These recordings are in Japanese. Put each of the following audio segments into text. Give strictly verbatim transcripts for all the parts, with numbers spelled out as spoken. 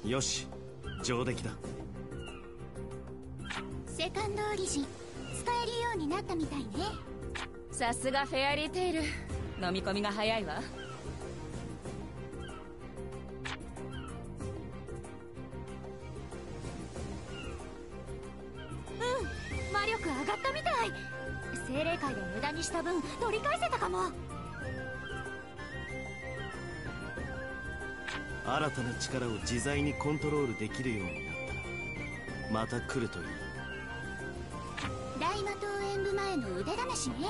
よし、上出来だ。 セカンドオリジン使えるようになったみたいね。 さすがフェアリーテイル、飲み込みが早いわ。 うん、魔力上がったみたい。精霊界で無駄にした分取り返せたかも。 新たな力を自在にコントロールできるようになったらまた来るといい。 大魔党演舞前の腕試しね。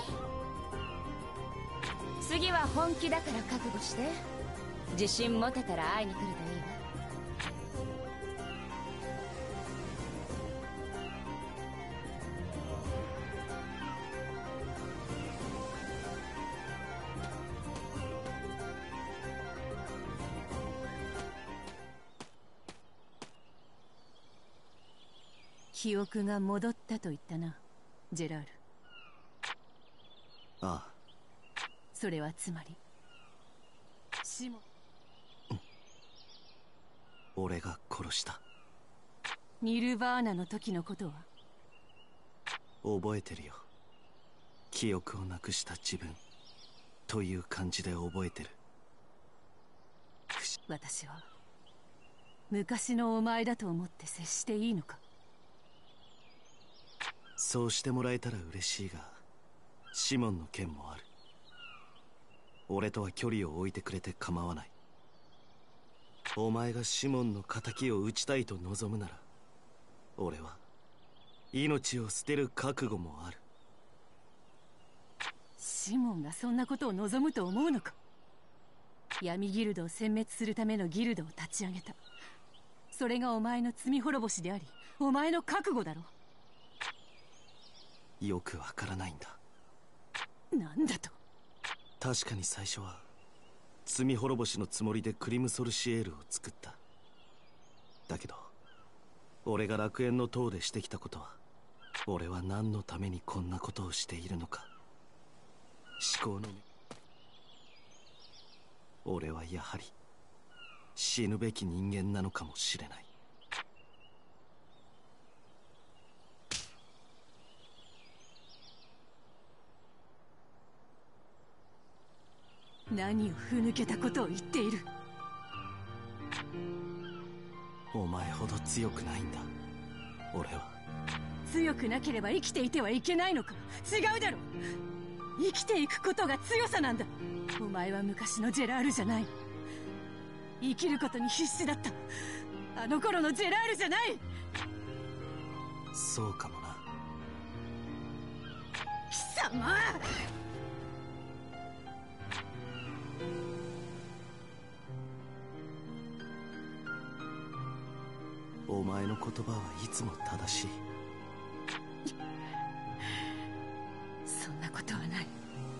次は本気だから覚悟して。自信持てたら会いに来るといいわ。 記憶が戻ったと言ったな、ジェラール。 ああ。 それはつまりシモン、 うん、俺が殺した。 ニルバーナの時のことは覚えてるよ。記憶をなくした自分という感じで覚えてる。 私は昔のお前だと思って接していいのか。 そうしてもらえたら嬉しいが、シモンの件もある。俺とは距離を置いてくれて構わない。お前がシモンの仇を討ちたいと望むなら、俺は命を捨てる覚悟もある。 シモンがそんなことを望むと思うのか。闇ギルドを殲滅するためのギルドを立ち上げた。それがお前の罪滅ぼしであり、お前の覚悟だろ。 よくわからないんだ。 なんだと。 確かに最初は罪滅ぼしのつもりでクリムソルシエールを作った。だけど俺が楽園の塔でしてきたことは、俺は何のためにこんなことをしているのか。思考の俺はやはり死ぬべき人間なのかもしれない。 何をふぬけたことを言っている。 お前ほど強くないんだ、俺は。 強くなければ生きていてはいけないのか。違うだろ。生きていくことが強さなんだ。お前は昔のジェラールじゃない。生きることに必死だったあの頃のジェラールじゃない。 そうかもな。 貴様。 お前の言葉はいつも正しい。 そんなことはない。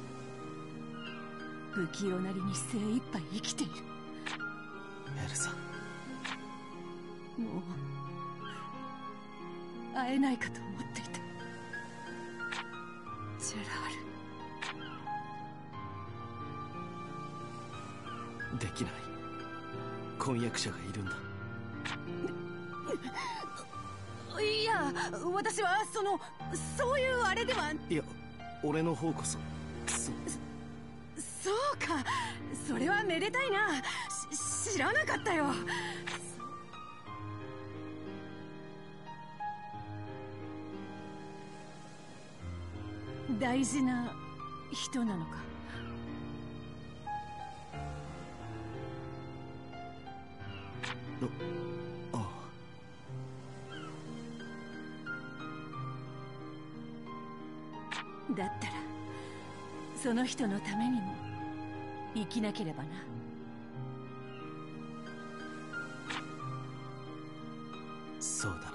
不器用なりに精一杯生きている。 エルサ、 もう会えないかと思っていた。ジェラール。できない。婚約者がいるんだ。 いや、私はそのそういうあれでは。 いや、俺の方こそ。そ, そうか、それはめでたいな。し知らなかったよ。大事な人なのか。 ああ。 だったらその人のためにも生きなければな。 そうだな。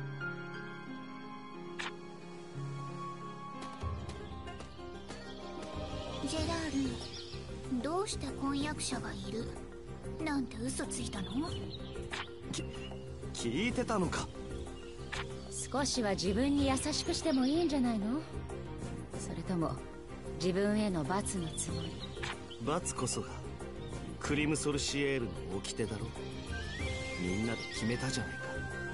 ジェラール、どうして婚約者がいるなんて嘘ついたの？ き聞いてたのか。 少しは自分に優しくしてもいいんじゃないの？それとも自分への罰のつもり？ 罰こそがクリムソルシエールの掟だろ。 みんなで決めたじゃないか。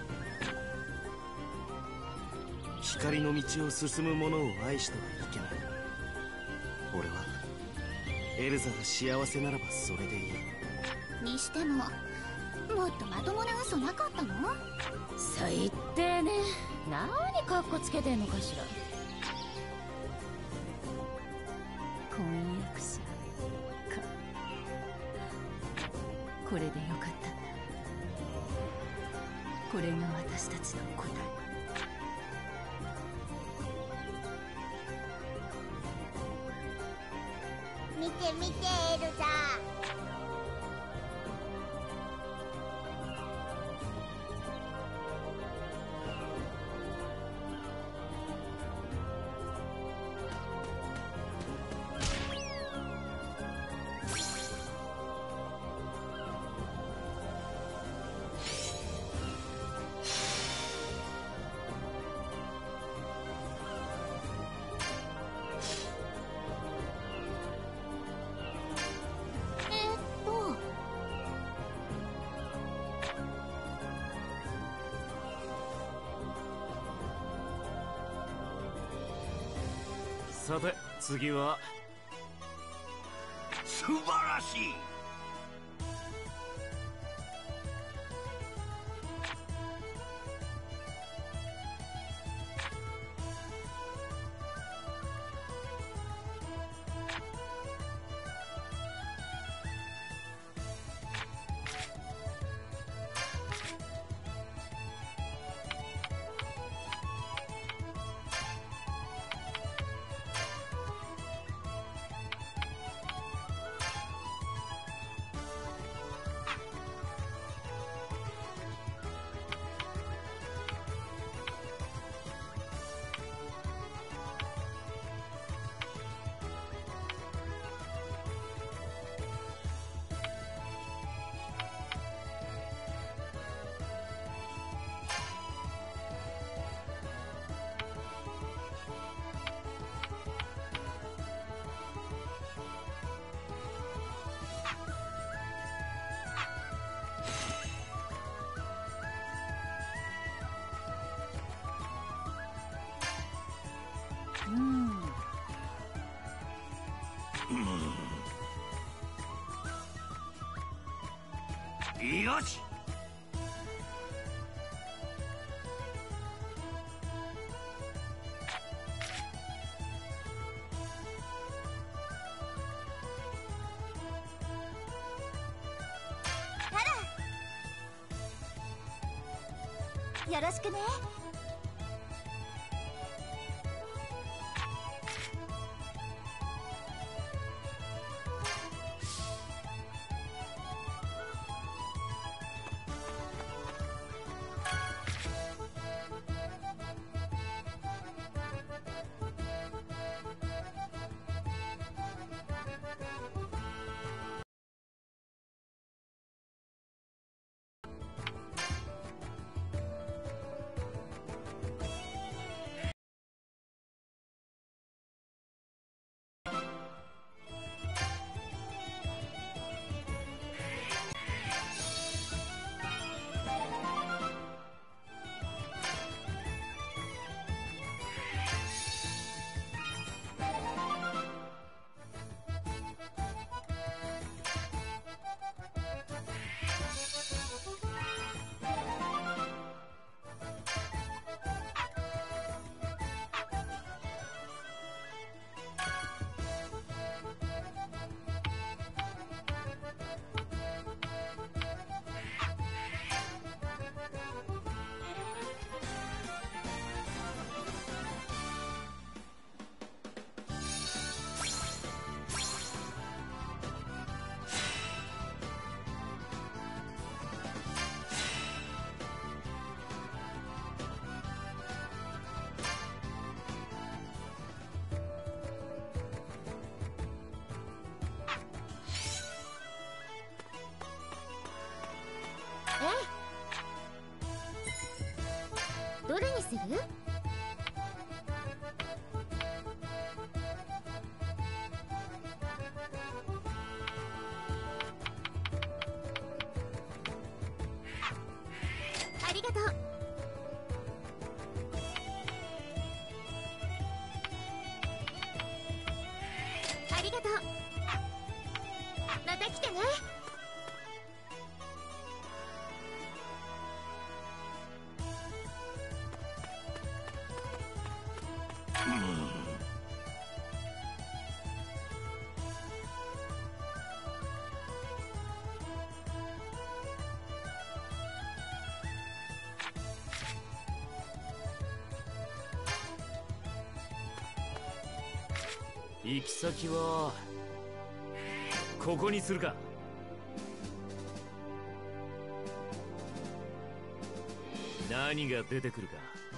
光の道を進む者を愛してはいけない。俺はエルザが幸せならばそれでいい。 にしてももっとまともな嘘なかったの？ 最低ね。何カッコつけてんのかしら。 婚約者か。これでよかった。これが私たちの答え。 見て見てエルザ。 さて次は。 素晴らしい。 うんよし。 よろしくね。どれにする？ 行き先はここにするか。何が出てくるか。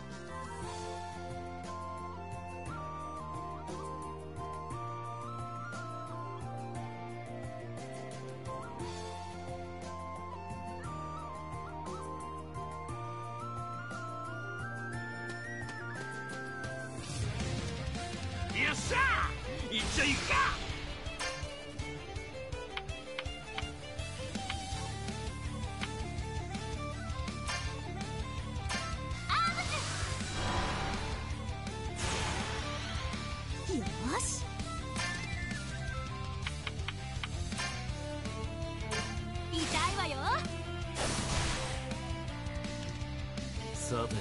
よっしゃ一丁行くか。 よし。痛いわよ。 さて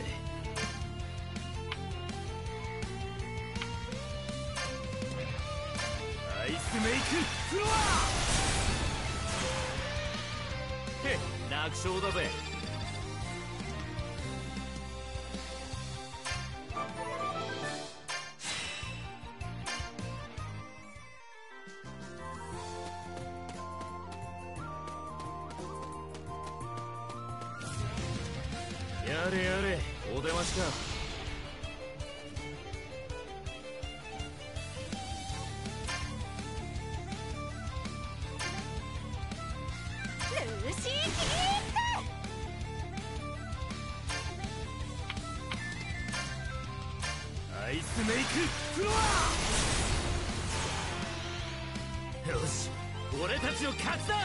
アイスメイクフロア。へっ、楽勝だぜ。やれやれ、お出ましか。 ルーシーキーアイスメイクフロア。よし、俺たちの勝ちだ。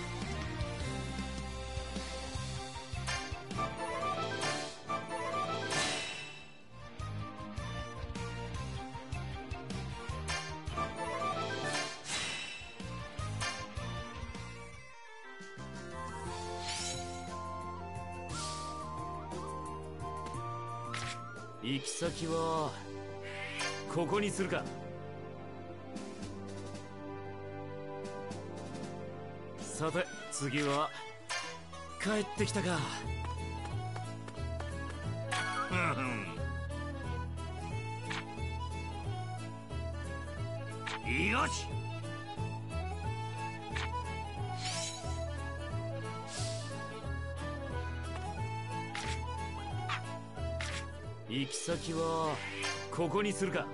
行き先はここにするか。さて次は帰ってきたか。 よし行き先はここにするか。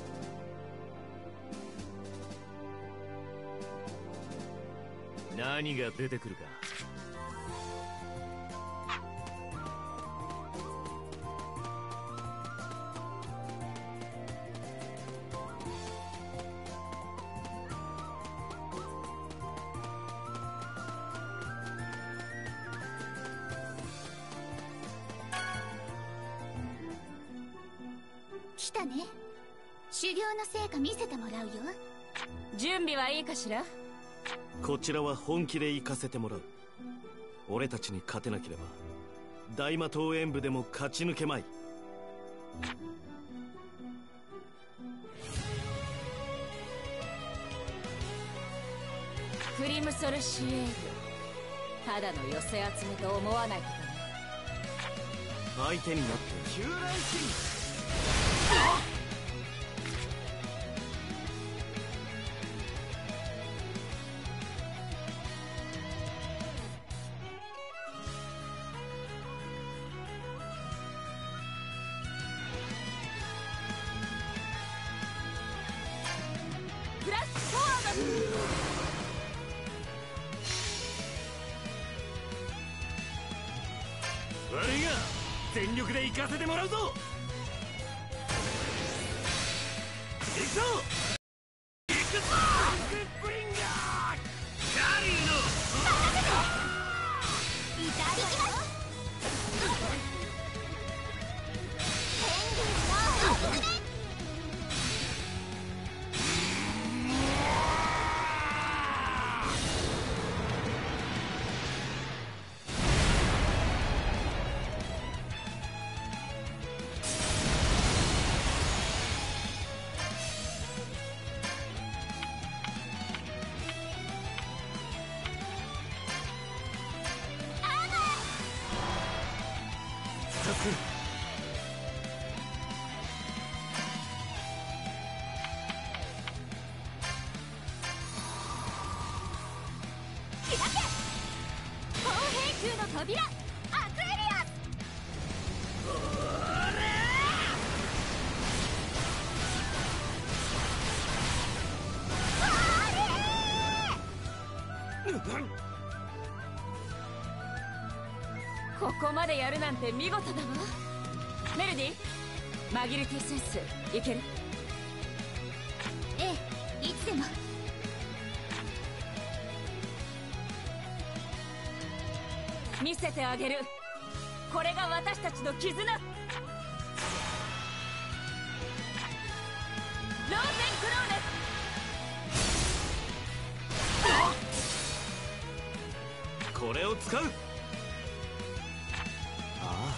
何が出てくるか。 来たね。修行の成果見せてもらうよ。 準備はいいかしら。 こちらは本気で行かせてもらう。俺たちに勝てなければ大魔党演武でも勝ち抜けまい。 クリムソルシエール、ただの寄せ集めと思わないことね。 相手になって襲来しフラッシュフォワード。 悪いが全力で行かせてもらうぞ。行くぞ。 行くぞブリンガーキャリーの痛いわよ。天竜のおすすめ。 平球の扉アクエリアス。ここまでやるなんて見事だわ。メルディ、マギルティセンスいける？ ええ、いつでも。 見せてあげる。これが私たちの絆。ローゼンクローネ。 これを使う。ああ、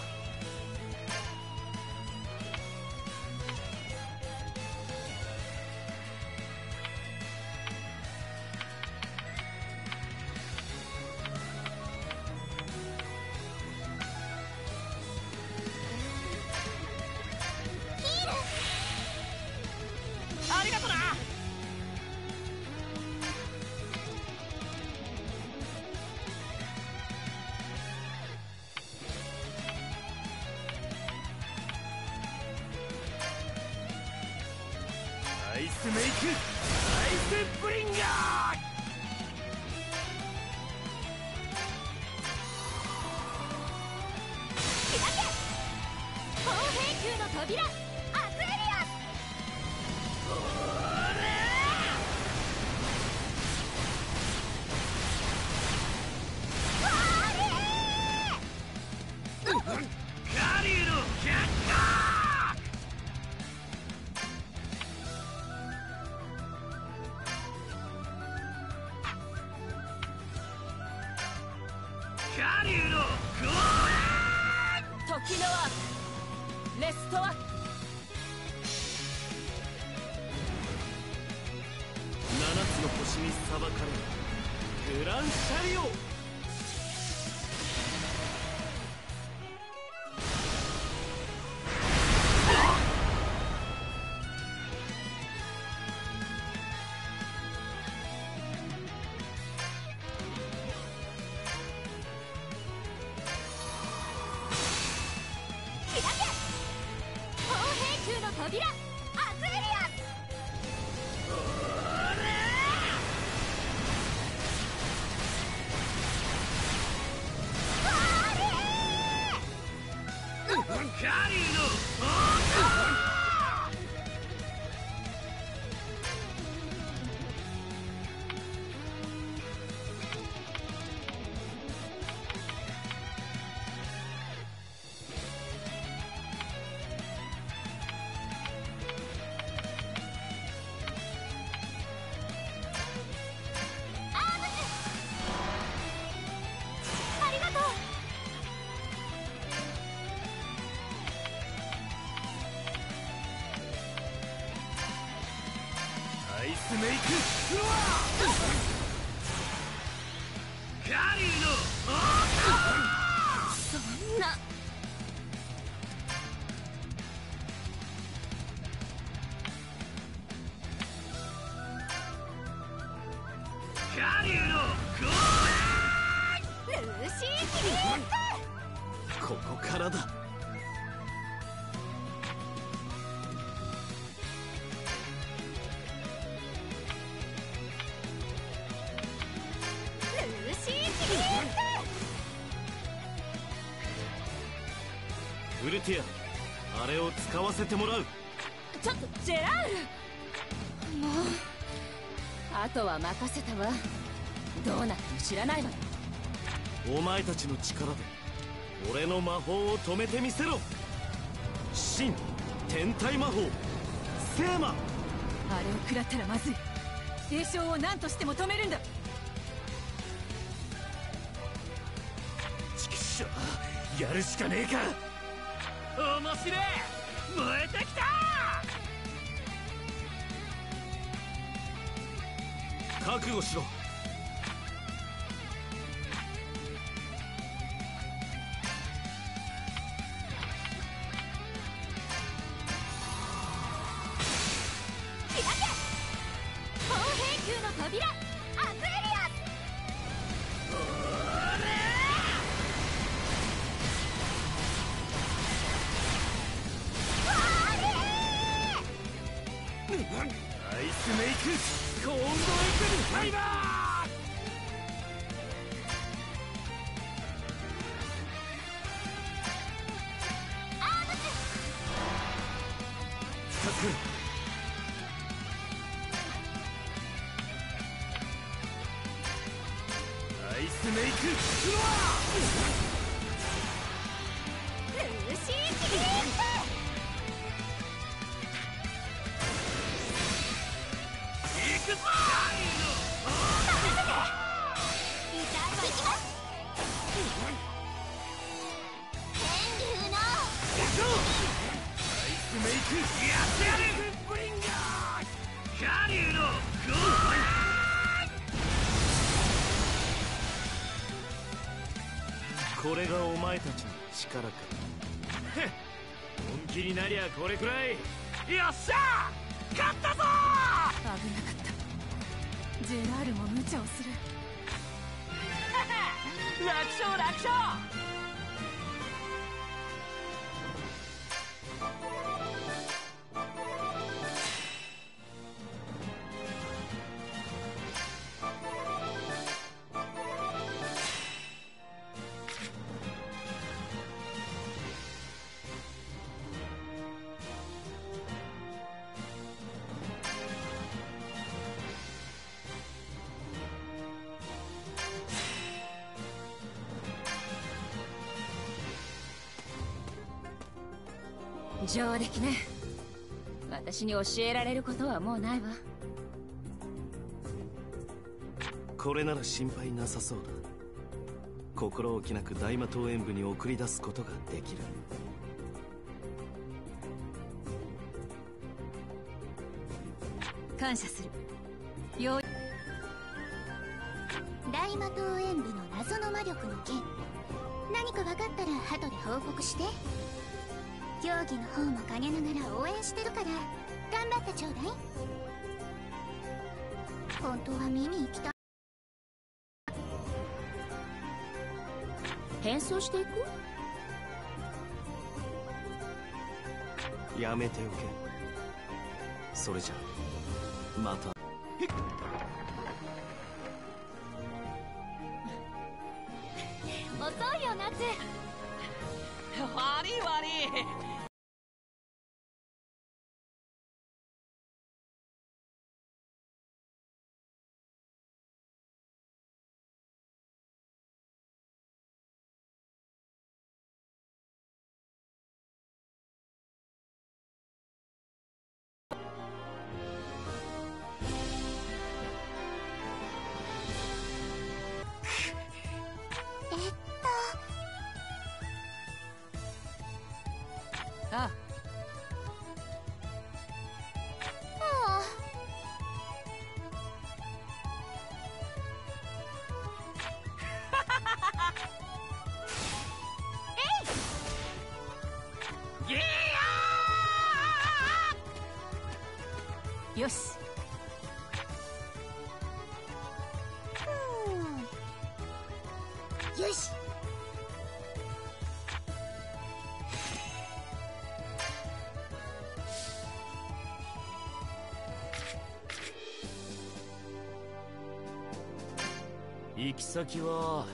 ありがとな。アイスメイク、アイスブリンガー。 開け砲兵球の扉アクエリアス。 カリュウのキャッカー。カリュウのゴー時のワークレストア。 七つの星に裁かれるグランシャリオ。 開け砲兵球の扉アクエリアス。 カリュウのありがとう。 アイスメイクフロア。カリュウのそんな。 カリュウのゴルーシーキリーここからだ。 ルーシーキリーウルティア、あれを使わせてもらう。 ちょっとジェラール。もうあとは任せたわ。どうなっても知らないわよ。 お前たちの力で俺の魔法を止めてみせろ。新天体魔法セーマ。 あれを食らったらまずい。栄翔を何としても止めるんだ。 チキショー、やるしかねえか。面白い、燃えてきた。 覚悟しろ。 開け砲兵球の扉アクエリアス。 スメイクコーンドエッグにファイバー。アイスメイクフロア。 ルーシーキリッ行くぞ。 痛いは行きます。天竜のアイスメイクやってやる。ブリンガー下流のゴー。 これがお前たちの力か。 本気になりゃこれくらい。よっしゃー勝ったぞー。 危なかった。ジェラールも無茶をする。 楽勝楽勝。 上出来ね。私に教えられることはもうないわ。 これなら心配なさそうだ。心置きなく大魔党演武に送り出すことができる。 感謝する。よう大魔党演武の謎の魔力の件、何か分かったら後で報告して。競技の方も陰ながら応援してるから頑張ってちょうだい。本当は見に行きたい。 変装していく？ やめておけ。それじゃまた。 遅いよ夏。 悪い悪い。 えっとああ。 あゲーヤよし。 ーよし。 行き先は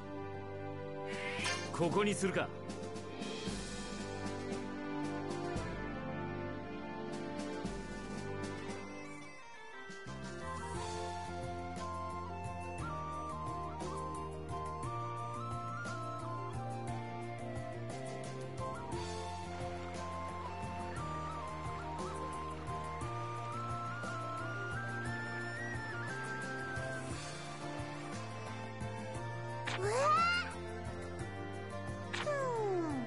ここにするか。 うわー。うん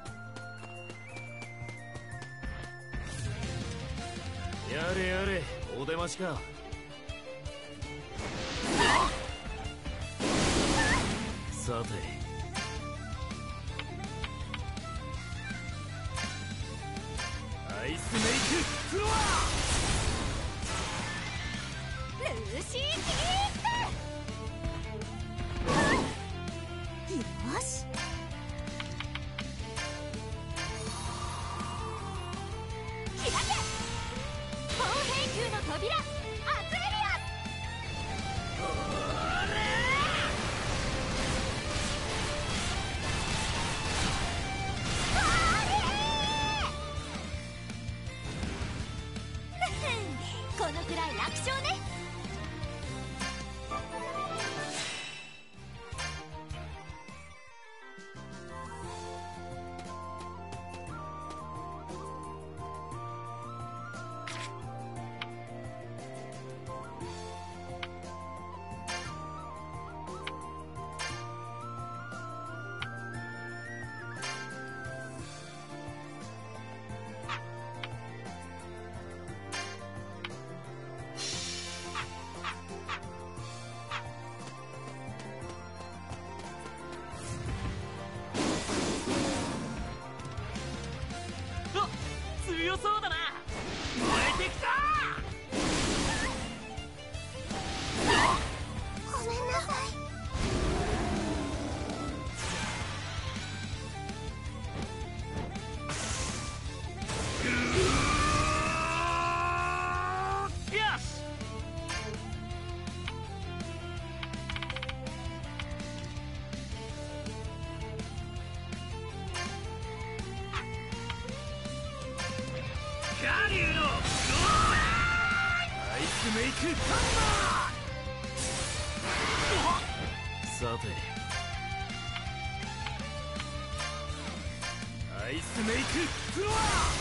やれやれ、 お出ましか。さてアイスメイクフロアルーシーキック。よし、開け暴兵球の扉アクエリアス。このくらい楽勝ね。 強そうだな。燃えてきた。 ごめんなさい。 よし。カリュウのゴーアイスメイクハンマー。 さてアイスメイクフロア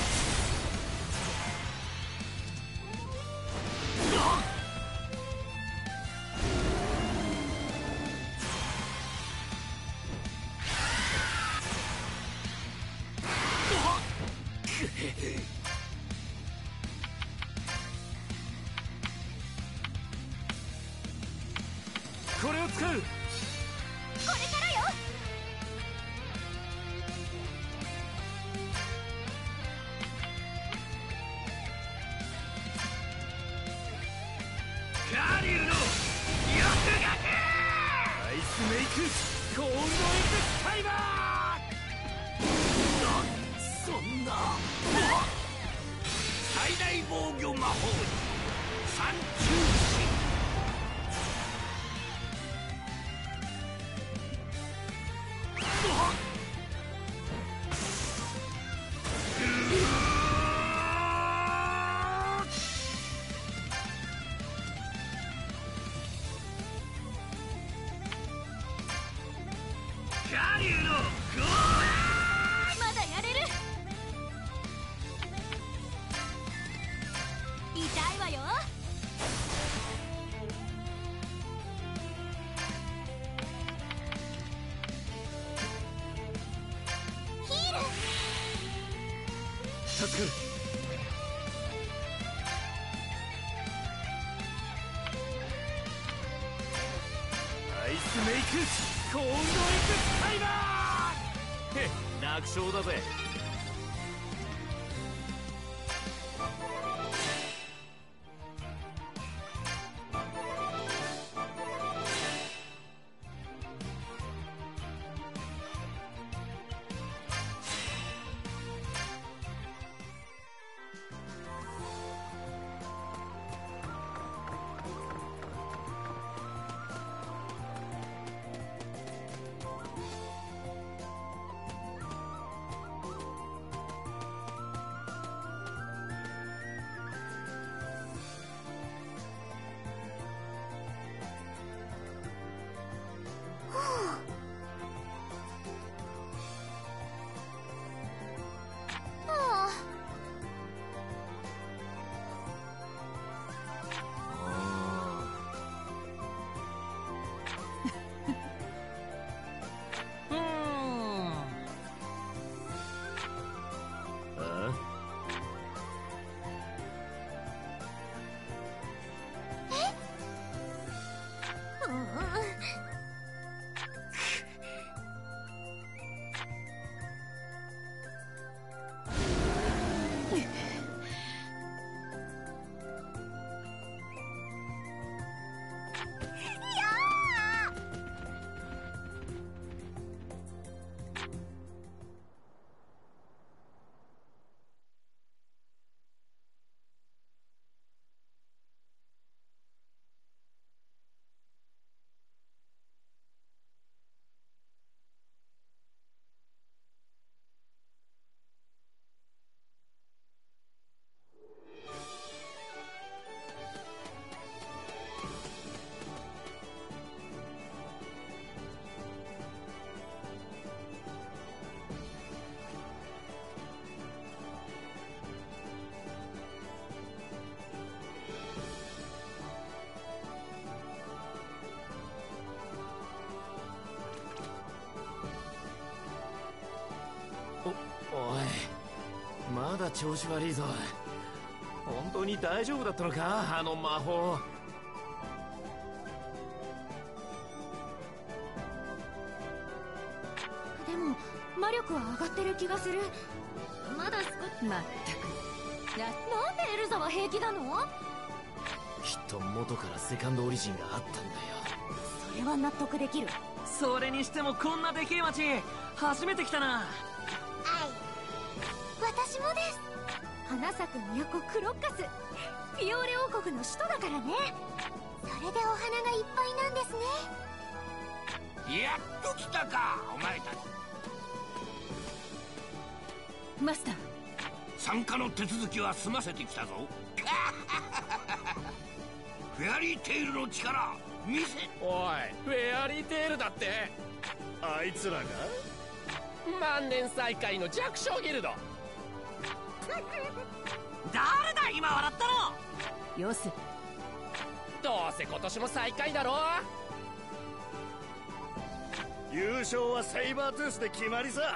これを使う。 これからよ。 カリュウの翼学アイスメイクコーンドエクスタイマー。そんな最大防御魔法三中止。カリュウのゴーまだやれる。痛いわよ。 ヒール。 助かる。 アイスメイクコーンドエクスタイマー。 へっ楽勝だぜ。 まだ調子悪いぞ。本当に大丈夫だったのか、あの魔法。 でも魔力は上がってる気がする。まだ少し。まったくな、なんでエルザは平気なの？ きっと元からセカンドオリジンがあったんだよ。 それは納得できる。 それにしてもこんなでけえ町初めて来たな。 はい、私もです。 花咲く都クロッカス、フィオーレ王国の首都だからね。 それでお花がいっぱいなんですね。 やっと来たか、お前たち。 マスター、 参加の手続きは済ませてきたぞ。フェアリーテイルの力見せ。 おい、フェアリーテールだって。あいつらが万年再開の弱小ギルド。 誰だ今笑ったの。 よせ。 どうせ今年も最下位だろ。 優勝はセイバートゥースで決まりさ。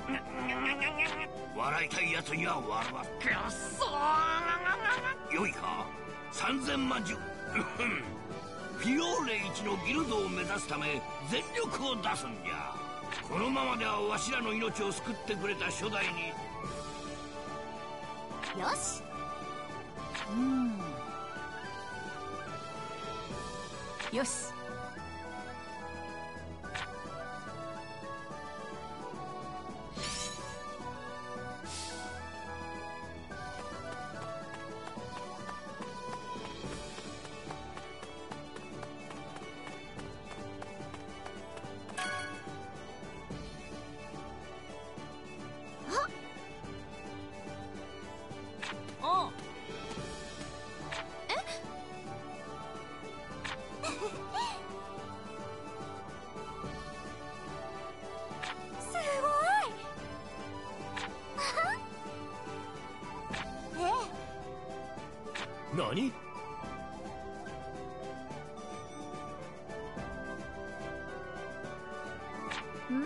笑いたいやつには笑わす。 くっそー。 よいか、三千万十。フィオーレ一のギルドを目指すため全力を出すんじゃ。このままではわしらの命を救ってくれた初代に。 よし。 うんよし。 おう。 すごい。ええ、 何？ うんうん。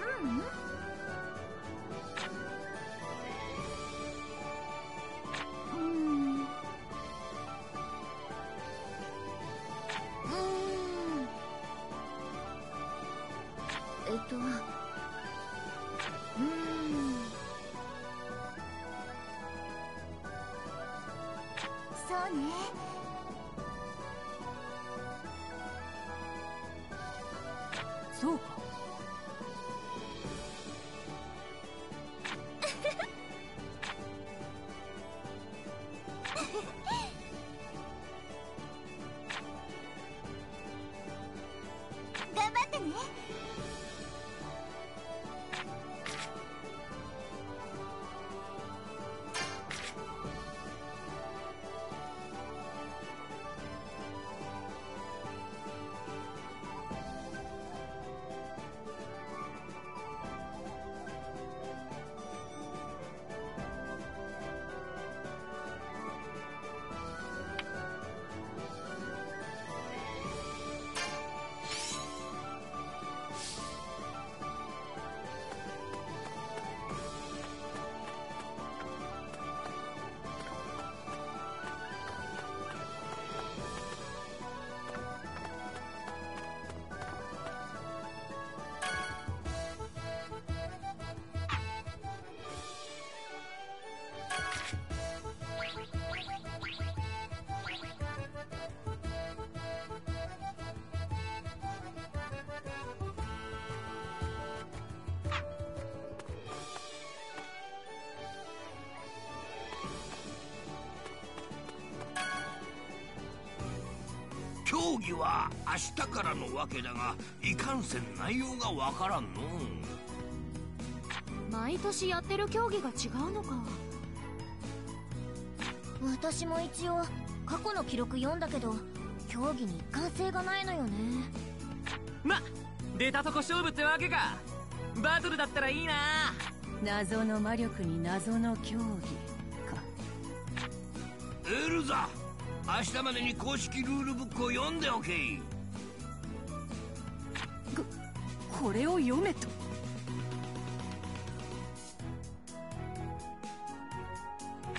うんうん。えっとうんそうね。 そうか。 頑張ってね。 競技は明日からのわけだが、いかんせん内容がわからんの。 毎年やってる競技が違うのか。 私も一応過去の記録読んだけど、競技に一貫性がないのよね。 ま、出たとこ勝負ってわけか。バトルだったらいいな。 謎の魔力に謎の競技か。 エルザ、明日までに公式ルールブックを読んでおけ。 こ、これを読めと。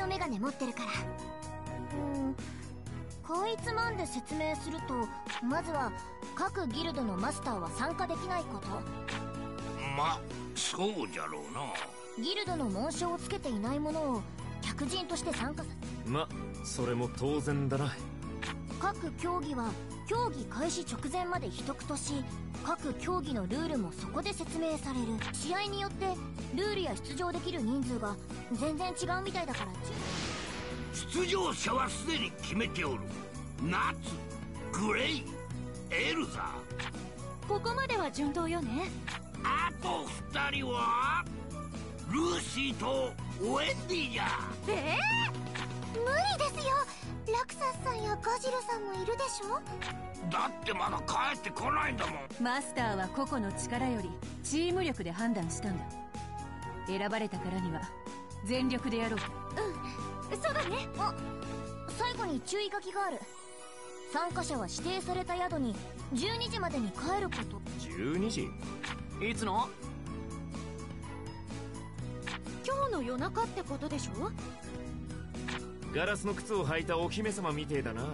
メガネ持ってるから。うんかいつまんで説明すると、まずは各ギルドのマスターは参加できないこと。 ま、そうじゃろうな。 ギルドの紋章をつけていないものを客人として参加させ、 ま、それも当然だな。 各競技は競技開始直前まで秘匿とし、各競技のルールもそこで説明される。試合によってルールや出場できる人数が全然違うみたいだから。 出場者はすでに決めておる。ナツ、グレイ、エルザ。 ここまでは順当よね。 あと二人はルーシーとウェンディじゃ。 えー、無理ですよ。ラクサスさんやガジルさんもいるでしょ。 だってまだ帰ってこないんだもん。 マスターは個々の力よりチーム力で判断したんだ。選ばれたからには全力でやろう。 うん、そうだね。あ、最後に注意書きがある。参加者は指定された宿にじゅうにじまでに帰ること。 じゅうにじ？いつの？ 今日の夜中ってことでしょ。 ガラスの靴を履いたお姫様みてえだな。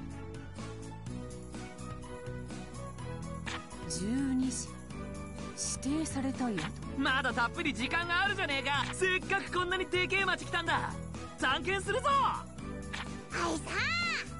じゅうにじ、指定された宿。 まだたっぷり時間があるじゃねえか。せっかくこんなにでけえ町来たんだ。探検するぞ。 はいさあ。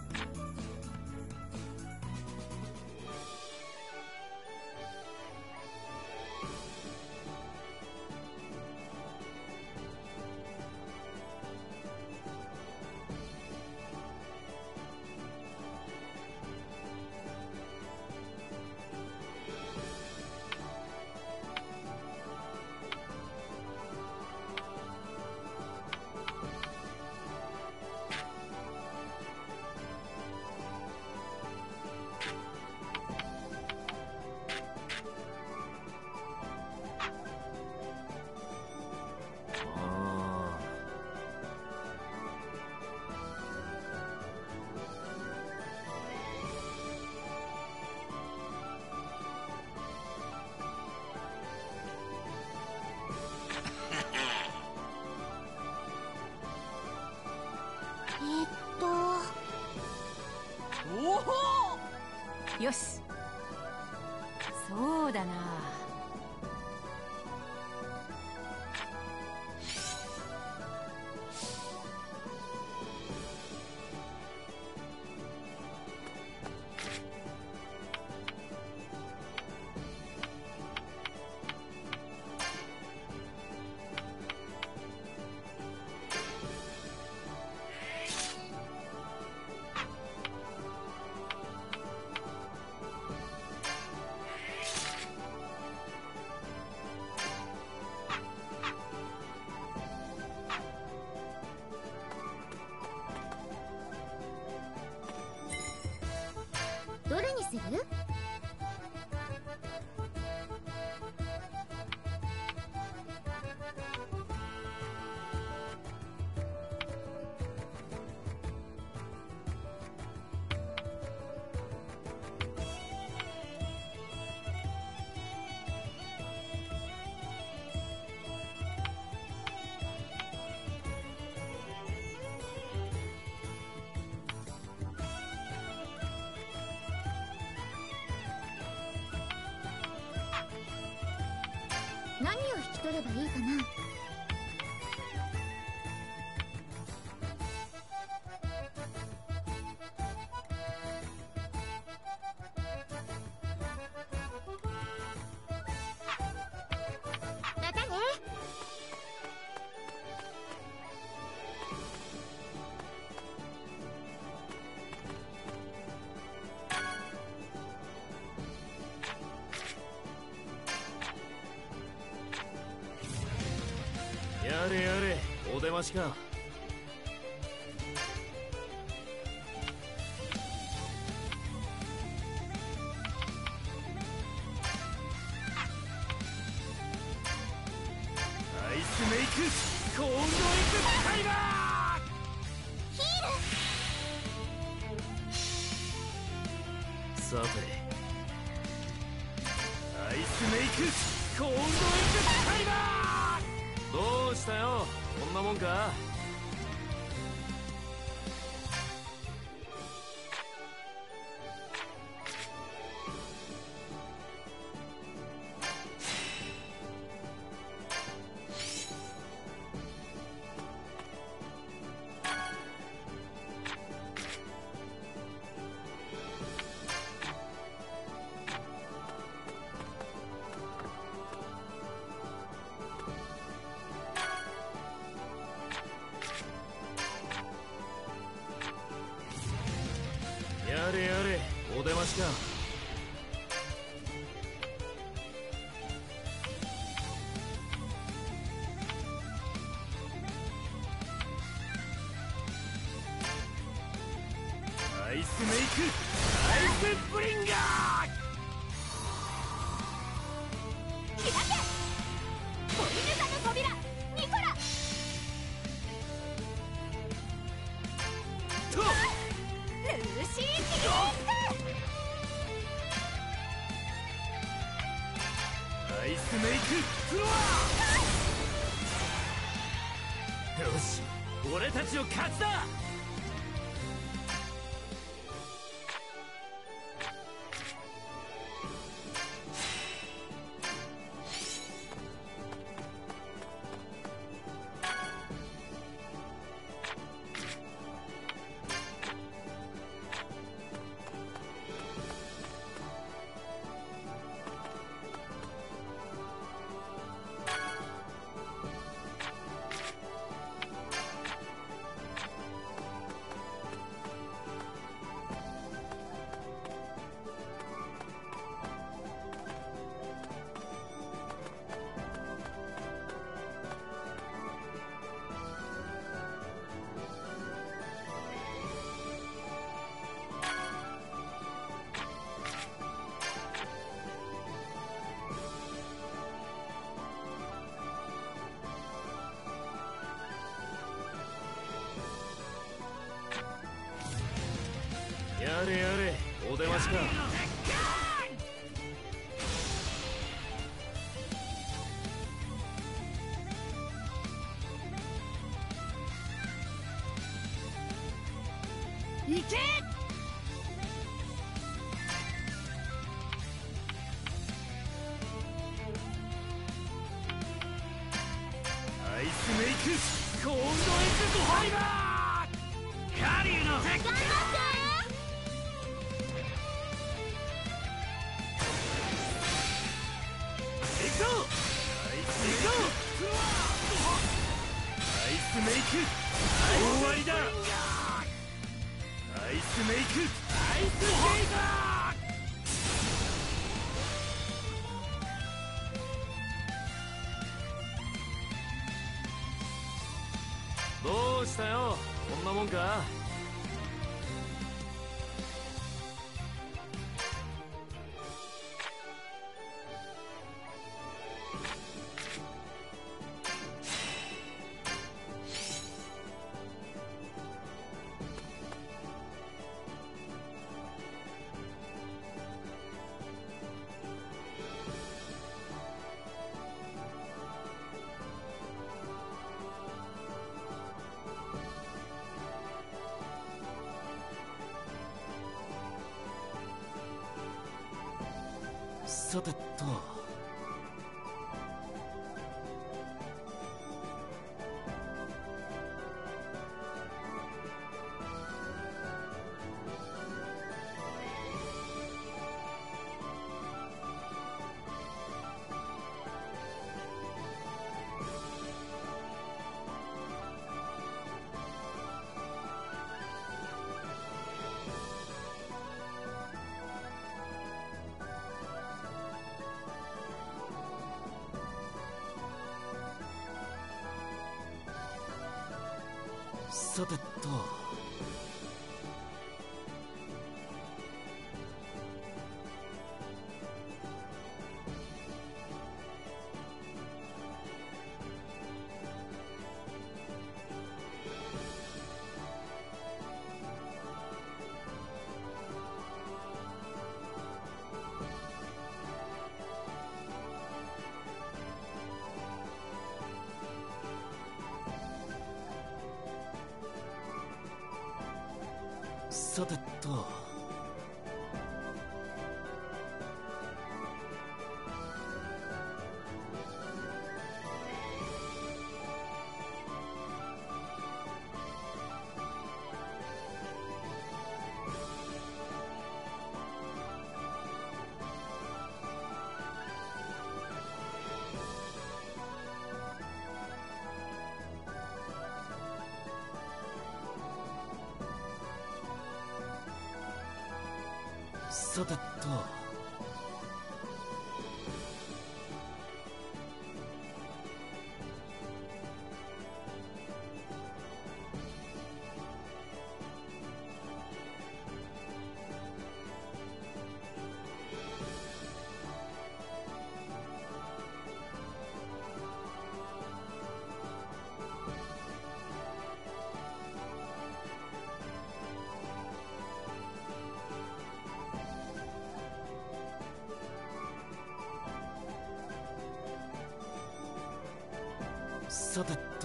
えっとおお、よし、そうだな。 どれにする？何を引き取ればいいかな。またね。 やれやれ、お出ましか。アイスメイクコールドエクスカイバー。 ヒール。 さて、アイスメイクコールドエクスカイバー。どうしたよ、こんなもんか。 アイスメイクフロア。よし、俺たちの勝ちだ。やれやれ、お出ましか。 行け。 アイスメイクコールドエッグファイバー。カリューの頑張って行くぞ。アイスメイクアイスメイク終わりだ。アイスメイクアイスゲイザー。どうしたよ、こんなもんか。さてと、さてと、さてと、さてと、 さてと、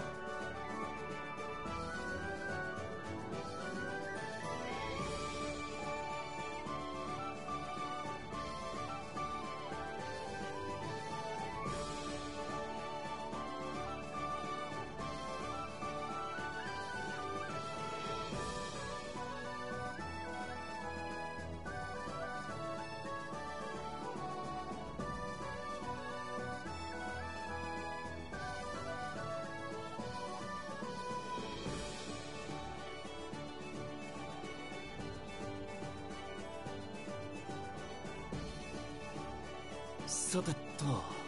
さてと、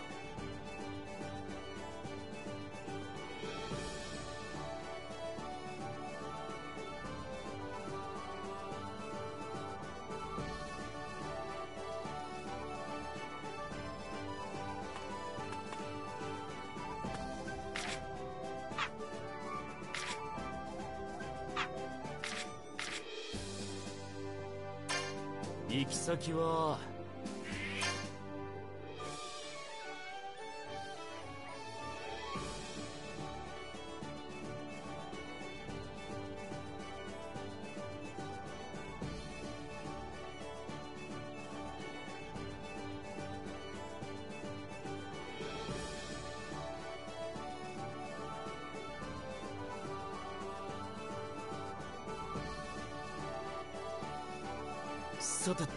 行き先はさてと、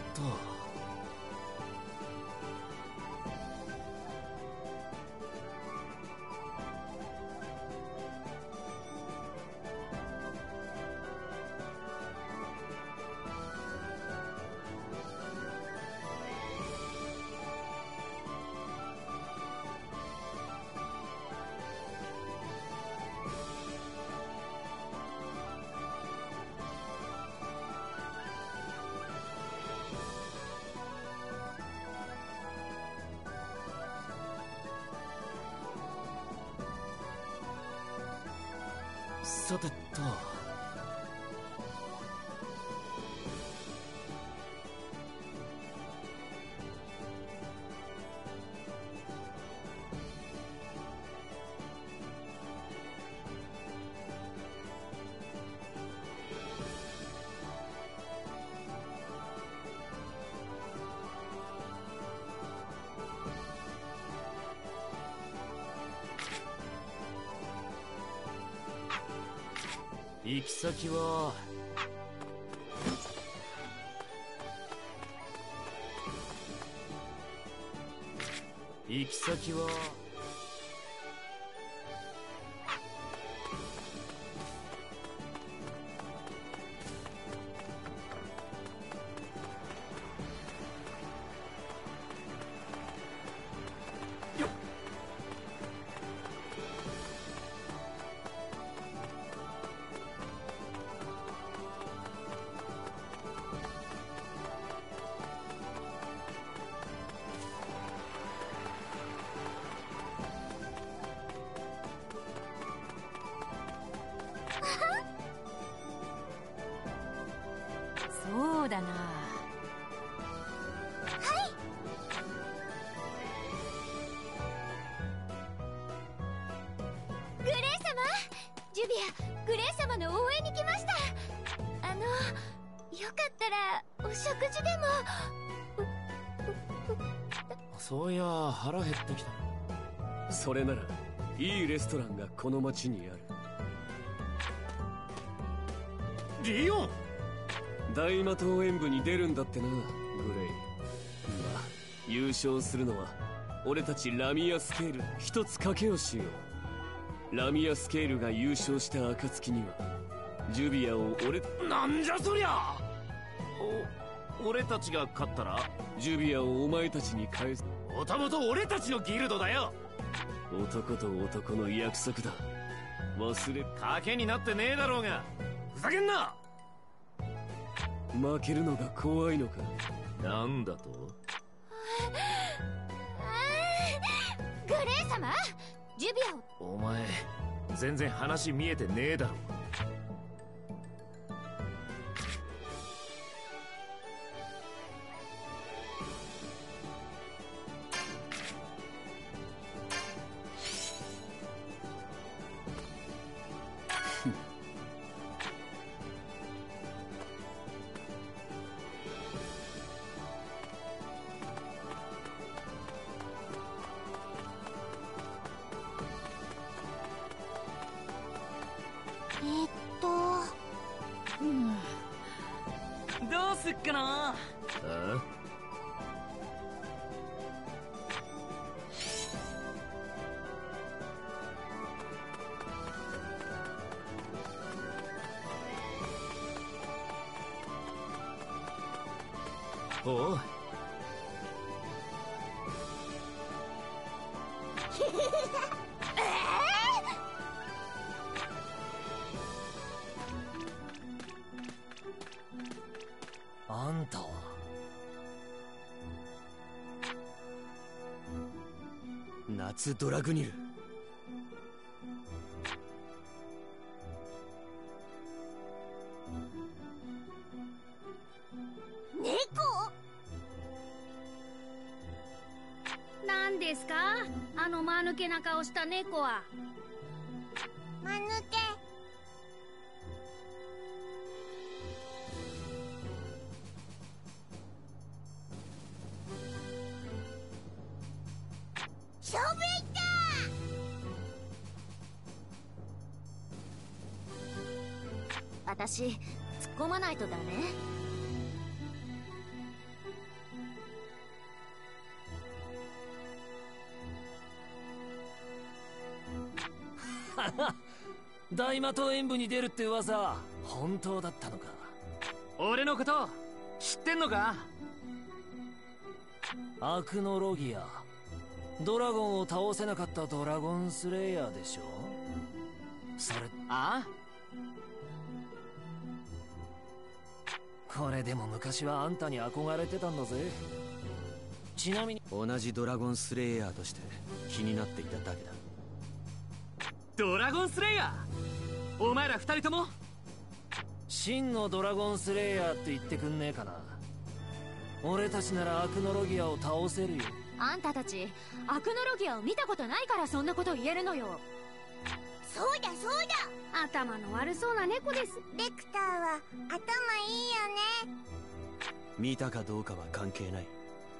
さてと、行き先は行き先はそうだな。 グレイ様、ジュビア、グレイ様の応援に来ました。あの、よかったらお食事でも。 そういや腹減ってきた。 それならいいレストランがこの町にある。 リオン、 大魔党演舞に出るんだってな、グレイ。まあ優勝するのは俺たちラミアスケール一つ賭けをしよう。ラミアスケールが優勝した暁にはジュビアを俺なんじゃそりゃ。お俺たちが勝ったらジュビアをお前たちに返す。 もともと俺たちのギルドだよ。 男と男の約束だ。忘れ賭けになってねえだろうが。ふざけんな。 負けるのが怖いのか。 なんだと。 グレイ様、ジュビアを。 お前全然話見えてねえだろ。 すっかな。 あおう。 あんたは夏ドラグニル。 猫？ 何ですかあの間抜けな顔した猫は。 間抜け。しゃべった。私突っ込まないとだね。 大魔党演舞に出るって噂本当だったのか。 俺のこと知ってんのか。 アクノロギア、ドラゴンを倒せなかったドラゴンスレイヤーでしょ。それああ、 これでも昔はあんたに憧れてたんだぜ。ちなみに同じドラゴンスレイヤーとして気になっていただけだ。 ドラゴンスレイヤー、お前ら二人とも。 真のドラゴンスレイヤーって言ってくんねえかな。俺たちならアクノロギアを倒せるよ。 あんたたちアクノロギアを見たことないからそんなこと言えるのよ。 そうだそうだ。 頭の悪そうな猫です。 レクターは頭いいよね。 見たかどうかは関係ない。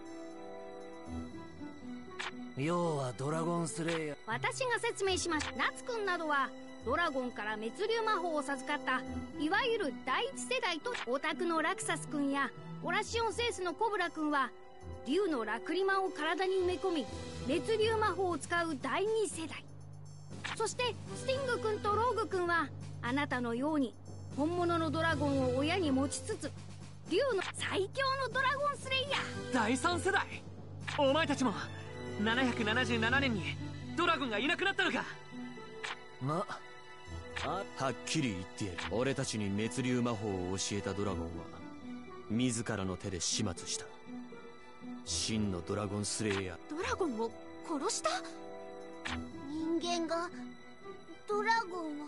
要はドラゴンスレイヤー。 私が説明しました。ナツくんなどはドラゴンから滅竜魔法を授かったいわゆる第一世代と、オタクのラクサスくんやオラシオンセースのコブラくんは竜のラクリマを体に埋め込み滅竜魔法を使う第二世代。そしてスティングくんとローグくんはあなたのように本物のドラゴンを親に持ちつつ竜の最強のドラゴンスレイヤー。 だいさん世代。お前たちもななひゃくななじゅうななねんにドラゴンがいなくなったのか。 まあはっきり言ってやる。俺たちに滅竜魔法を教えたドラゴンは自らの手で始末した。真のドラゴンスレイヤー。 ドラゴンを殺した？ 人間がドラゴン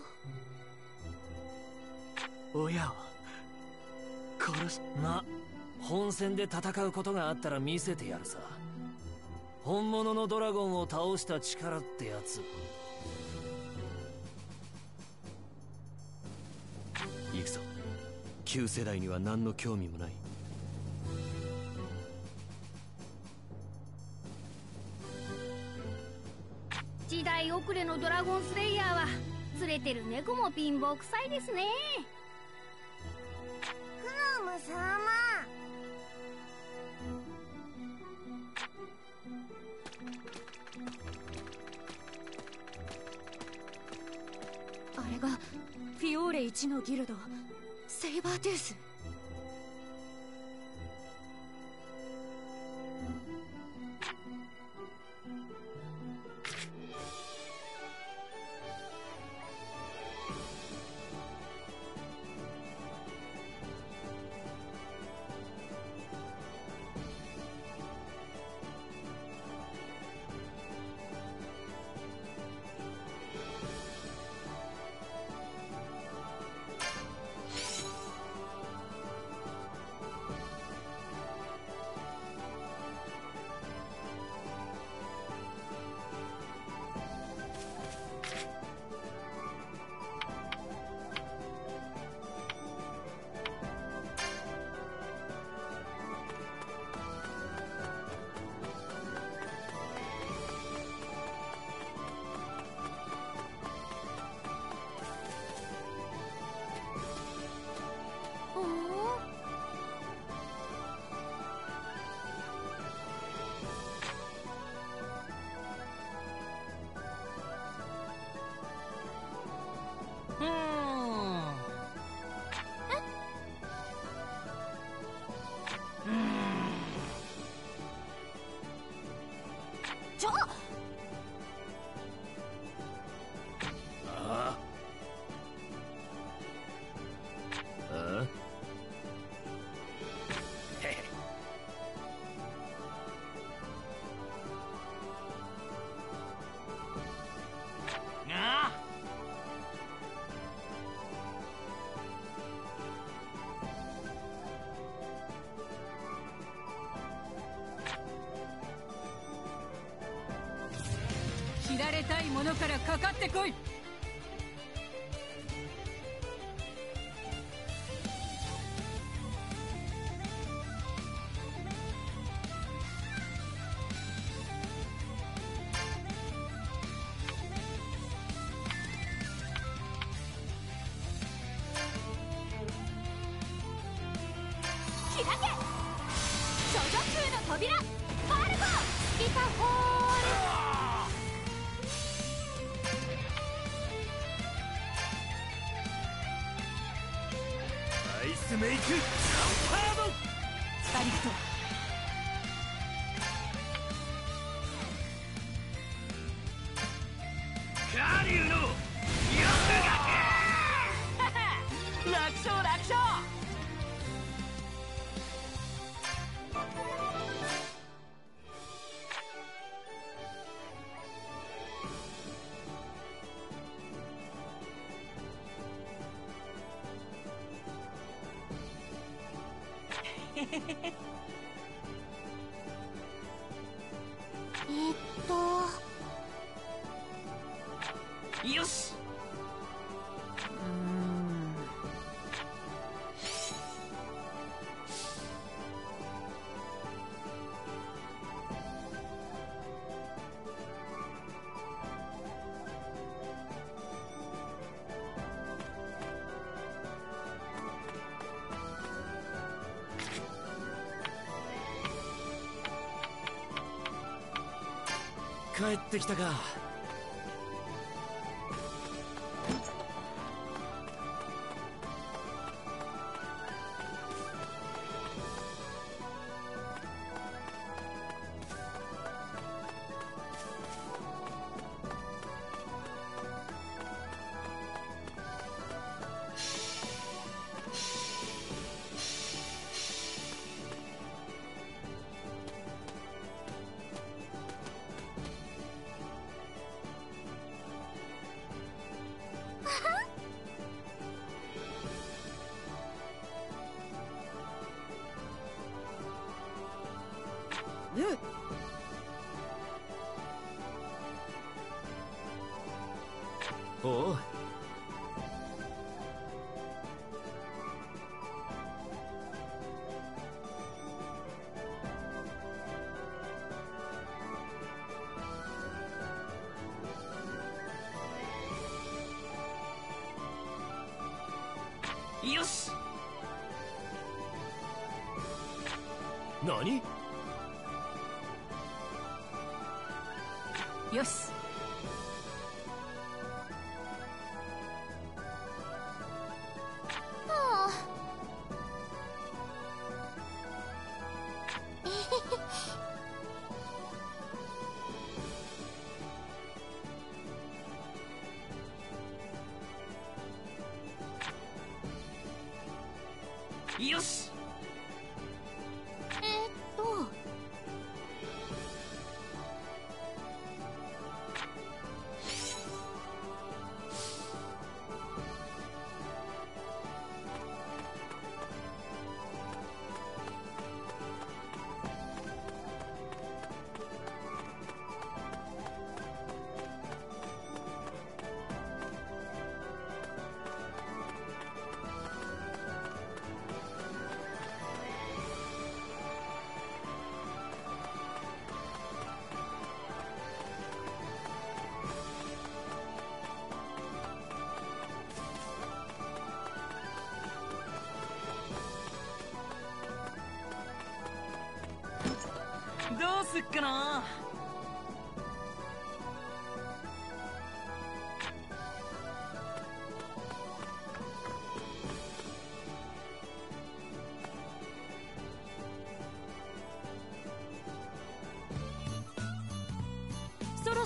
を。 親を殺し。 ま本戦で戦うことがあったら見せてやるさ。本物のドラゴンを倒した力ってやつ。 行くぞ。旧世代には何の興味もない。 時代遅れのドラゴンスレイヤーは連れてる猫も貧乏くさいですね。 クノム様。 あれがフィオーレ一のギルドセイバートゥース。 うーん。 うーん。ちょっ。 あああへへああ切られたいものからかかってこい。 開け処女空の扉ファルコスピカホール。 アイスメイクジャンパードスパリクト。 カリュウのよくが楽勝楽勝。 えーっとよし。 帰ってきたか。おう。 よし。 何？ よし。 はあよし。 えーっとどうすっかな。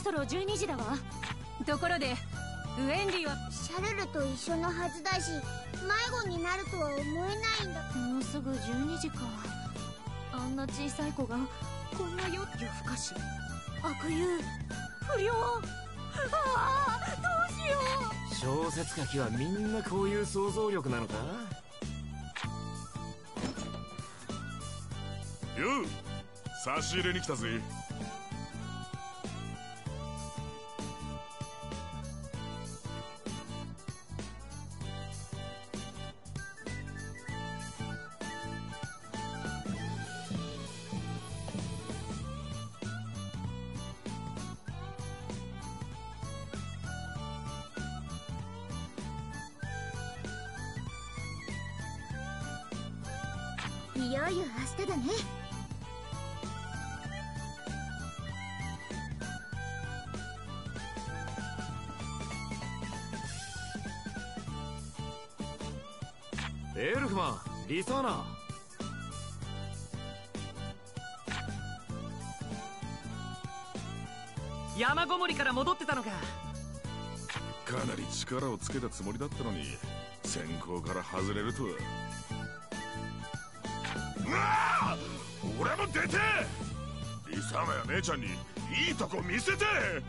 そろじゅうにじだわ。ところでウェンディはシャルルと一緒のはずだし、迷子になるとは思えないんだ。 もうすぐじゅうにじか。あんな小さい子がこんな夜夜更かし、悪友、不良、ああどうしよ小説書きはみんなこういう想像力なのか。 よう、差し入れに来たぜ。 いよいよ明日だね。 エルフマン、リサーナ。 山ごもりから戻ってたのか。 かなり力をつけたつもりだったのに先行から外れるとは。うわあ、俺も出てリサーナや姉ちゃんにいいとこ見せて。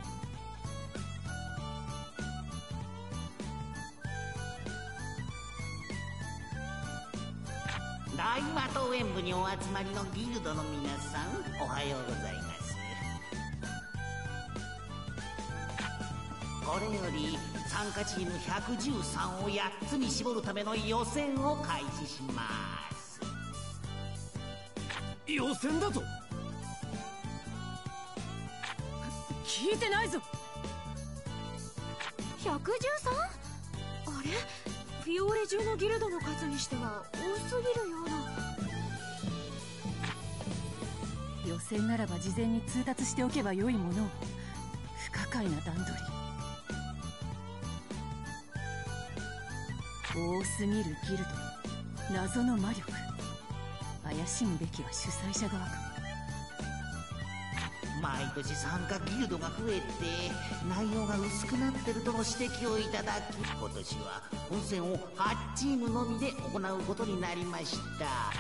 大魔党演舞にお集まりのギルドの皆さん、おはようございます。これより参加チームひゃくじゅうさんをやっつに絞るための予選を開始します。 予選だと？ 聞いてないぞ。ひゃくじゅうさん？ あれ、フィオーレ中のギルドの数にしては多すぎるような。予選ならば事前に通達しておけばよいものを。不可解な段取り。多すぎるギルド、謎の魔力。怪しむべきは主催者側か。 毎年参加ギルドが増えて内容が薄くなってるとの指摘をいただき、今年は本戦をはちチームのみで行うことになりました。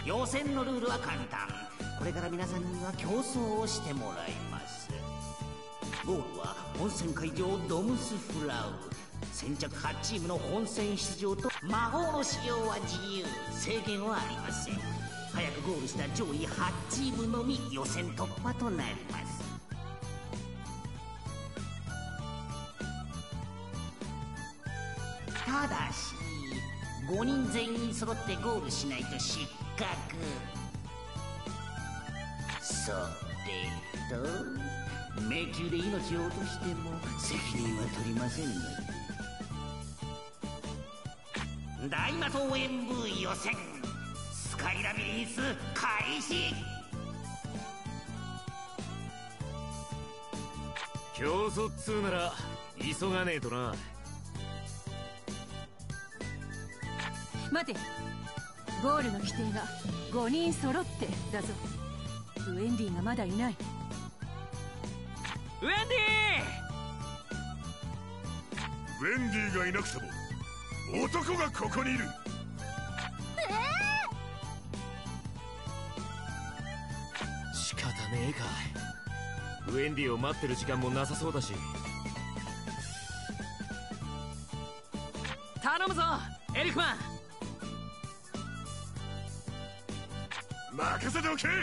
予選のルールは簡単。これから皆さんには競争をしてもらいます。ゴールは本戦会場ドムスフラウ。先着はちチームの本戦出場と魔法の使用は自由、制限はありません。早くゴールした上位はちチームのみ予選突破となります。ただしごにん全員揃ってゴールしないと失格。それと迷宮で命を落としても責任は取りませんので。大魔党演舞予選スカイラビリンス開始。 競争っつうなら急がねえとな。 待て、ゴールの規定がごにん揃ってだぞ。ウェンディがまだいない。 ウェンデウェンディがいなくても男がここにいる。 仕方ねえか。ウェンディを待ってる時間もなさそうだし。 ィー、頼むぞエリフマン。 任せておけ。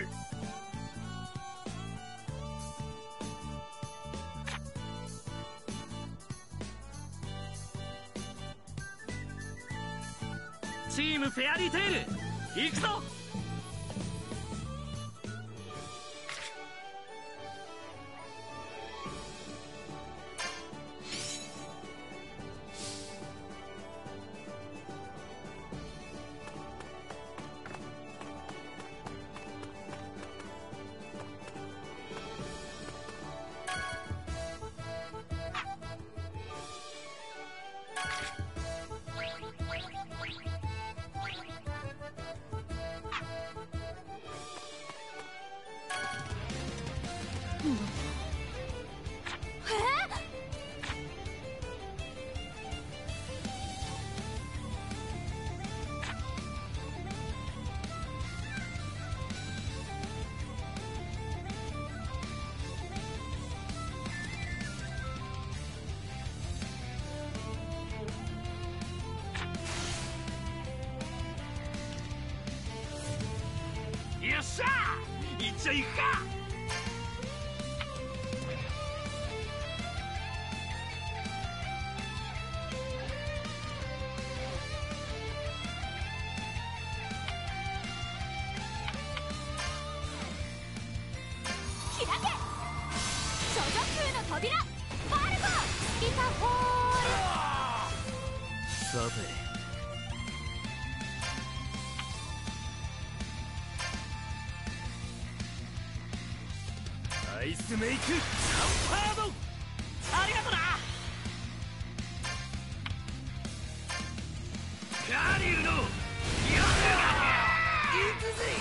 チームフェアリーテイル行くぞ。 しゃ行っちゃいくか。 開け処女空の扉ファルコリタフォール。 さてアイスメイクジャンパード、ありがとな。 カリルのよく行くぜ。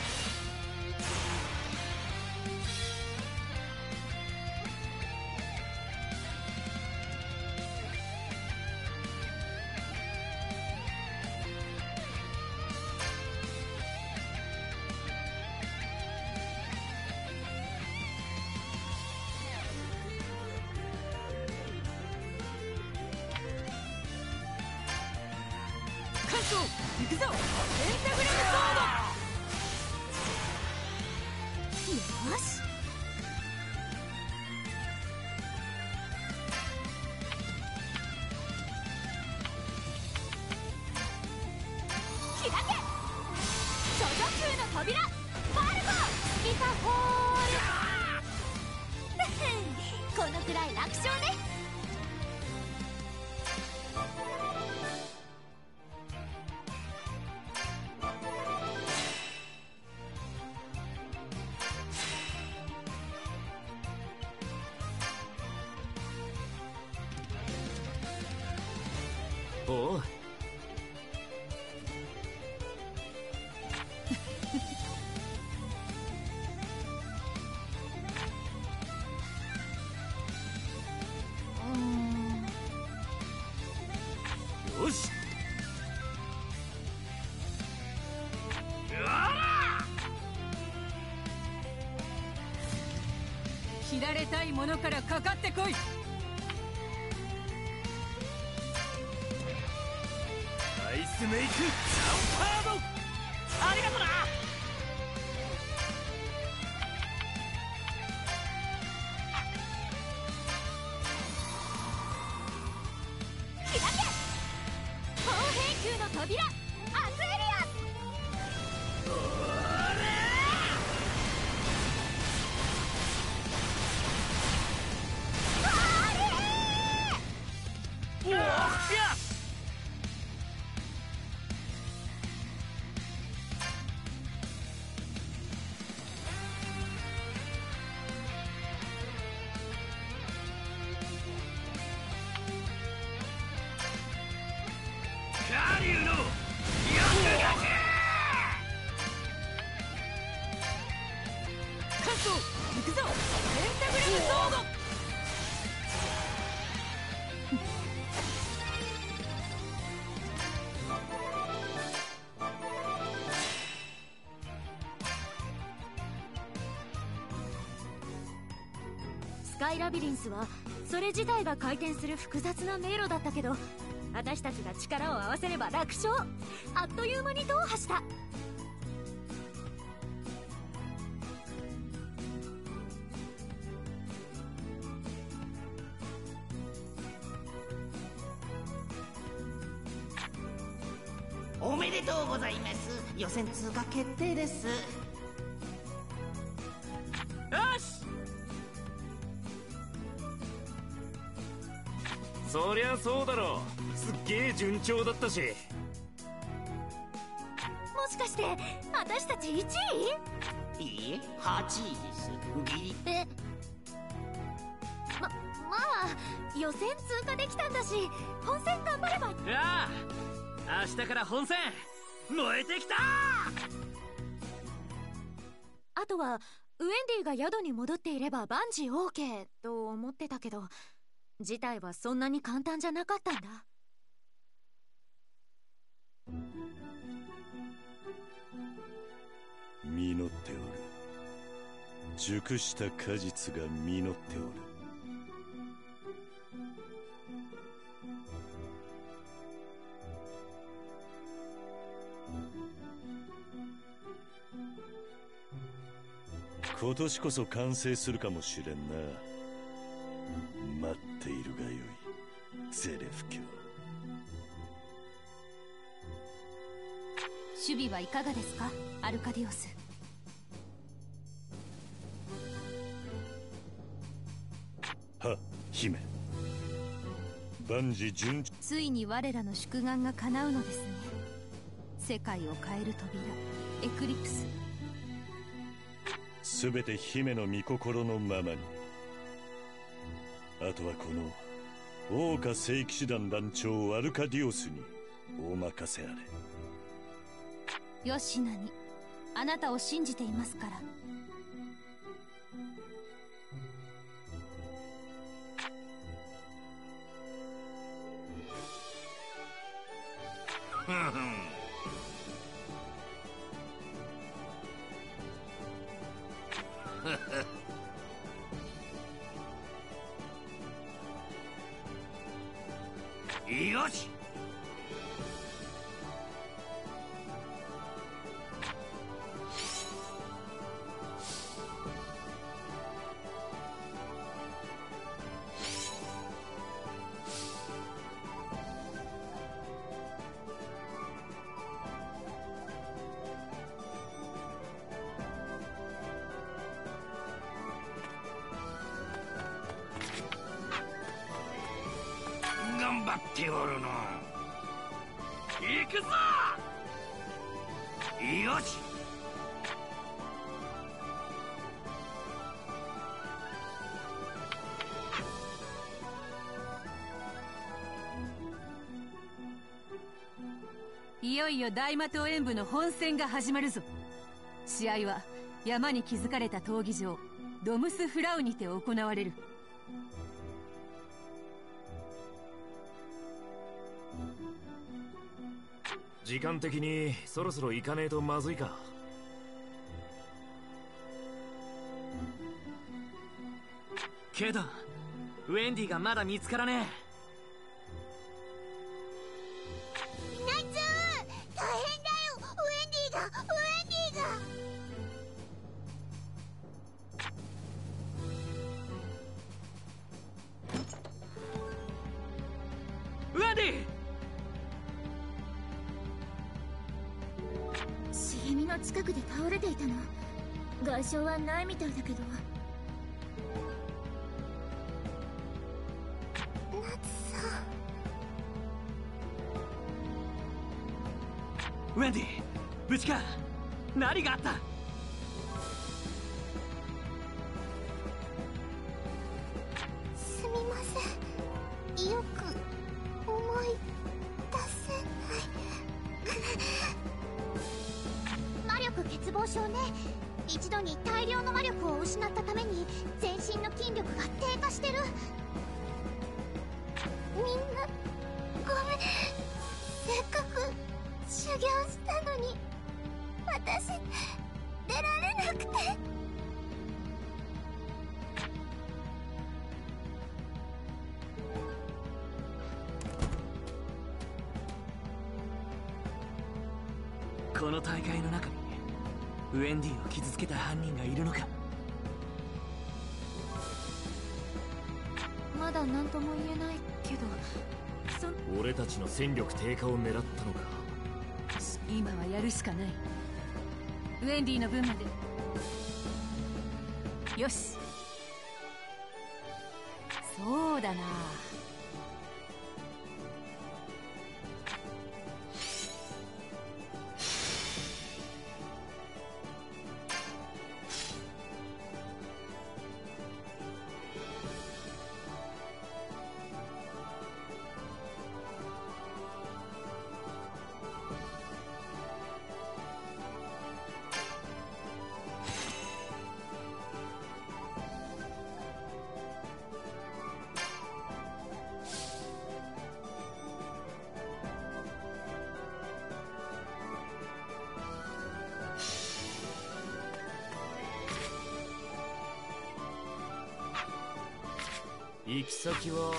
行くぞペンタグラムソード。よし開け処女空の扉ファルコリタフォール。このくらい楽勝ね。 おうよし切られたいものからかかってこい。 アイスメイクジャンパード、ありがとな。 開け砲兵球の扉アスエリアス。 おおっカリウのよくがけ。 カッソ行くぞペンタグラムソード。 スカイラビリンスはそれ自体が回転する複雑な迷路だったけど、私たちが力を合わせれば楽勝。あっという間に踏破した。 おめでとうございます。予選通過決定です。 よし、そりゃそうだろう。すっげえ順調だったし。 もしかして私たちいちい？ いいえ、はちいですギリ。 えままあ予選通過できたんだし、本戦頑張れば。 ああ、明日から本戦燃えてきた。 あとはウェンディが宿に戻っていれば万事 OK と思ってたけど、事態はそんなに簡単じゃなかったんだ。 実っておる。熟した果実が実っておる。 今年こそ完成するかもしれんな。待っているがよい、ゼレフ卿。 守備はいかがですか、アルカディオス。 は、姫。万事順調。 ついに我らの宿願が叶うのですね。世界を変える扉、エクリプス。 すべて姫の御心のままに。あとはこの桜花聖騎士団団長アルカディオスにお任せあれ。 よしなに、あなたを信じていますから。 ふんふん。よし。頑張っておるの。行くぞ。よし。 いよいよ大魔党演武の本戦が始まるぞ。試合は山に築かれた闘技場ドムスフラウにて行われる。 時間的にそろそろ行かねえとまずいか。 けどウェンディがまだ見つからねいないちゃん、大変だよ。ウェンディがウェンディがウェンディ。 茂みの近くで倒れていたの。外傷はないみたいだけど。夏さん。 ウェンディ、無事か。何があった。 すみません、よく思い出せない魔力欠乏症ね。一度に大量の魔力を失ったために全身の筋力が低下してる。みんなごめん。せっかく修行したのに私出られなくて。 この大会の中にウェンディを傷つけた犯人がいるのか。 まだ何とも言えないけど、そ俺たちの戦力低下を狙ったのか。 今はやるしかない。ウェンディの分まで。よし。そうだな。 行き先は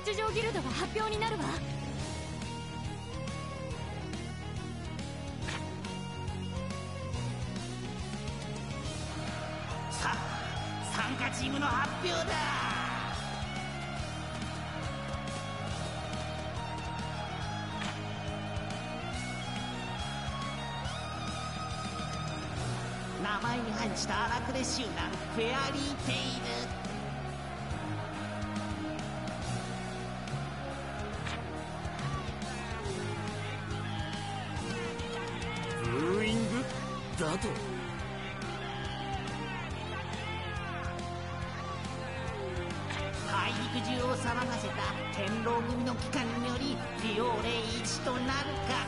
出場ギルドが発表になるわ。 さあ参加チームの発表だ。名前に反した荒くれ集団フェアリーテイル。ブーイングだと。 大陸中を騒がせた天狼組の機関によりフィオーレ一となるか。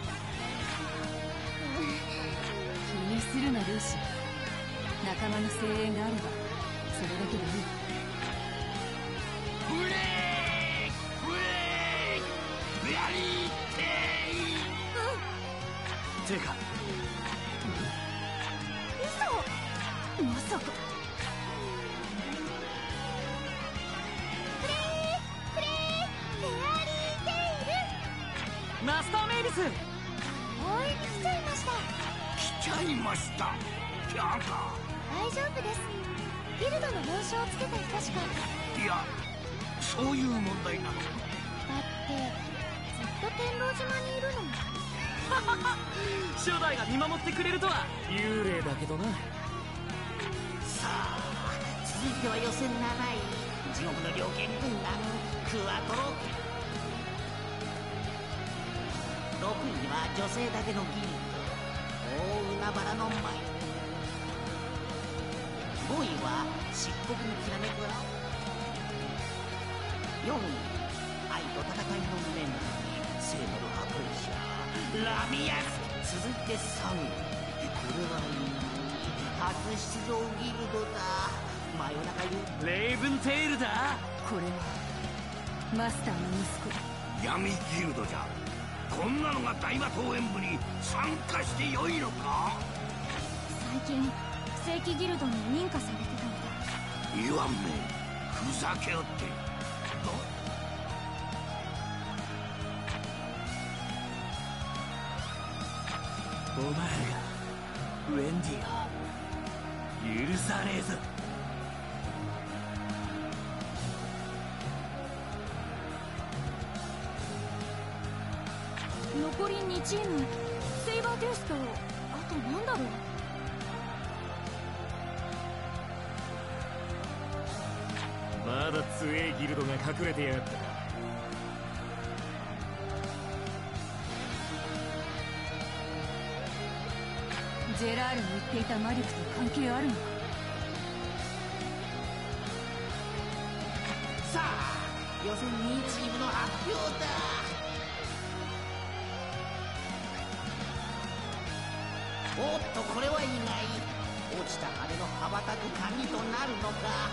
気にするなルーシー。仲間の声援があればそれだけでいい。 ブレイクブレイクフェアリーテイル。 てか嘘。まさかフレーフレーフェアリーテイル。 マスターメイビス、 応援に来ちゃいました。 来ちゃいました。キャーか。 大丈夫です。ギルドの紋章をつけた人しか。 いや、そういう問題なの。 だってずっと天狼島にいるのも。 初代が見守ってくれるとは。幽霊だけどな。 さあ続いては予選なない地獄の猟犬軍団クワトロ。ろくいには女性だけのギルド大海原の舞。ごいは漆黒のきらめく青。よんい愛と戦いのメンバーに聖なる破壊者ラミアス。続いてさんい、これはいない初出場ギルドだ。真夜中ゆレイブンテイルだ。 これはマスターの息子。 闇ギルドじゃ。こんなのが大魔党演舞に参加してよいのか。 最近正規ギルドに認可されてたんだ。 言わんめふざけおってお前らがウェンディを許さねえぞ。 残りにチーム。セイバーテュースとあとなんだろう。 まだ強えギルドが隠れてやがったか。 ジェラールの言っていた魔力と関係あるのか。 さあ予選にいチームの発表だ。おっとこれは意外。落ちた羽の羽ばたく鍵となるのか。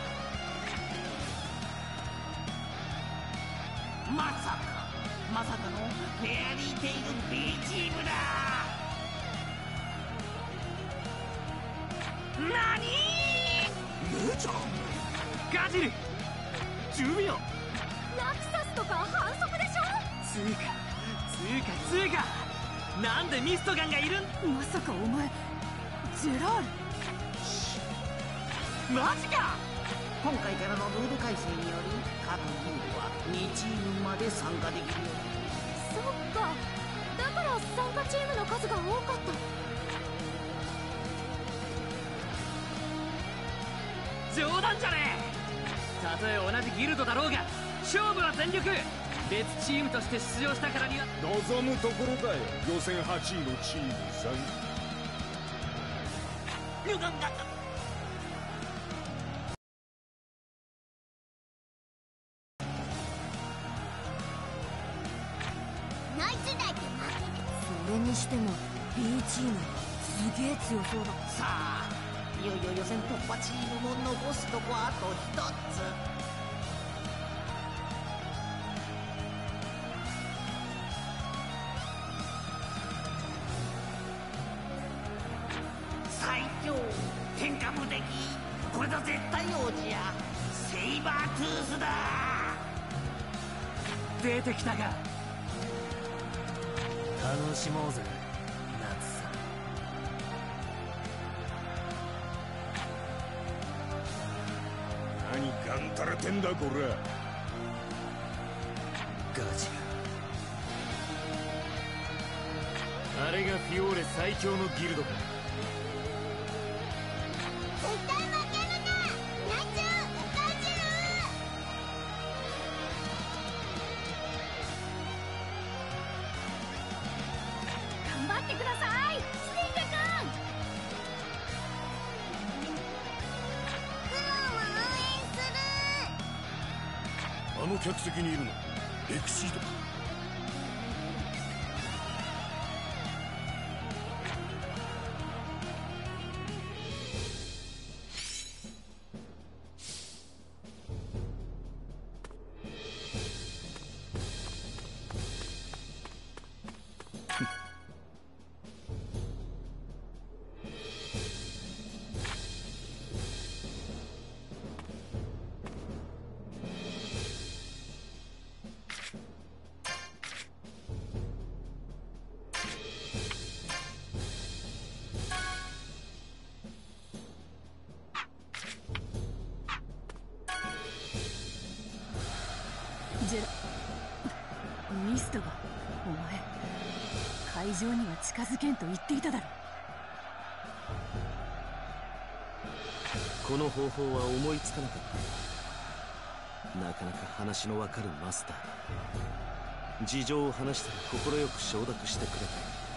まさかまさかのフェアリーテイル B チームだ。なに姉ちゃんガジルじゅうびょう。 ラクサスとか反則でしつーかつーかつーか。なんでミストガンがいるん。 ょ。まさかお前ジェラール。 マジか。 今回からのルール改正により各ギルドはにチームまで参加できるように。 そっか、だから参加チームの数が多かった。 冗談じゃねえ。たとえ同じギルドだろうが勝負は全力。別チームとして出場したからには望むところだよ。予選はちいのチームさん。 ナイツだけ負けて。 それにしても B チームすげえ強そうだ。 さあいよいよ予選突破チームも残すとこあとひとつ。最強天下無敵。これぞ絶対王者やセイバートゥースだ。 出てきたか。楽しもうぜ夏さん。何ガンたれてんだこら。 ガジラ、あれがフィオーレ最強のギルドか。 絶対負けるな、ナチュガジル。 頑張ってください、スティング君。 クロンを応援する。 あの客席にいるのエクシードか。 ジェラミストが、お前会場には近づけんと言っていただろ。 この方法は思いつかなかった。なかなか話のわかるマスターだ。事情を話したら快く承諾してくれ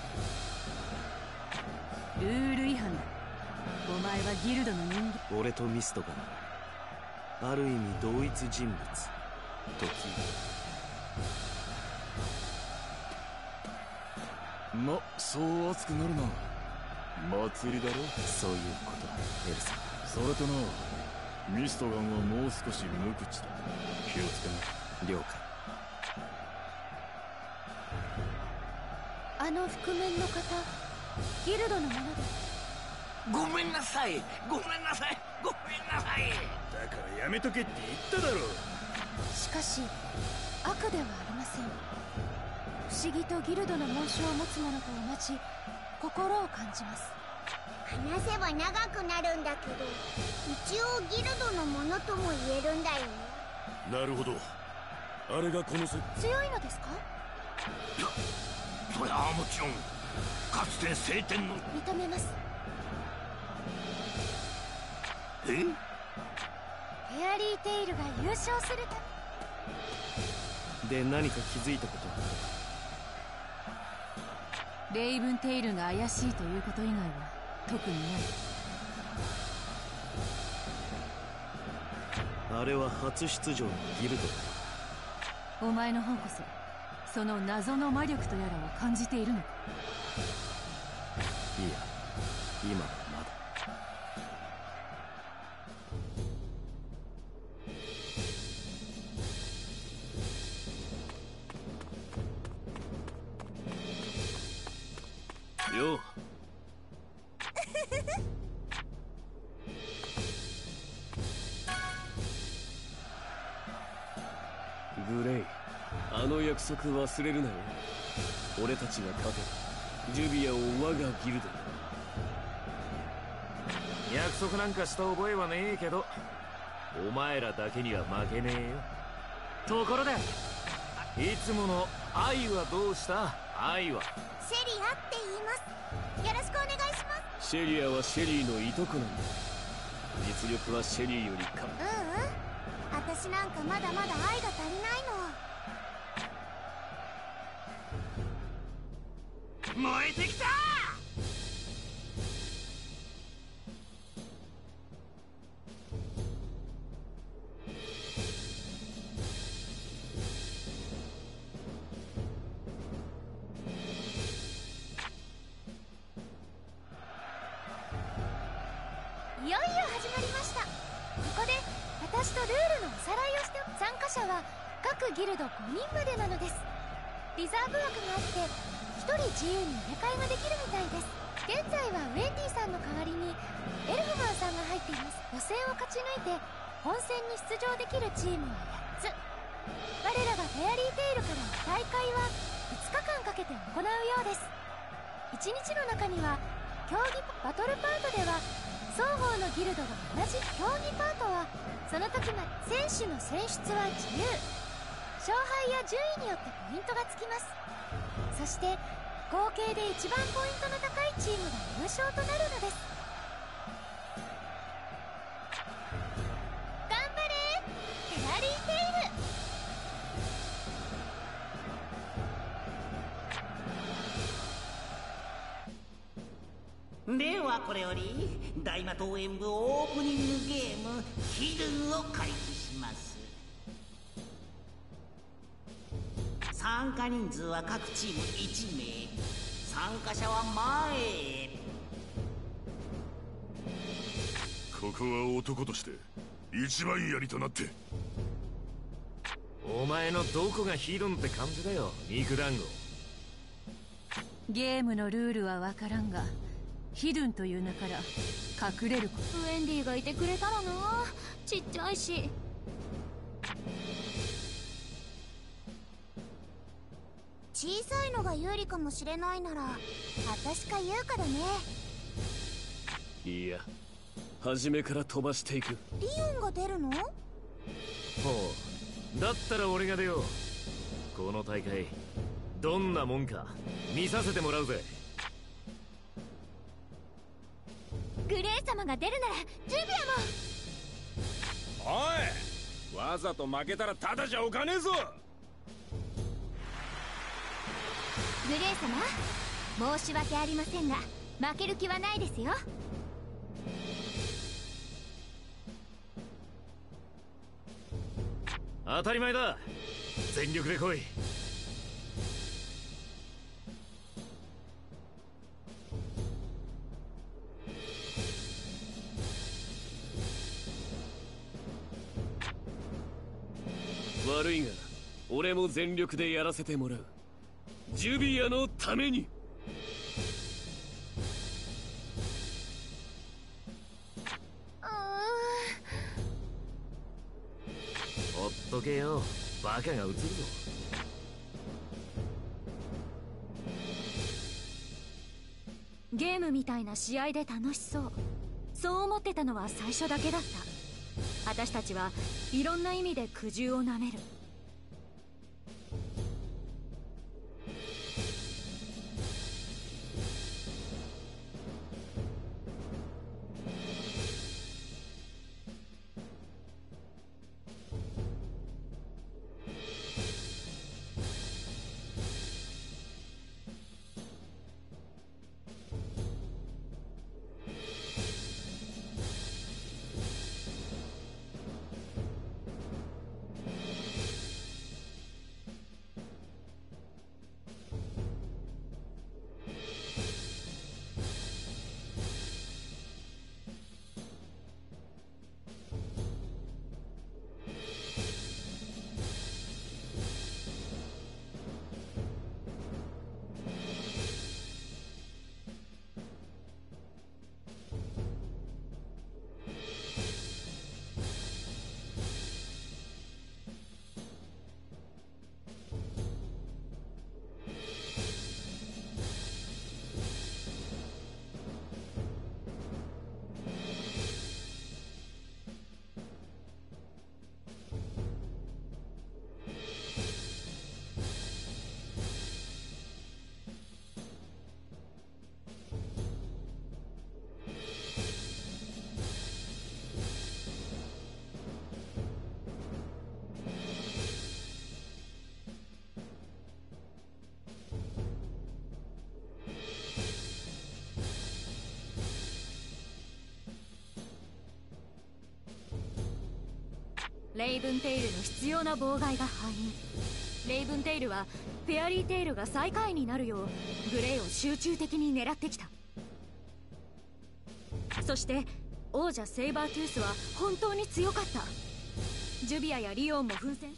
た。 ルール違反だ。お前はギルドの人間。 俺とミストがある意味同一人物と聞いた。ま、そう熱くなるな。祭りだろ。 そういうことだ、エルサ。 それとな、ミストガンはもう少し無口だ。気をつけな。 了解。 あの覆面の方、ギルドのもので。 ごめんなさい、ごめんなさい、ごめんなさい。 だからやめとけって言っただろ。 しかし悪ではありません。不思議とギルドの紋章を持つ者と同じ心を感じます。 話せば長くなるんだけど、一応ギルドのものとも言えるんだよね。 なるほど。あれがこのせ強いのですか。 それはもちろんかつて聖典の。 認めます。 え？ フェアリーテイルが優勝するためで何か気づいたことはある。レイブンテイルが怪しいということ以外は特にない。 あれは初出場のギルドだ。 お前の方こそその謎の魔力とやらを感じているのか。 いや、今はまだ。 よう。グレイ、あの約束忘れるなよ。俺たちが勝てばジュビアを我がギルドに。 約束なんかした覚えはねえけど、お前らだけには負けねえよ。ところで、いつもの愛はどうした？愛はシェリアって言います。よろしくお願いします。 シェリアはシェリーのいとこなんだ。実力はシェリーよりか。 ううん、私なんかまだまだ愛が足りないの。 燃えてきた。 いよいよ始まりました。ここで私とルールのおさらいをして。参加者は各ギルドごにんまでなのです。リザーブ枠があってひとり自由に入れ替えができるみたいです。現在はウェンディさんの代わりにエルフマンさんが入っています。予選を勝ち抜いて本戦に出場できるチームはやっつ。我らがフェアリーテイル大会はふつかかんかけて行うようです。いちにちの中には競技バトルパートでは双方のギルドが同じ競技パートはその時まで選手の選出は自由、勝敗や順位によってポイントがつきます。そして合計で一番ポイントの高いチームが優勝となるのです。頑張れフェアリーテイル。 ではこれより大魔党演舞オープニングゲームヒルを開始します。参加人数は各チームいちめい、参加者は前へ。 ここは男として一番槍となって。 お前のどこがヒドンって感じだよ、肉団子。 ゲームのルールは分からんが、ヒドゥンという名から隠れるこウェンディがいてくれたらな。ちっちゃいし。 小さいのが有利かもしれないなら私か優香だね。 いや、初めから飛ばしていく。 リオンが出るの？ ほう、だったら俺が出よう。この大会どんなもんか見させてもらうぜ。 グレイ様が出るならジュビアも。 おい、わざと負けたらただじゃおかねえぞ。 グレイ様、申し訳ありませんが負ける気はないですよ。 当たり前だ、全力で来い。 悪いが俺も全力でやらせてもらう。ジュビアのために。 ほっとけよ、バカが映るぞ。 ゲームみたいな試合で楽しそう、そう思ってたのは最初だけだった。私たちはいろんな意味で苦渋をなめる。レイブンテイルの必要な妨害が敗因。レイブンテイルはフェアリーテイルが最下位になるようグレイを集中的に狙ってきた。そして王者セイバートゥースは本当に強かった。ジュビアやリオンも奮戦。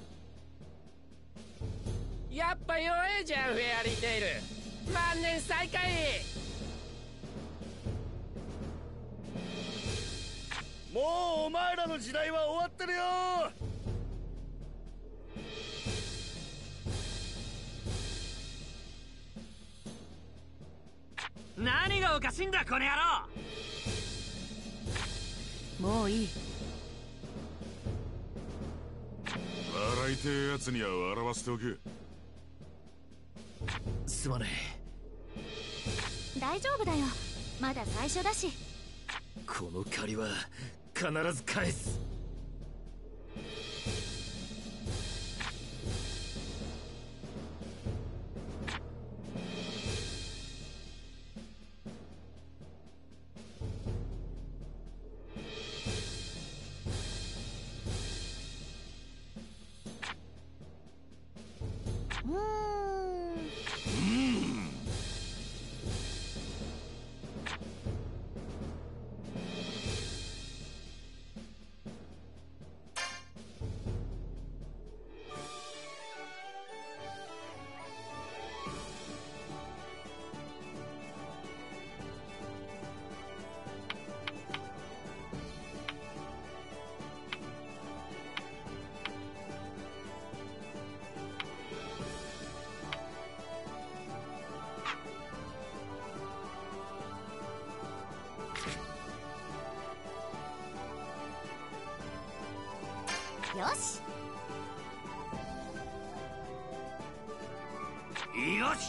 やっぱ弱えじゃんフェアリーテイル。万年最下位。 もうお前らの時代は終わってるよ。 おかしいんだこの野郎。 もういい。 笑いてえやつには笑わせておけ。 すまね大丈夫だよ、まだ最初だし。 え。この借りは必ず返す。 うーん。よし。 よし。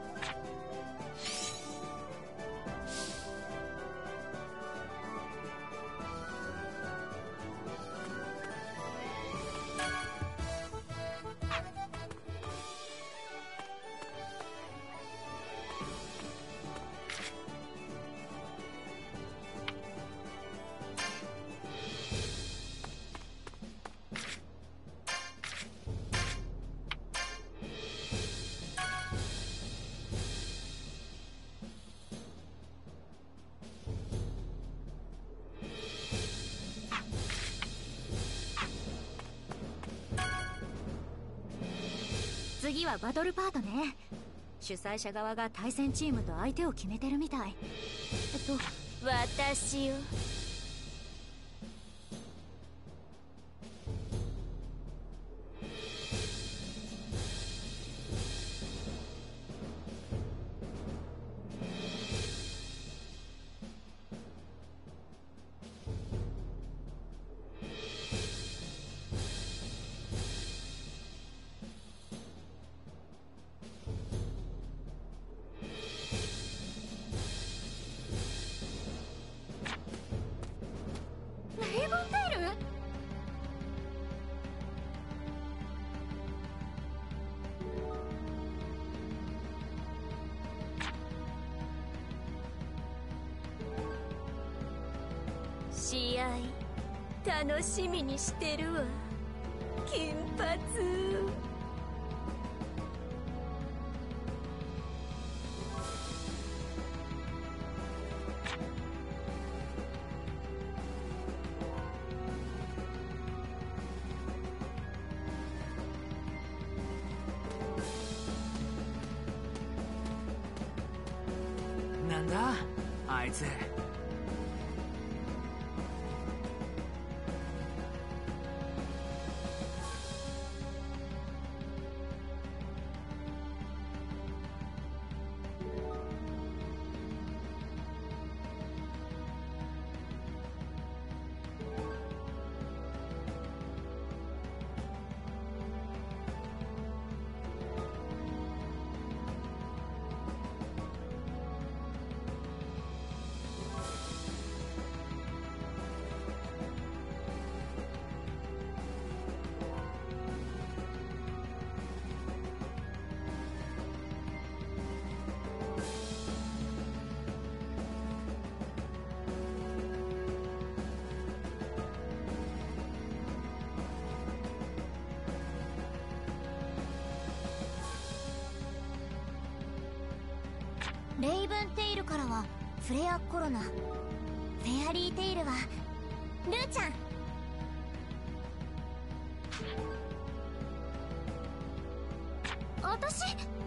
次はバトルパートね。主催者側が対戦チームと相手を決めてるみたい。えっと私よ。レイブンテール？試合楽しみにしてるわ。金髪。 なんだあいつ。 レイブンテイルからはフレアコロナ、フェアリーテイルはルーちゃん。私？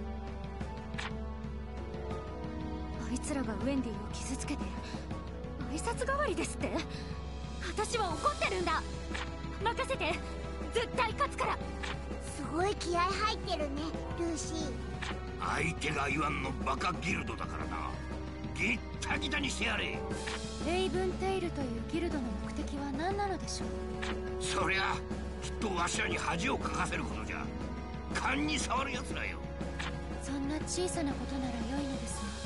あいつらがウェンディを傷つけて挨拶代わりですって？私は怒ってるんだ。任せて、絶対勝つから。 すごい気合入ってるねルーシー。 相手が言わんのバカギルドだからな。 ギッタギタにしてやれ。 レイブンテイルというギルドの目的は何なのでしょう。 そりゃきっとわしらに恥をかかせることじゃ。勘に触るやつらよ。 そんな小さなことなら良いのですが。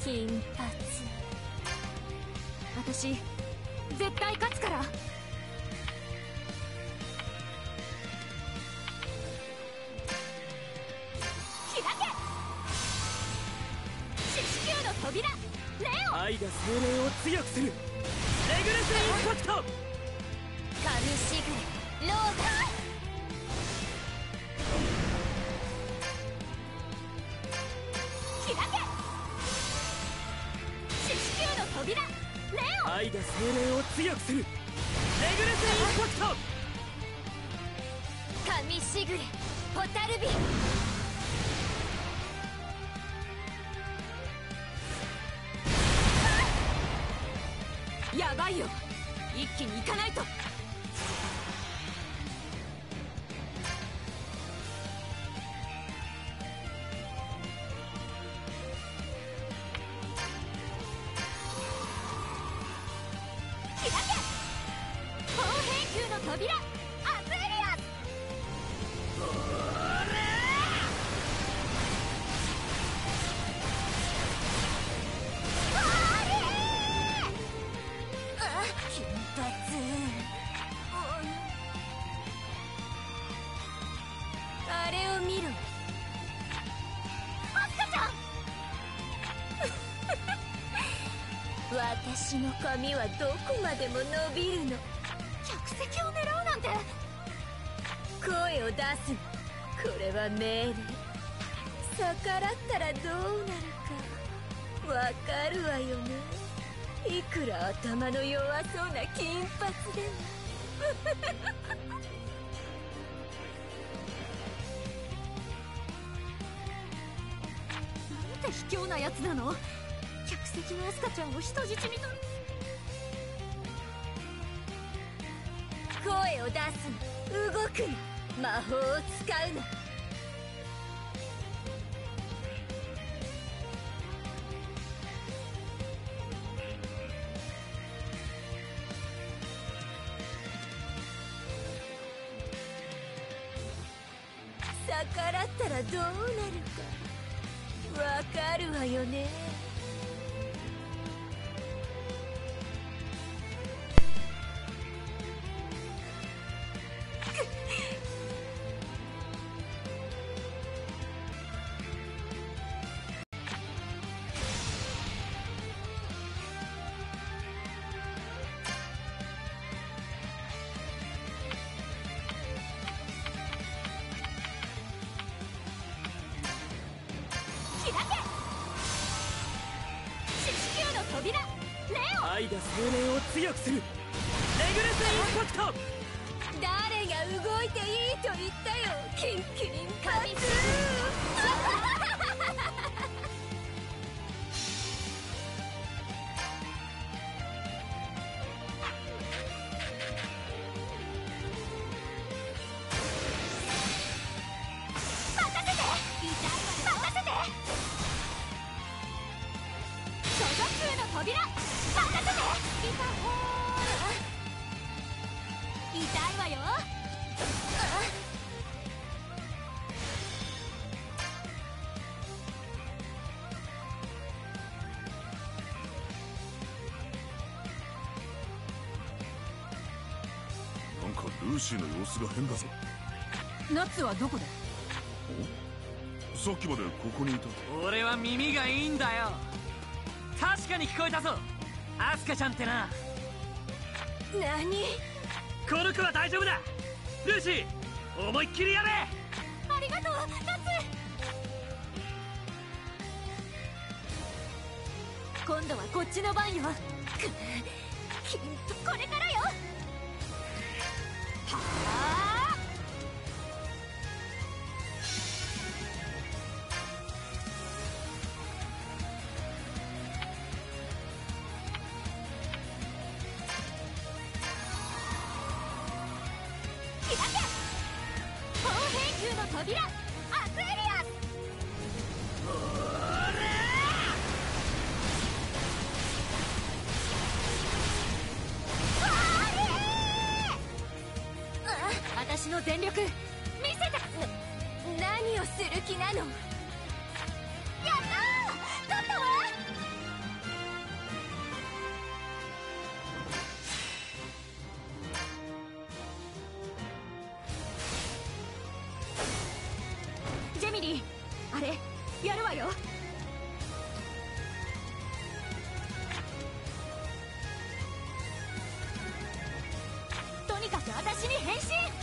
金髪。私絶対勝つから。開け四死球の扉レオ。 愛が精霊を強くするレグレスインパクト。 神しぐれローガ開け四死球の扉レオ。 愛が精霊を強くするレグレスインパクト。 神しぐれホタルビ。 やばいよ、一気に行かないと。 開け砲兵球の扉アズエリアス。金髪。あれを見ろアスカちゃん。私の髪はどこまでも伸びるの。客席を狙うなんて。声を出すの。これは命令。逆らったらどうなるかわかるわよね。いくら頭の弱そうな金髪でも。 なんて卑怯なやつなの。客席のアスカちゃんを人質に取る。 声を出すの。動くの。魔法を使うの。逆らったらどうなるかわかるわよね。開け四死球の扉レオ。 愛が精霊を強くするレグレスインパクト。 誰が動いていいと言ったよキンキリン神ス任せて任せて所属の扉任せてイタホー痛いわよ。 なんかルーシーの様子が変だぞ。 ナツはどこだ。 さっきまでここにいた。 俺は耳がいいんだよ。確かに聞こえたぞアスカちゃんってな。 何。 この子は大丈夫だルーシー、思いっきりやれ。 ありがとうナツ。今度はこっちの番よ。くきっとこれからよ。はあ開け砲兵球の扉アスエリアス。私の全力見せて。な何をする気なの。やったー勝ったわ。 にあれやるわよ。とにかく私に変身。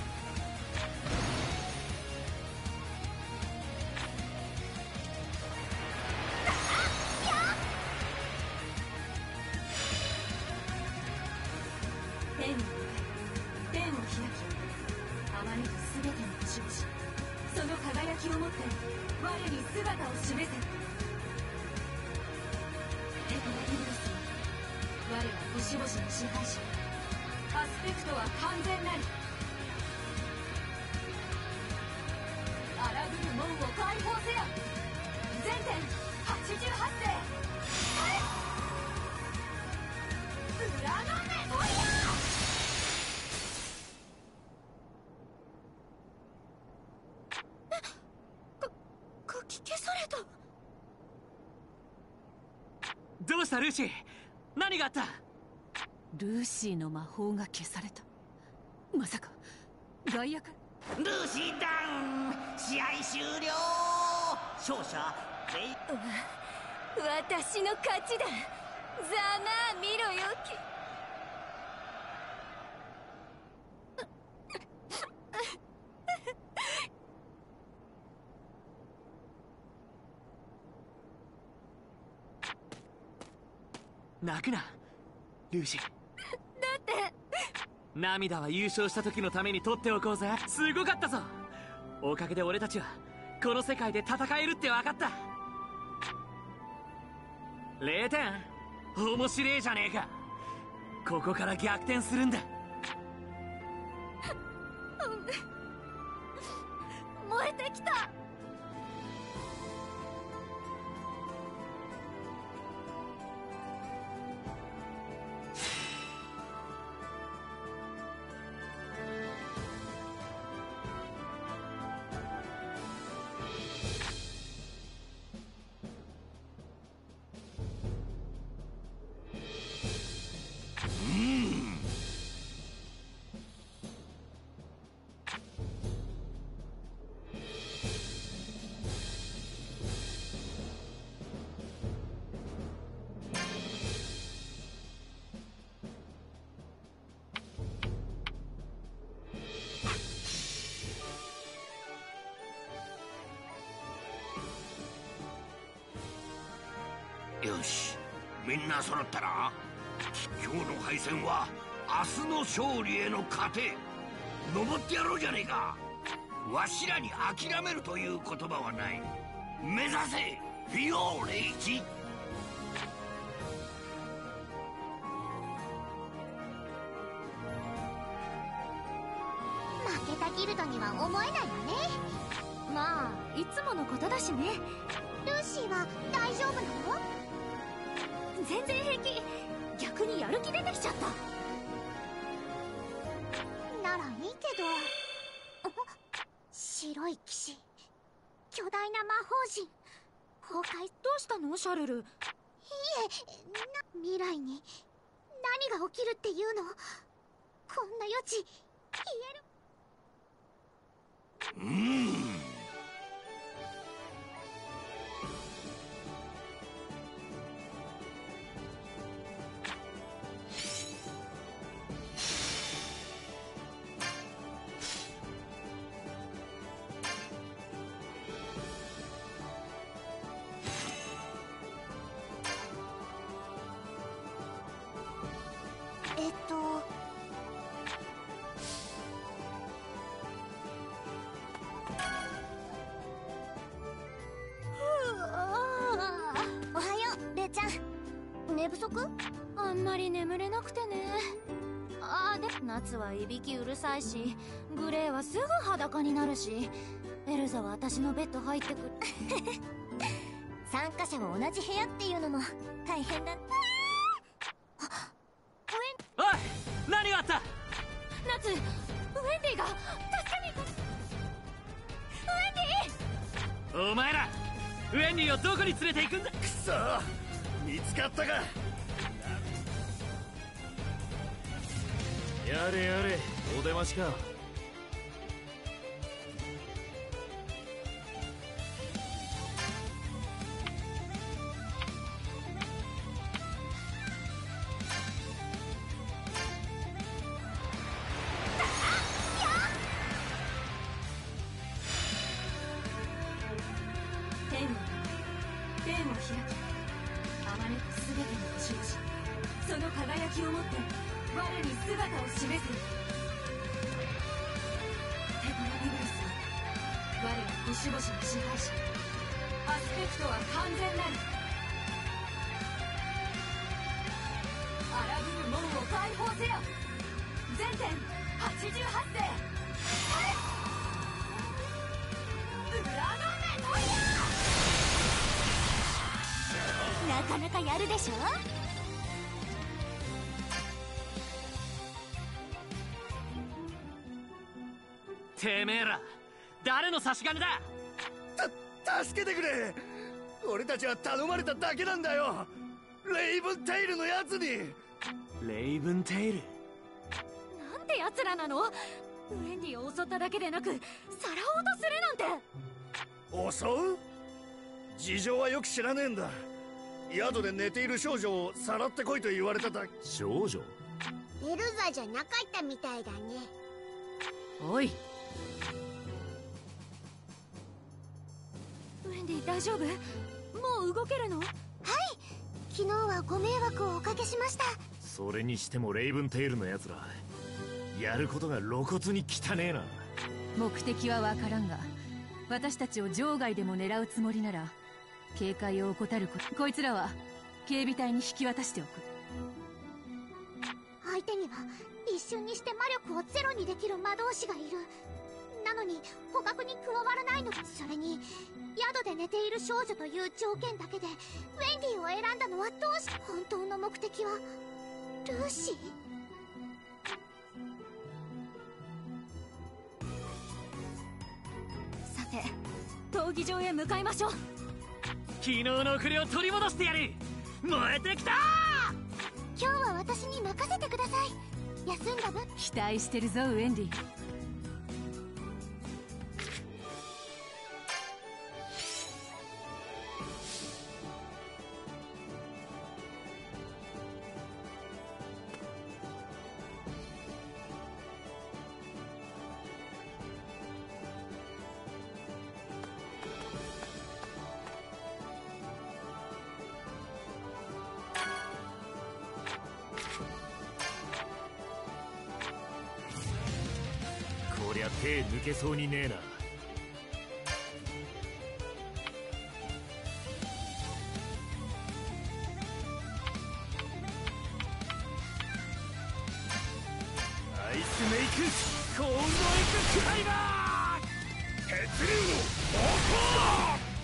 天に向かい天を開き、あまねくすべての星々、その輝きをもって我に姿を示せ。ヘトラギブロス、我は星々の支配者。アスペクトは完全なり。荒ぶる門を解放せよ。全点はちじゅうはち世。裏のメトリア。書き消された。 どうしたルーシー、何があった？ ルーシーの魔法が消された。まさか外野からルーシーダウン。試合終了。勝者レイ。 私の勝ちだ。ざまあ見ろよ。 泣くなルーシー。 だって涙は優勝した時のために取っておこうぜ。すごかったぞ。おかげで俺たちはこの世界で戦えるって分かった。れいてん面白えじゃねえか。ここから逆転するんだ。 燃えてきた。 よし、みんな揃ったら今日の敗戦は明日の勝利への糧。登ってやろうじゃねえか。わしらに諦めるという言葉はない。目指せフィオーレいち。 負けたギルドには思えないわね。 まあいつものことだしね。 ルーシーは大丈夫なの？ 全然平気。逆にやる気出てきちゃった。 ならいいけど。白い騎士、巨大な魔法陣、崩壊。 どうしたのシャルル？ いえ、な未来に何が起きるっていうの？こんな余地消える。 うーん。 えっとおはようレイちゃん。寝不足？ あんまり眠れなくてね。ああ、で夏はいびきうるさいし、グレーはすぐ裸になるし、エルザは私のベッド入ってくる。 参加者は同じ部屋っていうのも大変だ。 おい、何があった？ 夏、ウェンディが助けに。ウェンディ！ お前らウェンディをどこに連れて行くんだ？ くそー、見つかったか。 やれやれ、お出ましか。 星々の支配者アスペクトは完全なり。あらゆる門を解放せよ。全点はちじゅうはち世。裏のメトリア。 なかなかやるでしょ。 てめえら誰の差し金だ。 た助けてくれ。俺たちは頼まれただけなんだよ。レイブンテイルのやつに。 レイブンテイルなんて奴らなの。ウェンディを襲っただけでなくさらおうとするなんて。 襲う？事情はよく知らねえんだ。宿で寝ている少女をさらってこいと言われただ。 少女？ エルザじゃなかったみたいだね。 おいウェンディ、大丈夫？もう動けるの？はい、 昨日はご迷惑をおかけしました。 それにしてもレイブンテイルのやつらやることが露骨に汚ねえな。 目的はわからんが私たちを場外でも狙うつもりなら警戒を怠ること。こいつらは警備隊に引き渡しておく。 相手には一瞬にして魔力をゼロにできる魔導士がいる。なのに捕獲に加わらないの。それに宿で寝ている少女という条件だけでウェンディを選んだのはどうして。本当の目的はルーシー？ さて闘技場へ向かいましょう。 昨日の遅れを取り戻してやる。燃えてきた。 今日は私に任せてください。休んだ分期待してるぞウェンディ。 こりゃ手抜けそうにねえな。アイスメイクコールドエククライマー血流の暴行。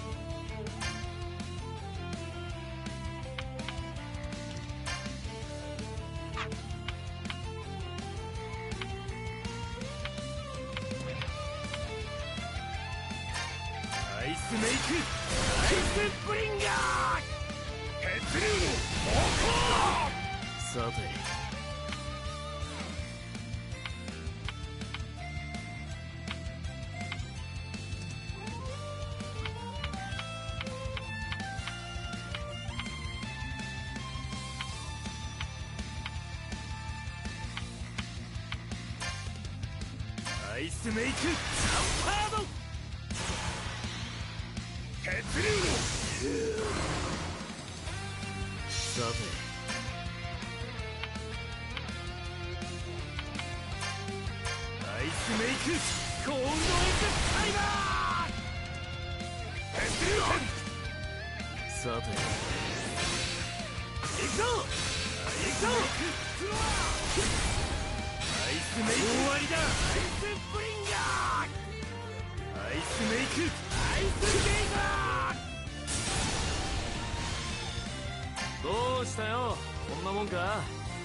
アイスメイクアイスブリンガー血流の暴行。さてアイスメイクジャンパード血流のさてアイスメイクコールドエクスタイマー血流剣。さて行くぞ行くぞアイスメイク終わりだ。アイスブリンガーアイスメイクアイスゲイザー。どうしたよこんなもんか。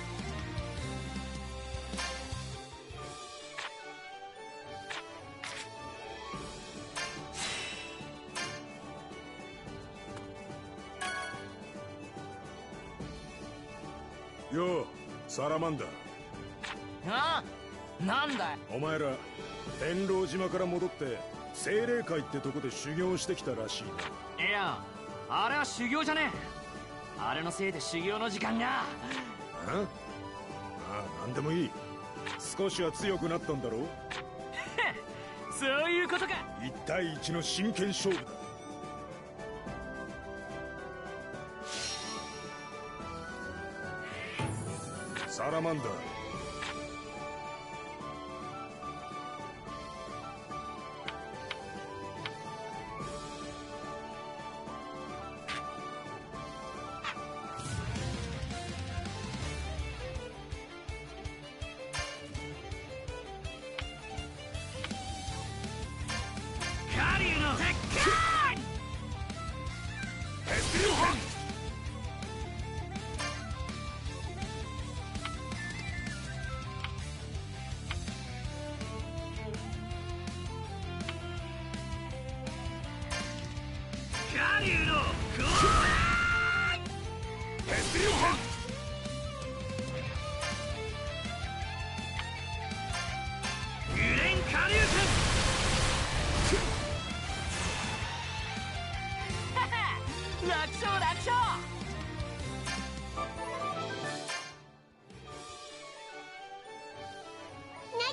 ようサラマンダー。 ああ、なんだい。 お前ら天狼島から戻って精霊会ってとこで修行してきたらしいな。 いやあれは修行じゃねえ。あれのせいで修行の時間が。 あああ、なんでもいい。少しは強くなったんだろう。 そういうことか。 一対一の真剣勝負だ。サラマンダー。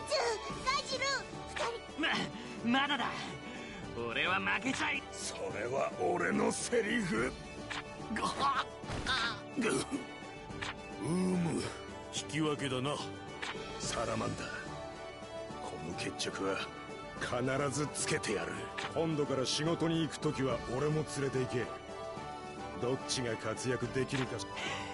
ガジルままだだ。俺は負けちゃい。 それは俺のセリフ。 ごはぐうむ、引き分けだなサラマンダー。この決着は必ずつけてやる。今度から仕事に行くときは俺も連れて行け。どっちが活躍できるか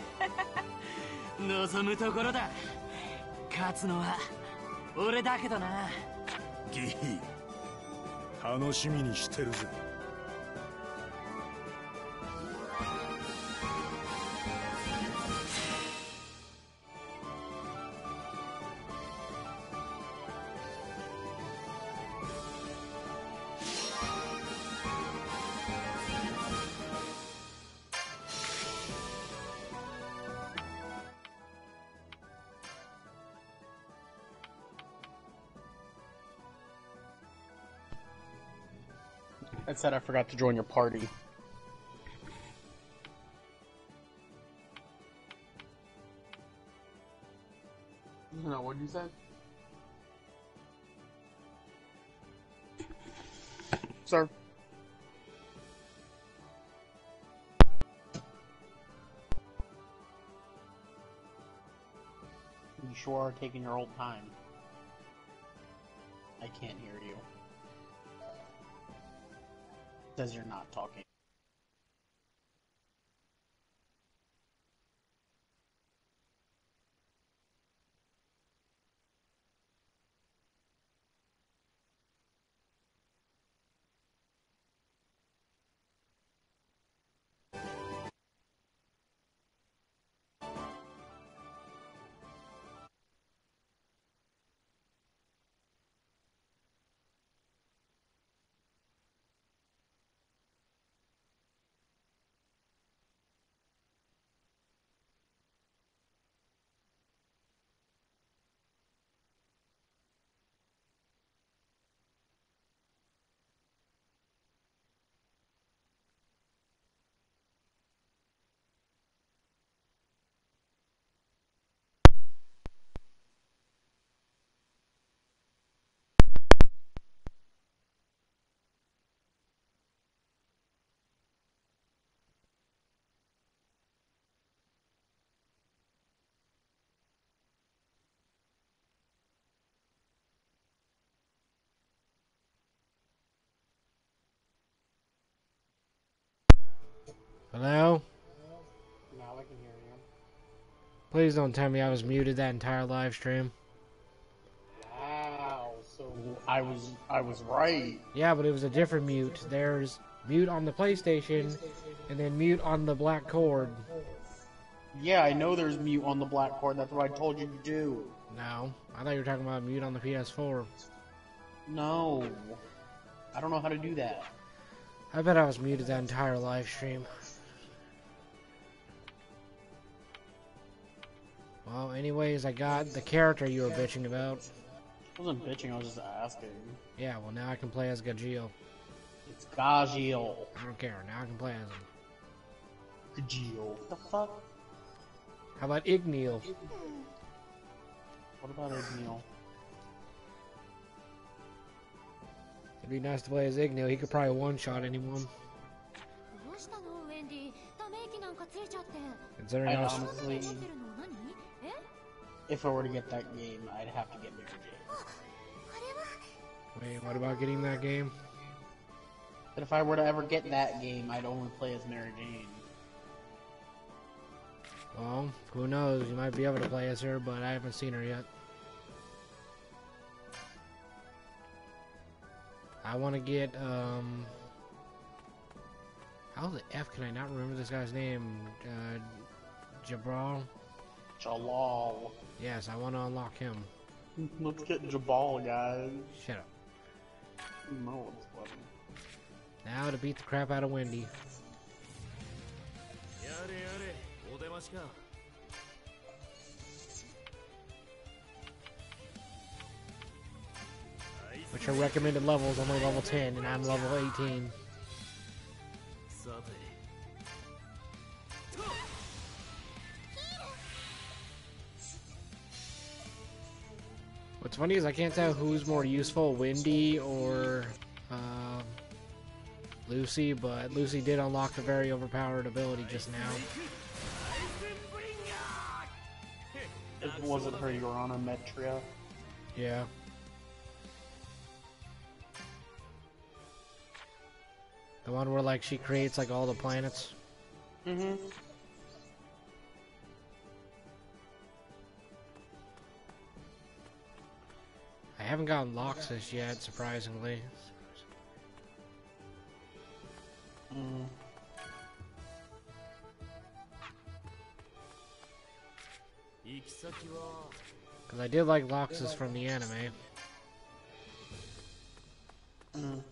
望むところだ。勝つのは俺だけどな。 ギヒ、楽しみにしてるぜ。 It said I forgot to join your party. No, what did you say? Sir? You sure are taking your old time. I can't hear you. Says you're not talking. Hello? Now I can hear you. Please don't tell me I was muted that entire live stream. Wow, so I was I was right. Yeah, but it was a different mute. There's mute on the PlayStation, and then mute on the black cord. Yeah, I know there's mute on the black cord. That's what I told you to do. No, I thought you were talking about mute on the P S four. No. I don't know how to do that. I bet I was muted that entire live stream. Well, anyways, I got the character you were bitching about. I wasn't bitching, I was just asking. Yeah, well, now I can play as Gajeel. It's Gajeel. I don't care. Now I can play as him. Gajeel. What the fuck? How about Igneal? What about Igneal? It'd be nice to play as Igneal. He could probably one-shot anyone. Considering I I was... honestly... If I were to get that game, I'd have to get Mary Jane. Wait, what about getting that game? But if I were to ever get that game, I'd only play as Mary Jane. Well, who knows? You might be able to play as her, but I haven't seen her yet. I want to get, um... how the F can I not remember this guy's name? Uh, Jabral? Jalal. Yes, I want to unlock him. Let's get Jabal, guys. Shut up. No, it's funny. Now to beat the crap out of Wendy. Which are recommended levels, only level ten, and I'm level eighteen. What's funny is I can't tell who's more useful, Windy or um, Lucy, but Lucy did unlock a very overpowered ability just now. It wasn't her, you were on a Metria. Yeah. The one where, like, she creates, like, all the planets. Mm-hmm. I haven't gotten Loxus yet, surprisingly. Mm. Because I did like Loxus from the anime. Mm.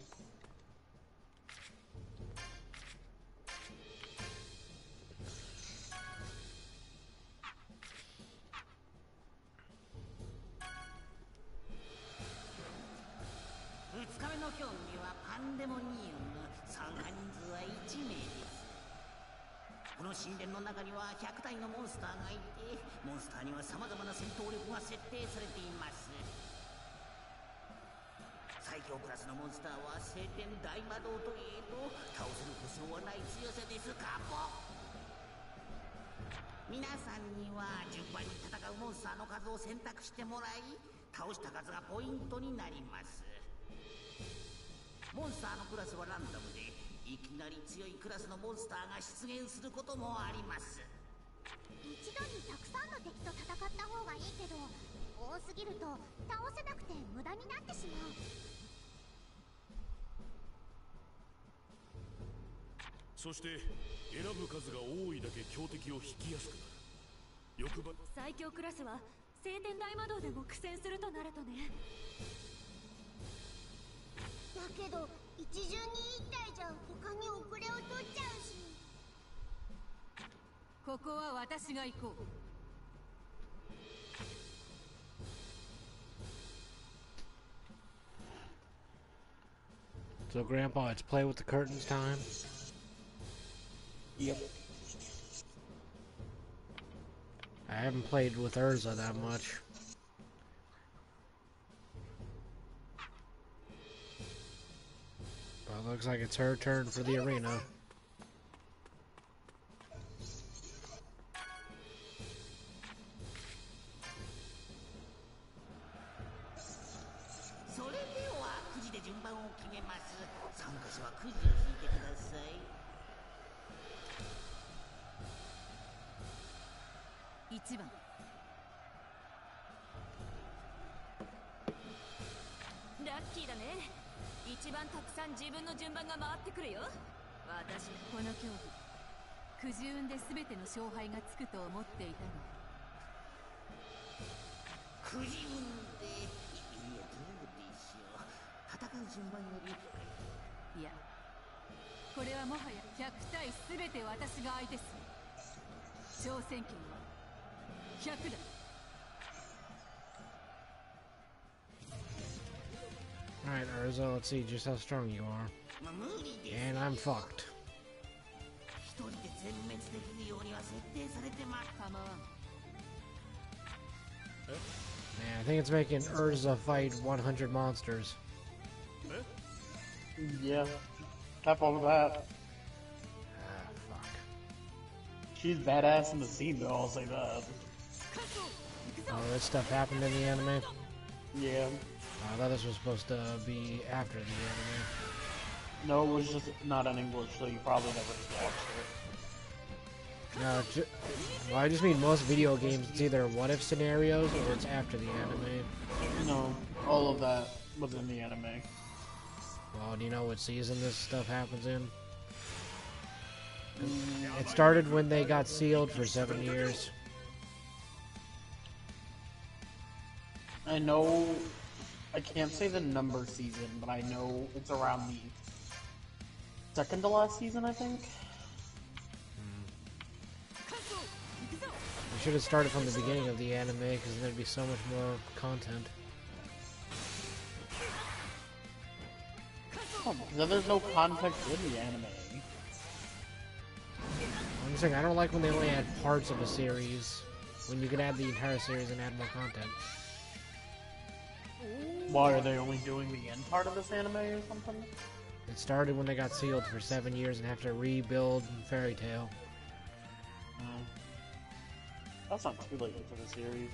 So, Grandpa, it's play with the curtains time? Yep. I haven't played with Urza that much. But it looks like it's her turn for the arena. Alright, Urza, let's see just how strong you are. And I'm fucked. Man, I think it's making Urza fight one hundred monsters. Yeah. Top on that. Ah, fuck. She's badass in the scene, though, I'll say that. Oh, this stuff happened in the anime? Yeah. I thought this was supposed to be after the anime. No, it was just not in English, so you probably never just watched it. No, ju well, I just mean most video games, it's either what-if scenarios or it's after the anime. No, all of that was in the anime. Well, do you know what season this stuff happens in? It started when they got sealed for seven years. I know, I can't say the number season, but I know it's around the second to last season, I think. We should have started from the beginning of the anime, because then there'd be so much more content. Oh, then there's no context in the anime. I'm just saying, I don't like when they only add parts of a series, when you can add the entire series and add more content. Why are they only doing the end part of this anime or something? It started when they got sealed for seven years and have to rebuild Fairtail. Mm. That's not too late into the series.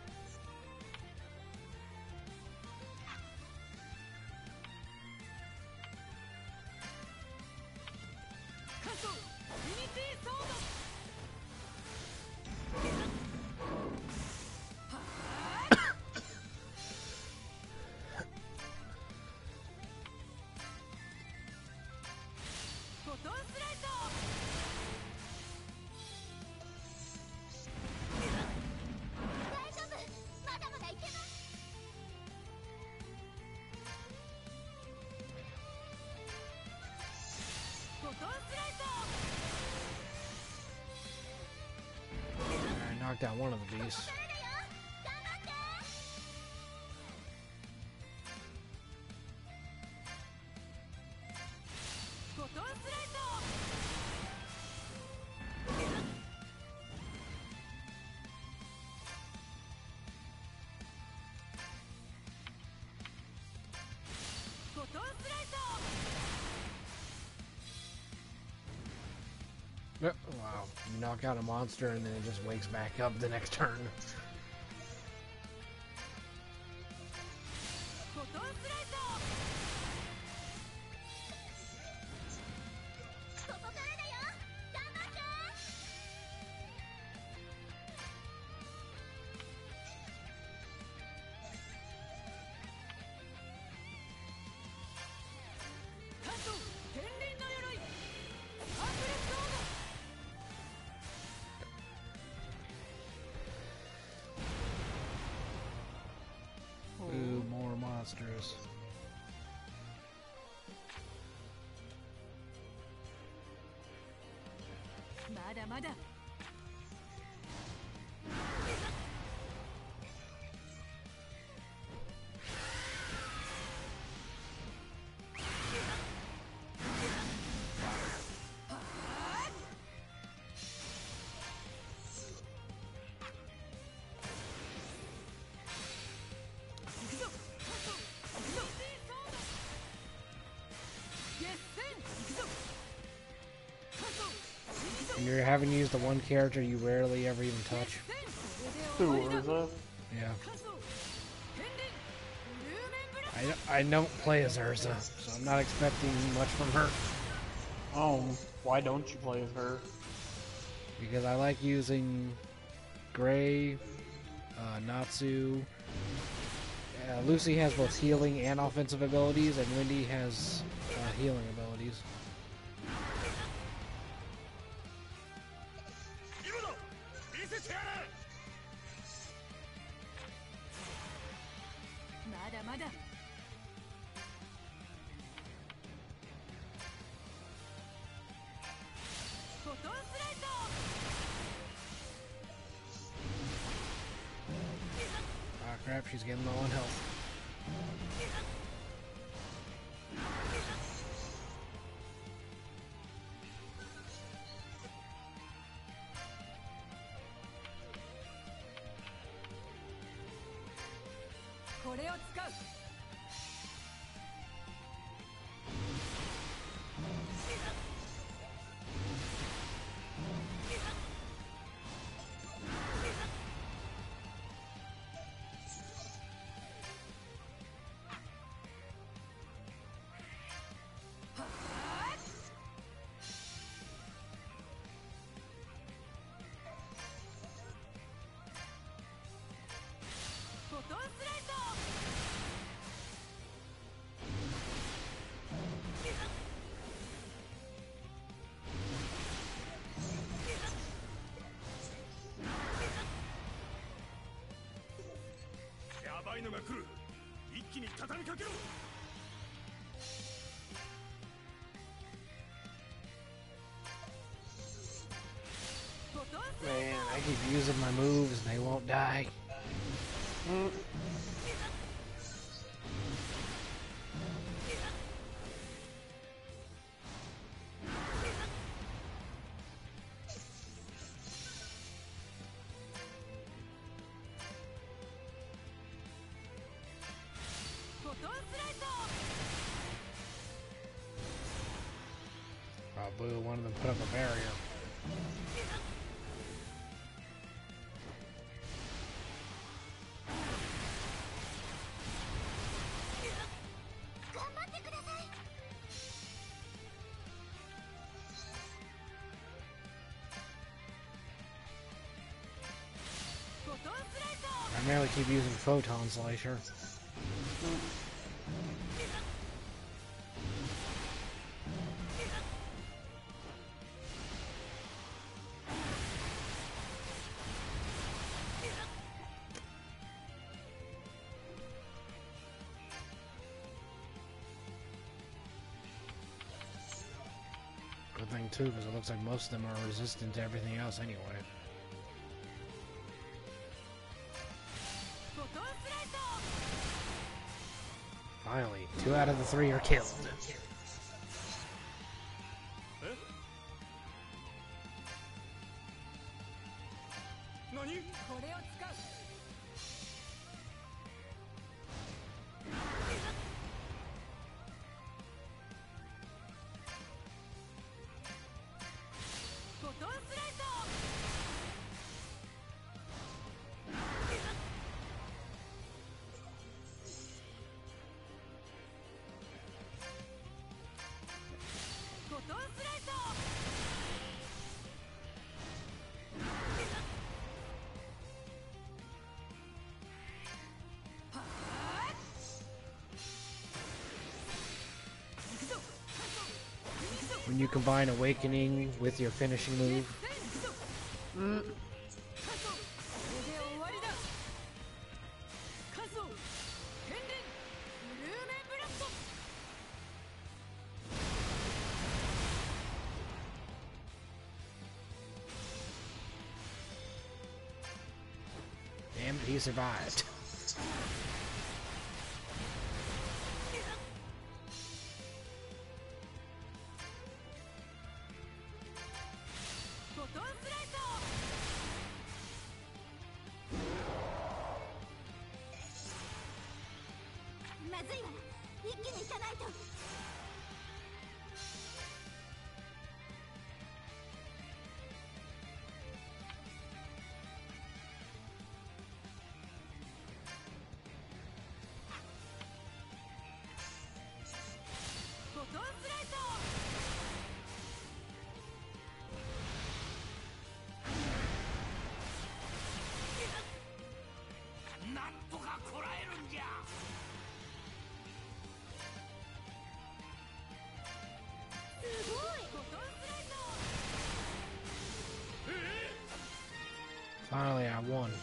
I knocked out one of the beasts. Yep. Wow. You knock out a monster and then it just wakes back up the next turn. Ooh, more monsters. And you're having used the one character you rarely ever even touch. Who, Urza? Yeah. I, I don't play as Urza, so I'm not expecting much from her. Oh, why don't you play as her? Because I like using Gray, uh, Natsu. Uh, Lucy has both healing and offensive abilities, and Wendy has uh, healing abilities. Ah, crap, she's getting low on health. Man, I keep using my moves and they won't die. Mm. boo, one of them put up a barrier. I merely keep using Photon Slicer. Good thing too, because it looks like most of them are resistant to everything else anyway. Finally, two out of the three are killed. When you combine Awakening with your finishing move. Mm. Damn it, he survived. Finally, I won.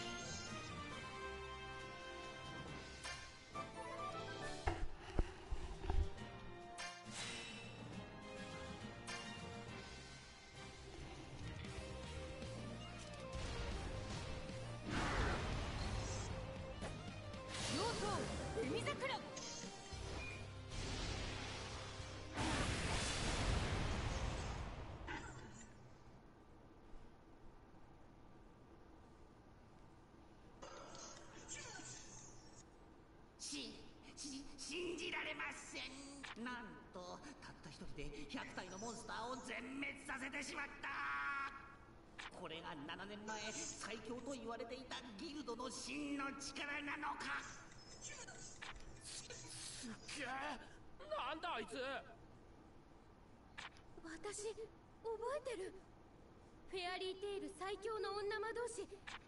私、覚えてる。フェアリーテイル最強の女魔導士。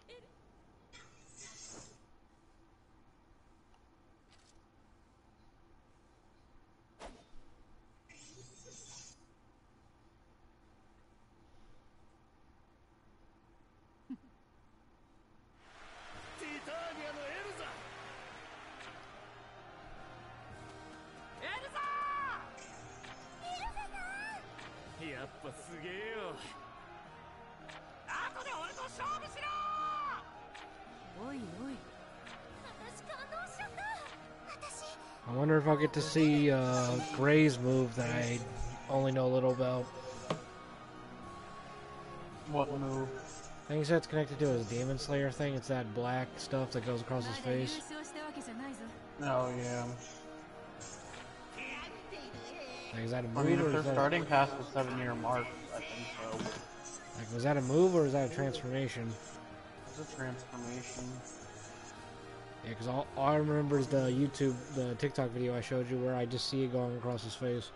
やっぱすげえよ。 後で俺と勝負しろ。 おいおい。 私感動しちゃった。私。 I wonder if I'll get to see uh, Gray's move that I only know a little about. What move? I think he said it's connected to his Demon Slayer thing. It's that black stuff that goes across his face. Oh yeah. Like, is that a I mean, move or if they're is that starting past the seven-year mark, I think so. like was that a move or is that a transformation? It's a transformation. Yeah, because all, all I remember is the YouTube, the TikTok video I showed you where I just see it going across his face.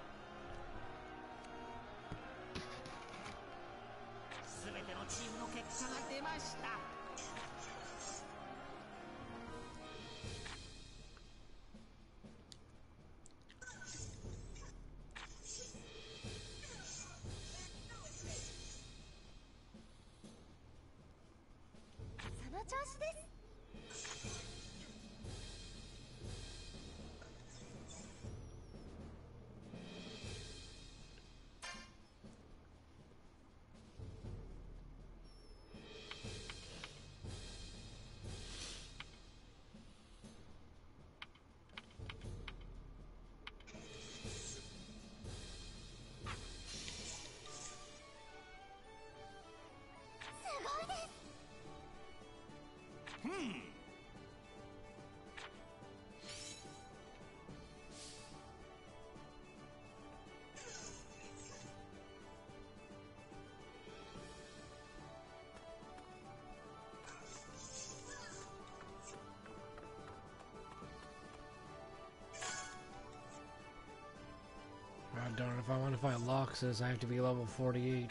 God darn, if I want to fight Loxus, I have to be level forty-eight.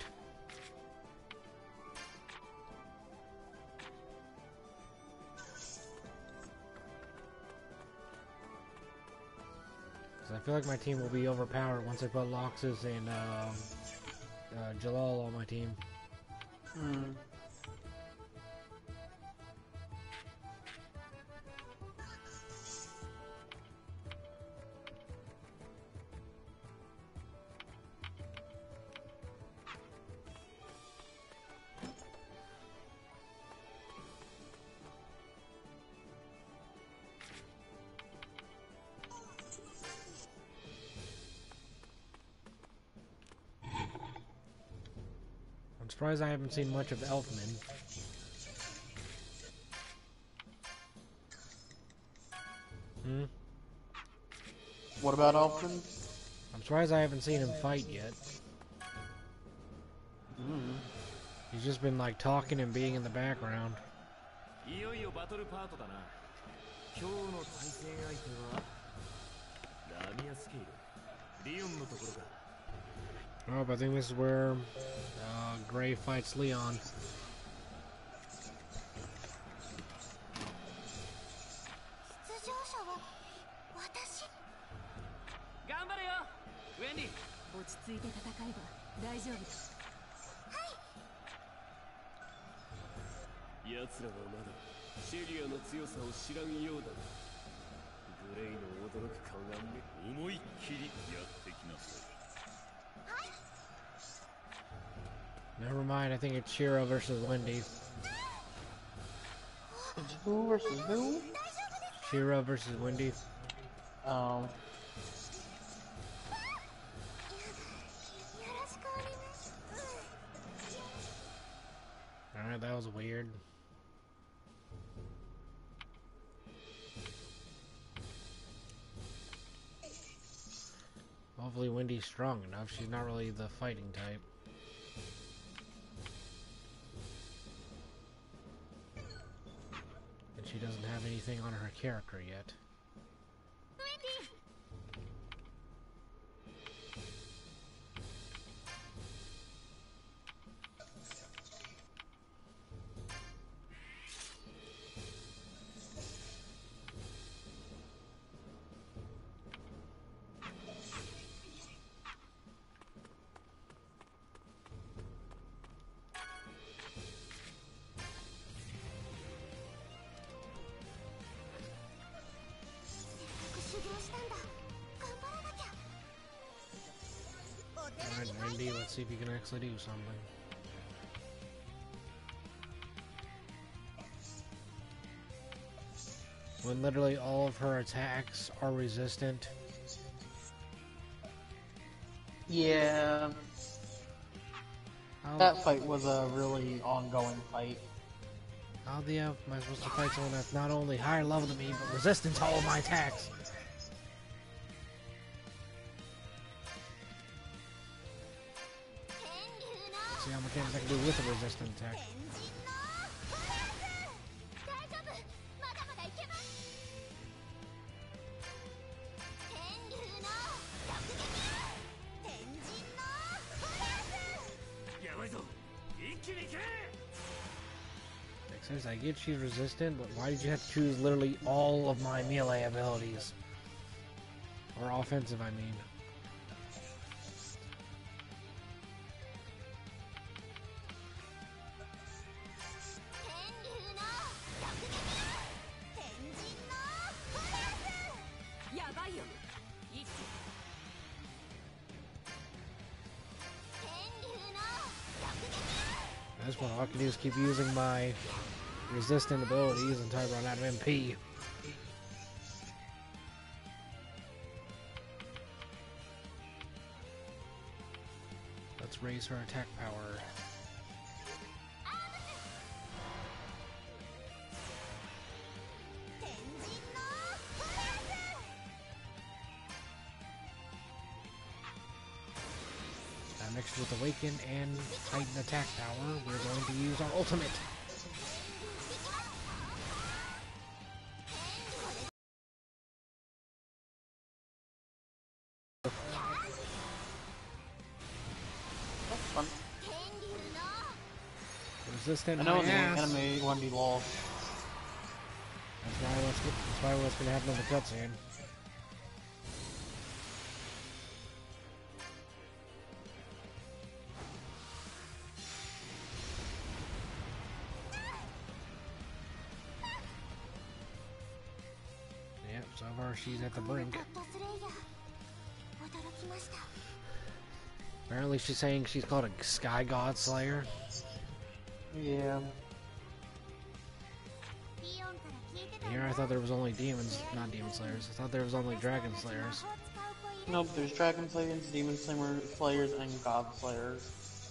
Because I feel like my team will be overpowered once I put Loxus and uh, uh, Jalal on my team. Hmm. I'm surprised I haven't seen much of Elfman. Hmm? What about Elfman? I'm surprised I haven't seen him fight yet. Mm. He's just been like talking and being in the background. Oh, but I think this is where uh, Gray fights Leon. Never mind, I think it's Shiro versus Wendy. It's who versus who? Shiro versus Wendy. Oh. Alright, that was weird. Hopefully Wendy's strong enough. She's not really the fighting type. And she doesn't have anything on her character yet. Wendy! Alright, Wendy, let's see if you can actually do something. When literally all of her attacks are resistant. Yeah. How, That fight was a really ongoing fight. how the F am I supposed to fight someone that's not only higher level than me, but resistant to all of my attacks? See how much damage I can do with a resistant attack. Makes sense. I get she's resistant, but why did you have to choose literally all of my melee abilities? Or offensive, I mean. That's what all I can do is keep using my resistant abilities until I run out of M P. Let's raise her attack power. Now mixed with Awaken and Titan attack power, we're going to use our ultimate. Resistant. I know in the ass. anime one D lol. That's why I was. That's why I was gonna have another cutscene. Yep. So far, she's at the brink. Apparently, she's saying she's called a Sky God Slayer. Yeah. Here, I thought there was only demons, not demon slayers. I thought there was only dragon slayers. Nope, there's dragon slayers, demon slayer slayers, and god slayers.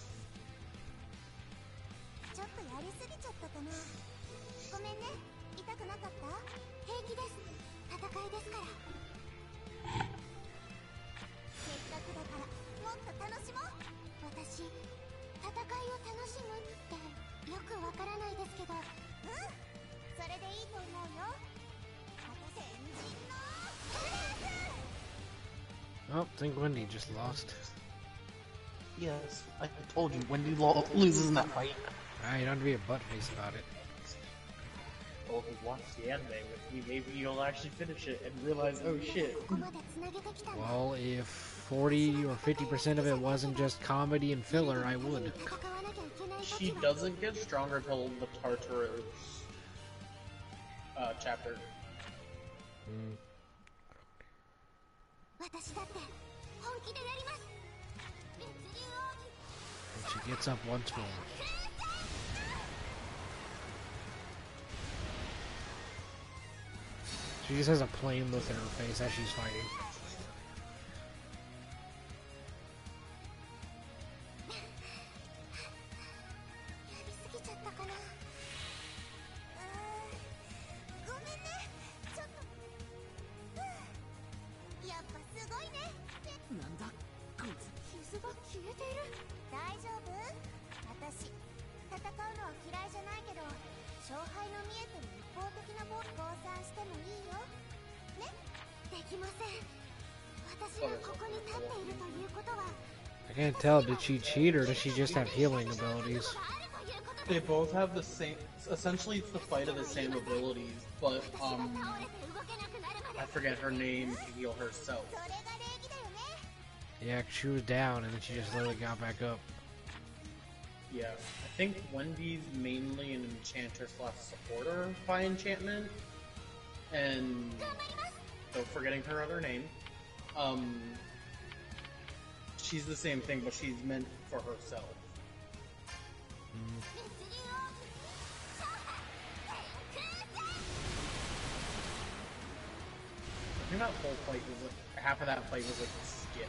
Oh, I think Wendy just lost. Yes, I told you, Wendy lo loses in that fight. Ah, you don't have to be a buttface about it. Well, if you watch the anime with me, maybe you'll actually finish it and realize, oh shit. Well, if forty or fifty percent of it wasn't just comedy and filler, I would. She doesn't get stronger till the Tartarus uh, chapter. Mm. And she gets up once more. She just has a plain look in her face as she's fighting. I can't tell, did she cheat or does she just have healing abilities? They both have the same, essentially it's the fight of the same abilities, but um, I forget her name to heal herself. Yeah, she was down and then she just literally got back up. Yeah, I think Wendy's mainly an enchanter slash supporter by enchantment, and though forgetting her other name, um, she's the same thing, but she's meant for herself. Mm. I think that whole fight was like, half of that fight was like a skit.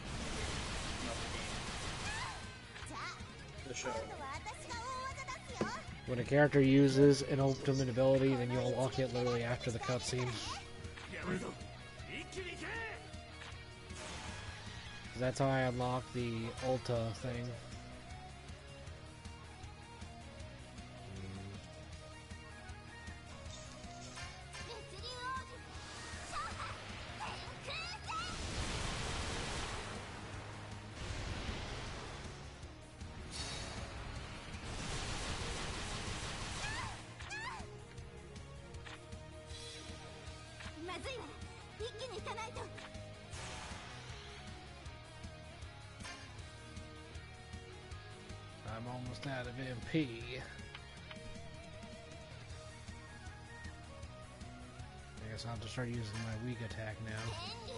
The show. When a character uses an ultimate ability, then you unlock it literally after the cutscene. That's how I unlock the Ulta thing. almost out of M P. I guess I'll have to start using my weak attack now.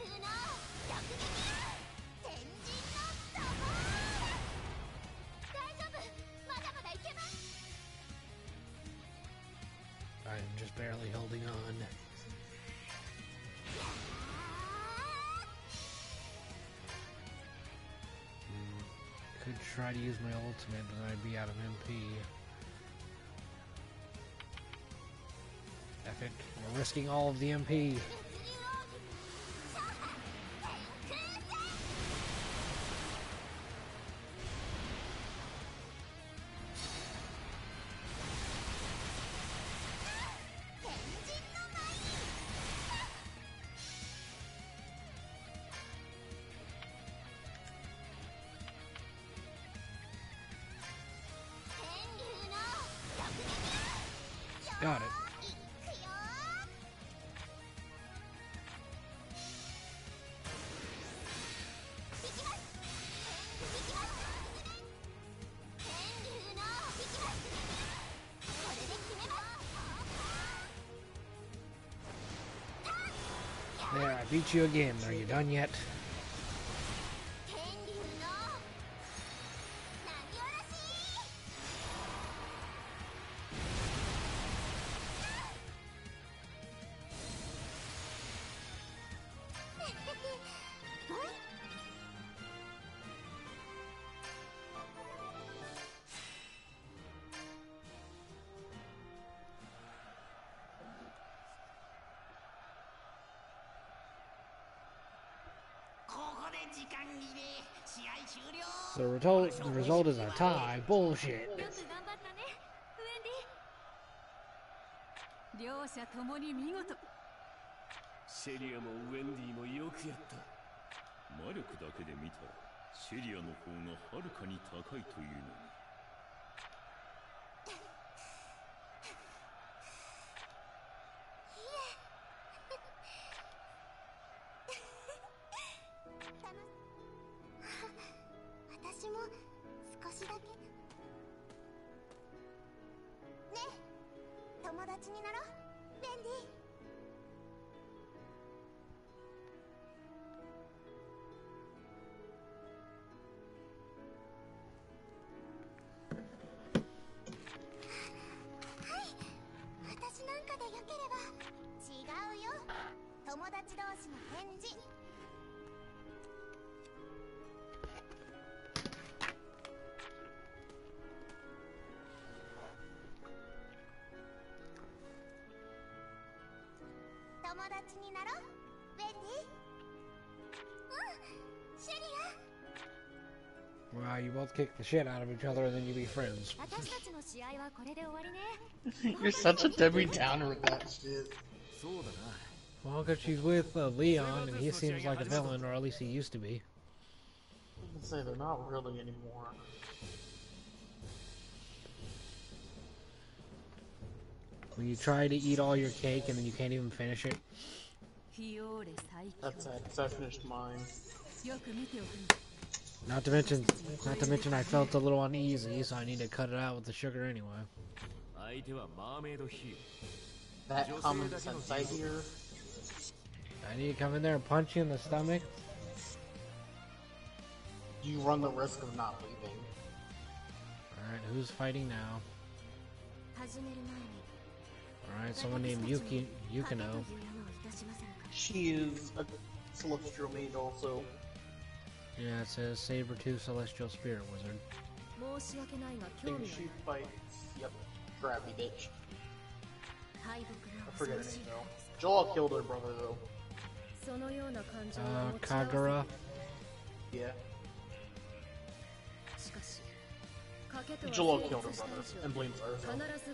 I'm just barely holding on. Mm, could try to use my ultimate, but I'd be out of M P. F it. We're risking all of the M P. Got it. There, I beat you again. Are you done yet? So the result, the result is a tie. Bullshit. 両者ともに見事。 シェリアもウェンディもよくやった。 魔力だけで見たらシェリアの方がはるかに高いというのに。 私も少しだけねえ、友達になろう、ベンディ。はい、私なんかでよければ。違うよ、友達同士の返事。友達になろう、ベンディ。うん、シェリア。 Wow, you both kick the shit out of each other and then you be friends. You're such a Debbie Downer with that shit. Well, because she's with uh, Leon and he seems like a villain, or at least he used to be. I can say they're not really anymore. When you try to eat all your cake and then you can't even finish it. That's it, because I finished mine. Not to mention, not to mention, I felt a little uneasy, so I need to cut it out with the sugar anyway. That common sense I hear. I need to come in there and punch you in the stomach. You run the risk of not leaving. Alright, who's fighting now? Alright, someone named Yuki Yukino. She is a celestial mage also. Yeah, it says Saber-tooth Celestial Spirit Wizard. I think she fights, yep, Grabby Bitch. I forget her name though. Joel killed her brother though. Uh, Kagura. Yeah. Joel killed her brother and blames her.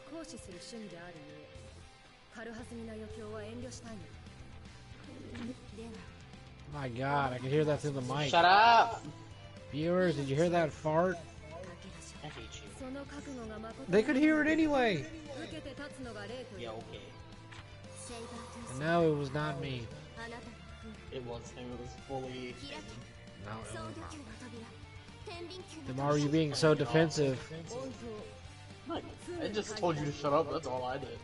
My god, I can hear that through the mic. Shut up! Viewers, did you hear that fart? I hate you. They could hear it anyway! Yeah, okay. And now it was not me. It was him, it was fully... No, it was Then why are you being so defensive? Like, I just told you to shut up, that's all I did.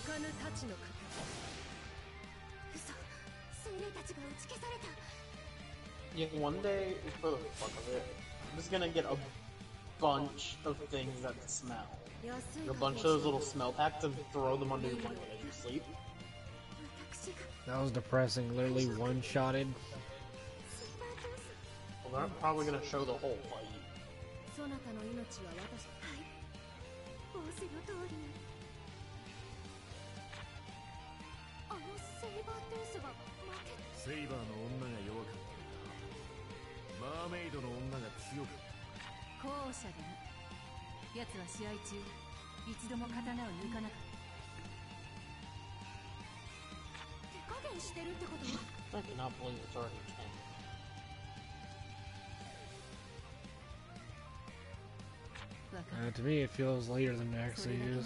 Yeah, one day, for the fuck of it, I'm just gonna get a bunch of things that smell. Like a bunch of those little smell packs and throw them under your blanket as you sleep. That was depressing. Literally one-shotted. Well, they're probably gonna show the whole fight. セイバーの女が弱かったマーメイドの女が強かった後者でな。奴は試合中一度も刀を抜かなかった。手加減してるってこと？ I cannot believe it's already ten. Uh, to me, it feels later than it actually is.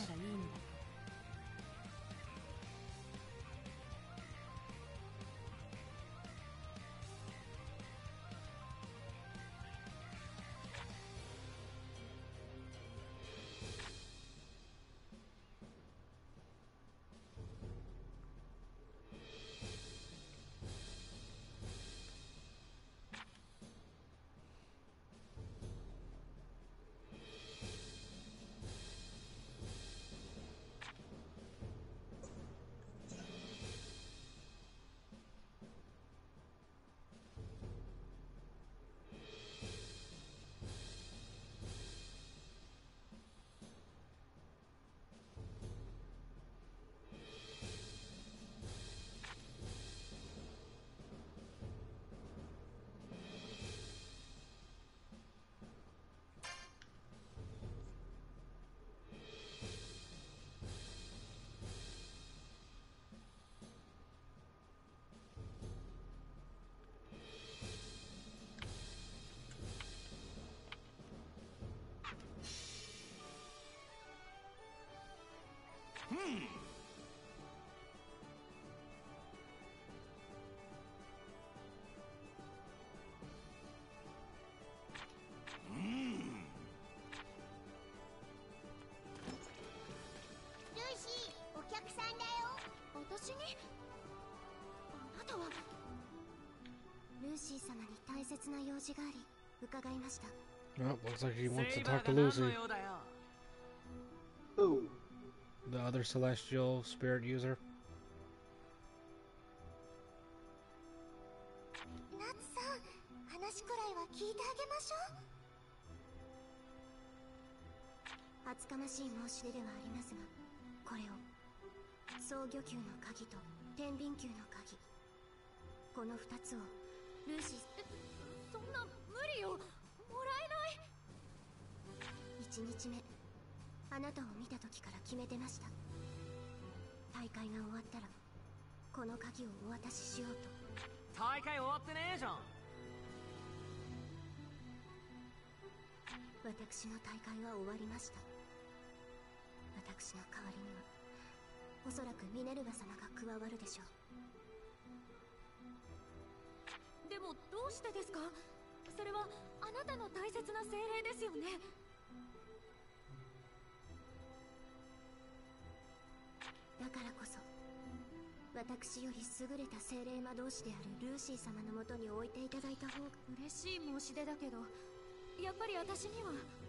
Hmm. Hmm. ルーシー、お客さんだよ。私に？あなたは？ルーシー様に大切な用事があり、伺いました。 Oh, looks like he wants to talk to Lucy. Who? The other celestial spirit user. ナツさん、話くらいは聞いてあげましょう。厚かましい申し出ではありますが、これを総魚球の鍵と天秤球の鍵、この二つをルーシー。そんな無理よ、もらえない。一日目、あなたを見た時から決めてました。大会が終わったらこの鍵をお渡ししようと。 大会終わってねえじゃん。 私の大会は終わりました。私の代わりにはおそらくミネルヴァ様が加わるでしょう。 でもどうしてですか？それはあなたの大切な精霊ですよね。 だからこそ私より優れた精霊魔導士であるルーシー様のもとに置いていただいた方が。 嬉しい申し出だけど、やっぱり私には。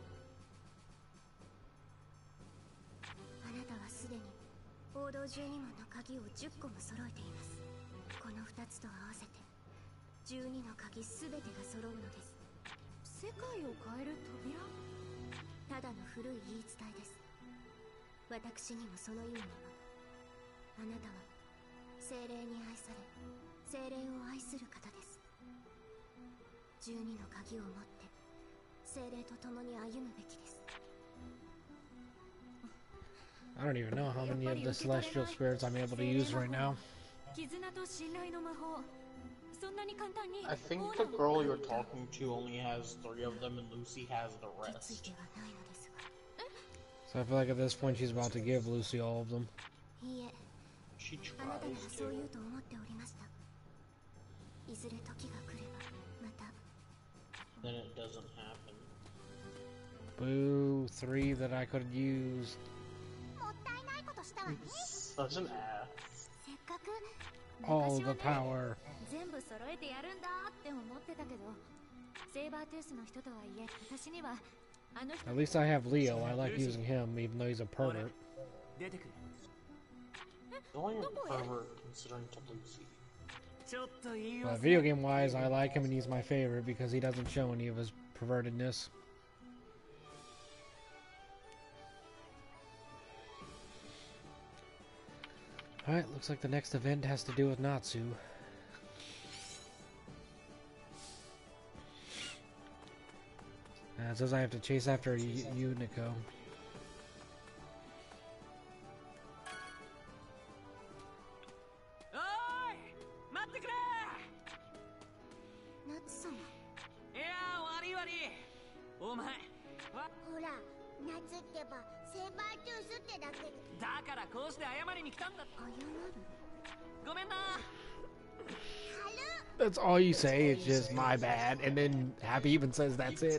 あなたはすでに王道じゅうにもんの鍵をじゅっこも揃えています。このふたつと合わせてじゅうにの鍵すべてが揃うのです。 世界を変える扉？ ただの古い言い伝えです。私にもその意味が。あなたは精霊に愛され精霊を愛する方です。じゅうにの鍵を持って精霊と共に歩むべきです。 I don't even know how many of the celestial spirits I'm able to use right now. I think the girl you're talking to only has three of them and Lucy has the rest. So I feel like at this point she's about to give Lucy all of them. She あなたなら tries そう to. 言うと思っておりました。いずれ時が来ればまた then it doesn't happen. Boo, three that I could have used. Such an ass. All the power. 全部揃えてやるんだって思ってたけど、セーバートゥースの人とはいえ、私にはあの人。 At least I have Leo. I like using him, even though he's a pervert. The only pervert considering to Lucy. But video game wise, I like him and he's my favorite because he doesn't show any of his pervertedness. Alright, looks like the next event has to do with Natsu. Uh, it says I have to chase after a Unico. That's all you say, it's just my bad, and then Happy even says that's it.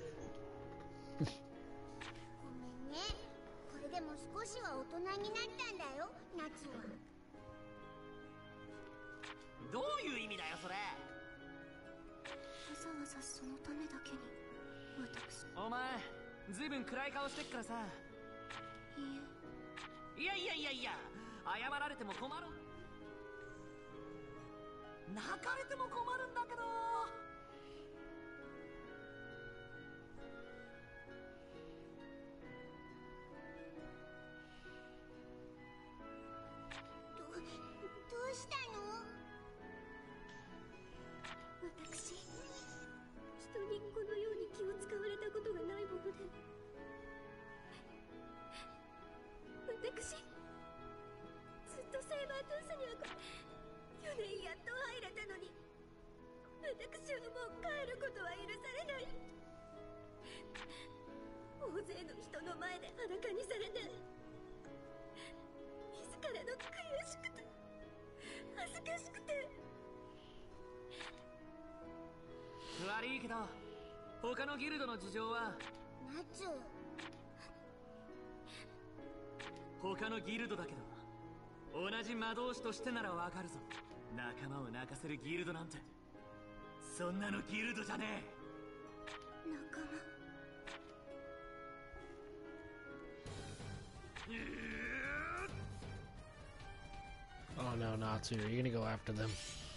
Oh no, Natsu, are you gonna go after them?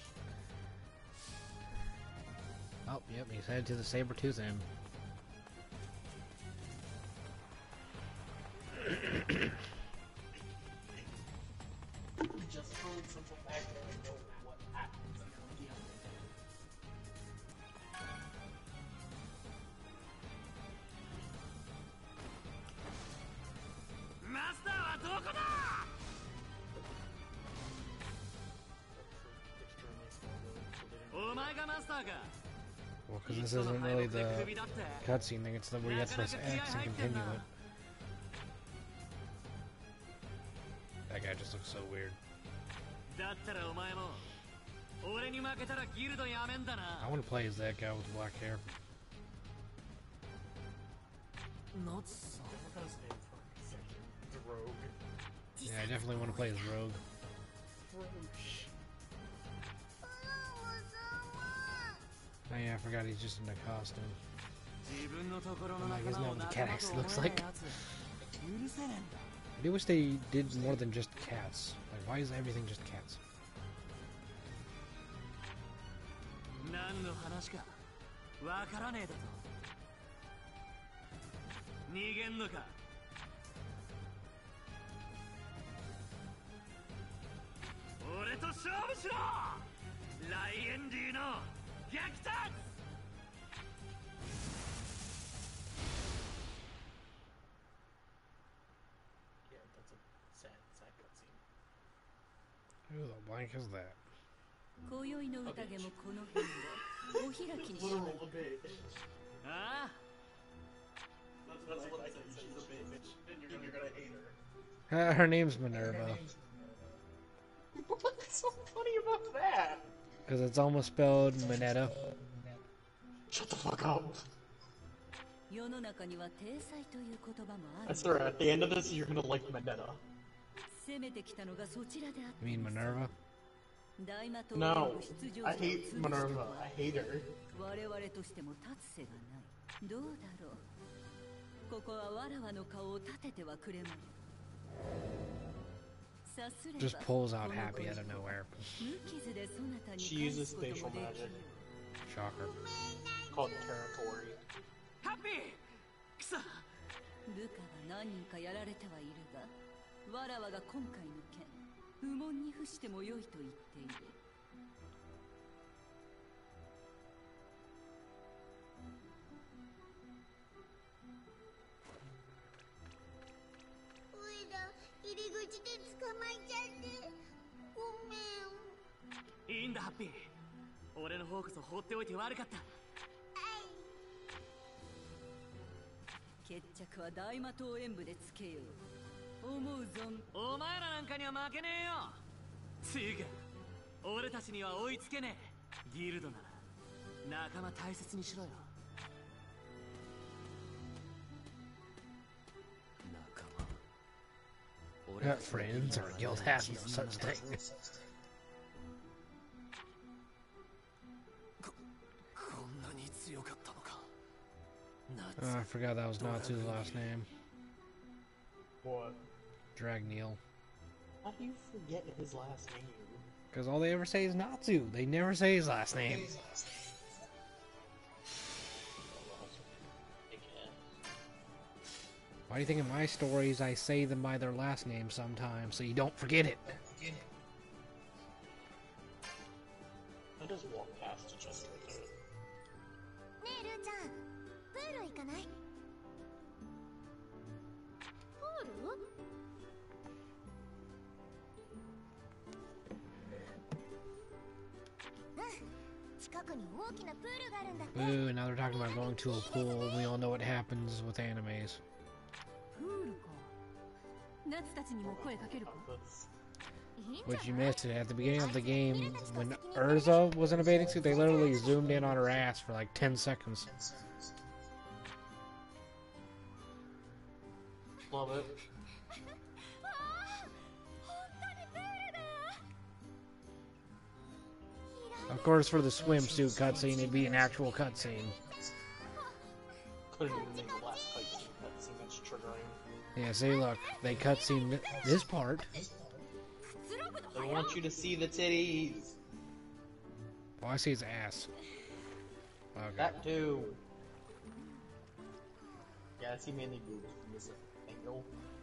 Oh, yep, he's headed to the Saber-Tooth Inn. Just for the simple fact that we know what happens in the game. Well, because this isn't really the cutscene thing, it's the where you have to press X and continue it. That guy just looks so weird. I want to play as that guy with black hair. Yeah, I definitely want to play as Rogue. Oh yeah, I forgot he's just in a costume. Like, isn't that what the cat actually looks like? I do wish they did more than just cats. Like, why is everything just cats? Who the blank is that? Uh, her name's Minerva. What's so funny about that? Because it's almost spelled Minetta. Shut the fuck up. I swear, at the end of this, you're gonna like Vendetta. You mean Minerva? No, I hate Minerva. I hate her. Just pulls out Happy out of nowhere. She uses facial magic. Shocker. Called territory. Happy! 部下は何人かやられてはいるが、わらわが今回の件、不問に付しても良いと言っている。 おいら、入り口で捕まえちゃって、ごめん。 いいんだ、ハッピー。俺の方こそ放っておいて悪かった。 決着は大魔党演武でつけよう。思う存お前らなんかには負けねえよ。つうか俺たちには追いつけねえ。ギルドなら仲間大切にしろよ。 仲間。 Not friends, our guild has no such thing. Oh, I forgot that was Natsu's last name. What? Dragneil. How do you forget his last name? Because all they ever say is Natsu. They never say his last name. Why do you think in my stories I say them by their last name sometimes so you don't forget it? I just walk past it just like that. ねえ、ルーちゃん、プール行かない？プール？うん、近くに大きなプールがあるんだって。 Ooh, now they're talking about going to a pool. We all know what happens with animes. プールか。夏たちにも声かけるか。 Which you missed it at the beginning of the game when Urza was in a bathing suit. They literally zoomed in on her ass for like ten seconds. Love it. Of course, for the swimsuit cutscene, it'd be an actual cutscene. Couldn't even make the last cutscene cutscene. That's triggering. Yeah, see, look, they cutscene this part. They want you to see the titties. Oh, I see his ass. Okay. That too. Yeah, I see mainly boobs from this angle.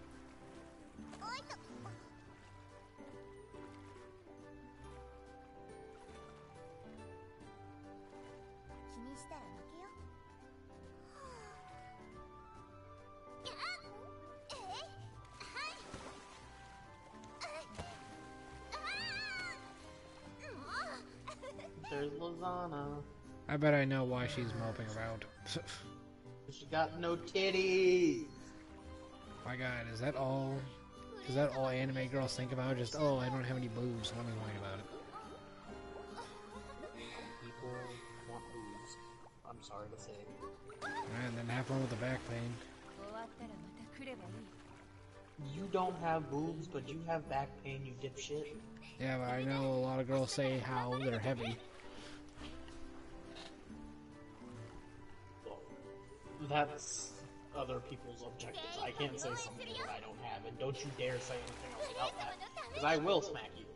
There's Lozana. I bet I know why she's moping about. She got no titties. My God, is that all? Is that all anime girls think about? Just, oh, I don't have any boobs. Let me whine about it. People want boobs. I'm sorry to say. And then have fun with the back pain. You don't have boobs, but you have back pain, you dipshit. Yeah, but I know a lot of girls say how they're heavy. That's other people's objectives. I can't say something that I don't have, and don't you dare say anything else about that, because I will smack you.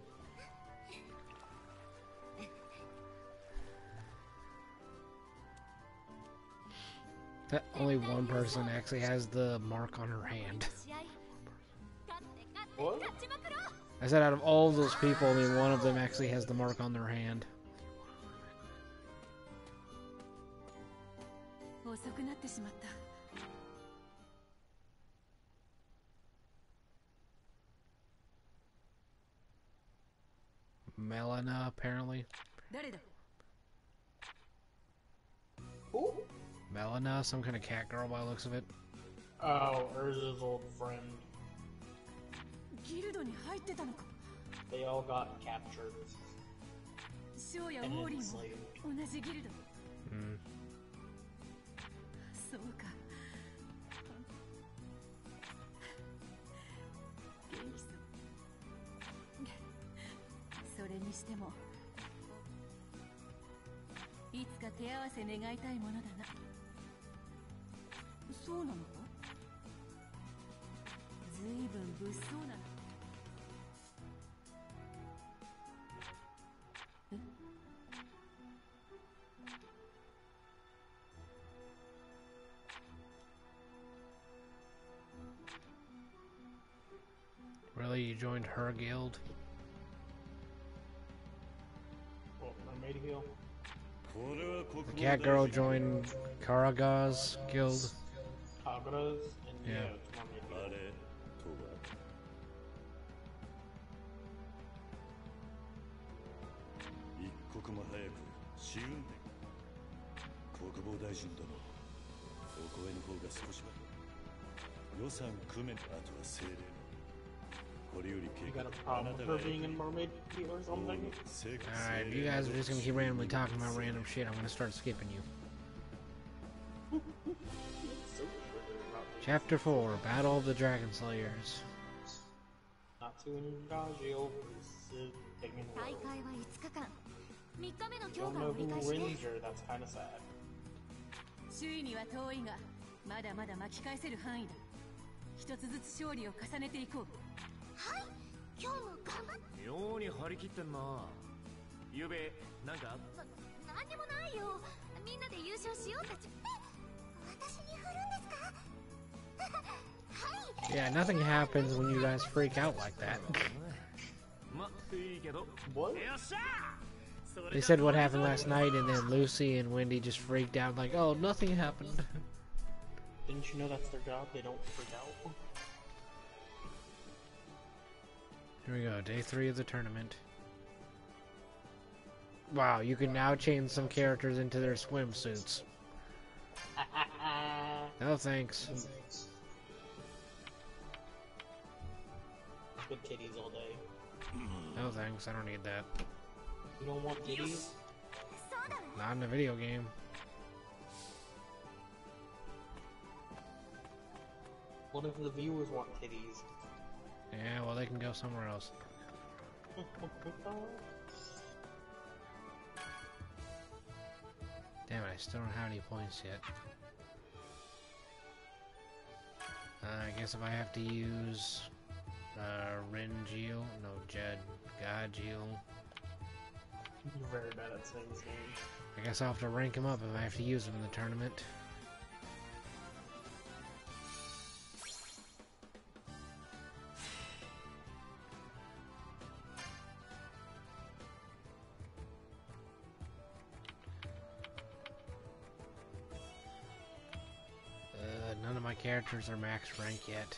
That only one person actually has the mark on her hand. What? I said out of all those people, only one of them actually has the mark on their hand. Melina, apparently. Who? Melina, some kind of cat girl by the looks of it. Oh, Urza's old friend. They all got captured and enslaved. Mm. そうか。元気そう。それにしてもいつか手合わせ願いたいものだな。そうなのか？ずいぶん物騒なの。え？ Really, you joined her guild? Well, Mermaid Guild. The cat girl joined Karaga's guild. Kagura's and Yeah. yeah, it's Mermaid Guild. 一刻も早く試運転。国防大臣殿、お声の方が少しは予算組め、あとは精霊。これより計 You 画 got a problem with her being in Mermaid Guild or something? Alright, if you guys are just gonna keep randomly talking about random shit, I'm gonna start skipping you. Chapter four, Battle of the Dragon Slayers. Natsu and Gagio is taking the 大 road. 会はいつかかん。みっかめの今 Don't 日が know 折り who 返し wins で or that's kind of sad. 周囲には遠いがまだまだ巻き返せる範囲だ。一つずつ勝利を重ねていこう。 はい、今日も頑張っ妙に張り切ってんな。ゆうべなんかな、なんでもないよ。みんなで優勝しようってちえ、私に振るんですか？はい。 Yeah, nothing happens when you guys freak out like that. ま、いいけど。 What? よっしゃー。 They said what happened last night, and then Lucy and Wendy just freaked out, like, oh, nothing happened. Didn't you know that's their job? They don't freak out. Here we go, day three of the tournament. Wow, you can now change some characters into their swimsuits. No thanks. Good titties all day. No thanks, I don't need that. You don't want titties? Not in a video game. What if the viewers want titties? Yeah, well, they can go somewhere else. Damn it, I still don't have any points yet. Uh, I guess if I have to use uh, Renjil, no, Jed, Gajil. You're very bad at saying his name. I guess I'll have to rank him up if I have to use him in the tournament. Uh, none of my characters are max rank yet.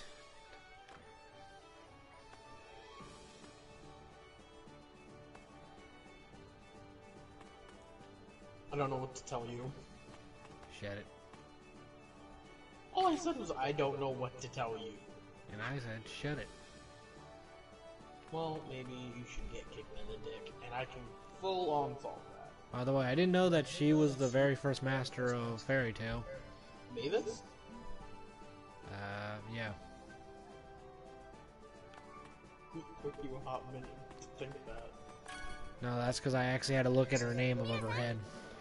I don't know what to tell you. Shed it. All I said was I don't know what to tell you. And I said, shut it. Well, maybe you should get kicked in the dick, and I can full on solve that. By the way, I didn't know that she was the very first master of Fairtail. Mavis? Uh, yeah. It took you a hot minute to think that. No, that's because I actually had to look at her name above her head.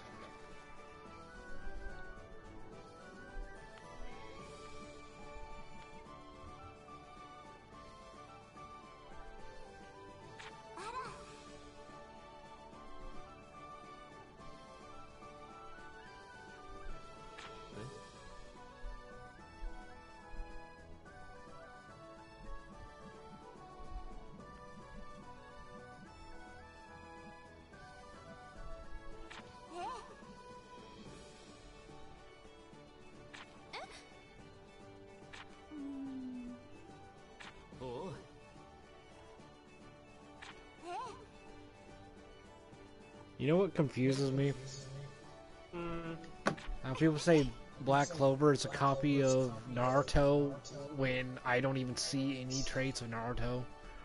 You know what confuses me? Mm. Now people say Black Clover is a copy of Naruto when I don't even see any traits of Naruto.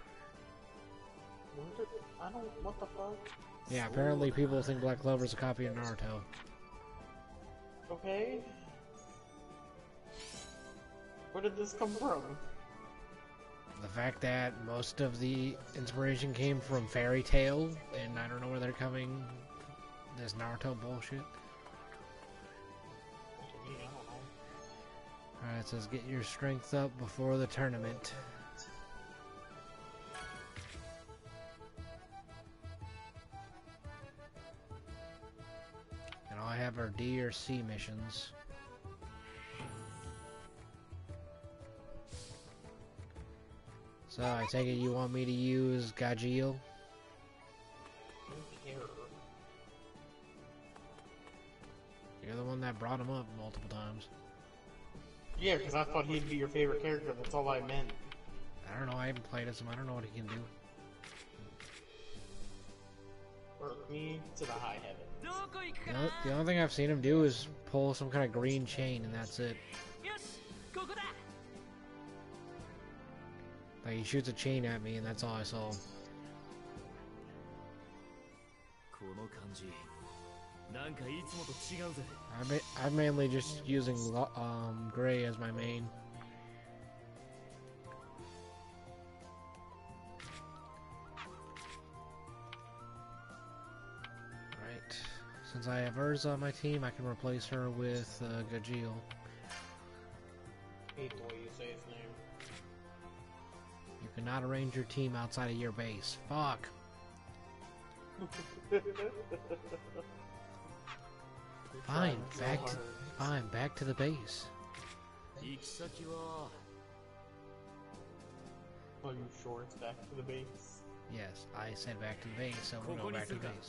What did, I don't, what the fuck? Yeah, apparently people think Black Clover is a copy of Naruto. Okay. Where did this come from? The fact that most of the inspiration came from Fairtail, and I don't know where they're coming. This Naruto bullshit. Alright, it says get your strength up before the tournament. And all I have are D or C missions. So I take it you want me to use Gajeel? You're the one that brought him up multiple times. Yeah, because I thought he'd be your favorite character, that's all I meant. I don't know, I haven't played as him, I don't know what he can do. Work me to the high heavens. The only, the only thing I've seen him do is pull some kind of green chain, and that's it. Like, he shoots a chain at me, and that's all I saw. I'm, I'm mainly just using um, Gray as my main. Right. Since I have Urza on my team, I can replace her with uh, Gajeel. I hate the way you say his name. You cannot arrange your team outside of your base. Fuck. Fine, back to, fine, back to the base. Are you sure it's back to the base? Yes, I said back to the base, so we'll go back to the base.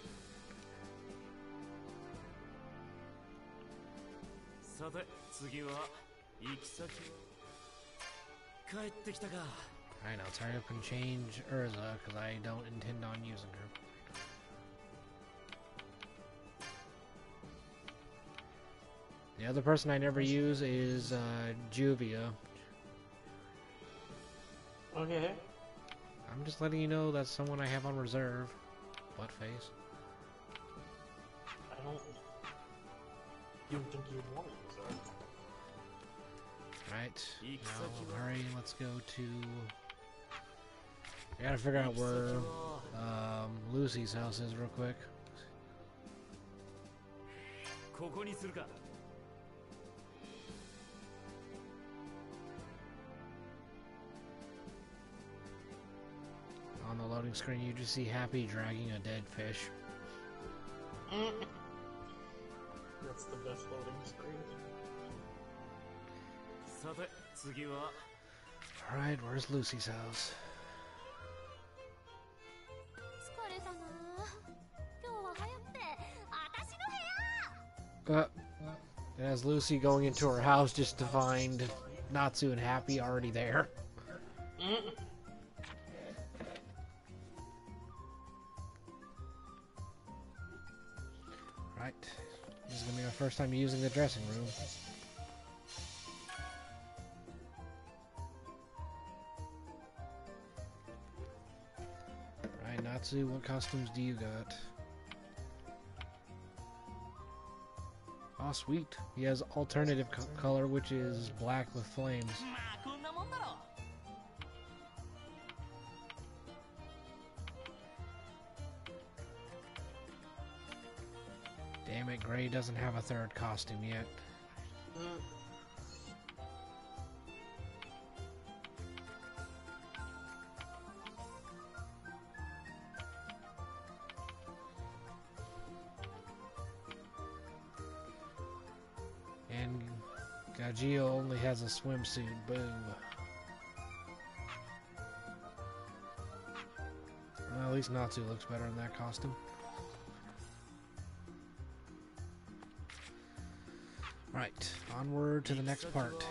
Alright, now let's hurry up and change Urza, because I don't intend on using her. The other person I never use is uh, Juvia. Okay. I'm just letting you know that's someone I have on reserve. Buttface. I don't... You don't think you'd want to use her? Right, now hurry, let's go to... I gotta figure out where um, Lucy's house is real quick. On the loading screen you just see Happy dragging a dead fish. That's the best loading screen. Alright, where's Lucy's house? Uh, it has Lucy going into her house just to find Natsu and Happy already there. Right, this is gonna be my first time using the dressing room. Right, Natsu, what costumes do you got? Oh, sweet. He has alternative co color, which is black with flames. Damn it, Gray doesn't have a third costume yet. And Gajeel only has a swimsuit, boo. Well, at least Natsu looks better in that costume. Right, onward to the next part.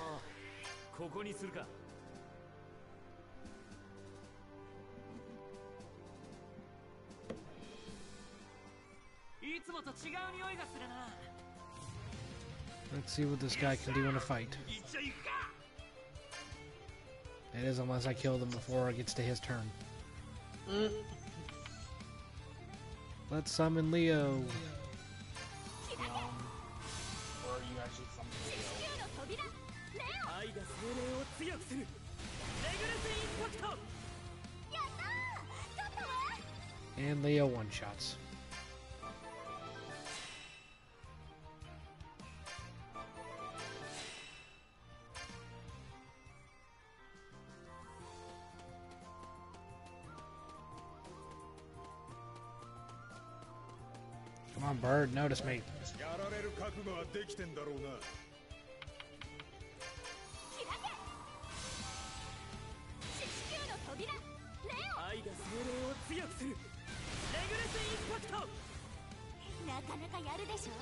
Let's see what this guy can do in a fight. It is unless I kill them before it gets to his turn. Mm. Let's summon Leo. Um, or are you actually summoning Leo? 愛が精霊を強くするレグルスインパクト。 やったー、勝ったわ。 And Leo one shots. Come on, bird, notice me. やられる覚悟はできてんだろうな。 愛が精霊を強くするレグルスインパクト。 なかなかやるでしょ。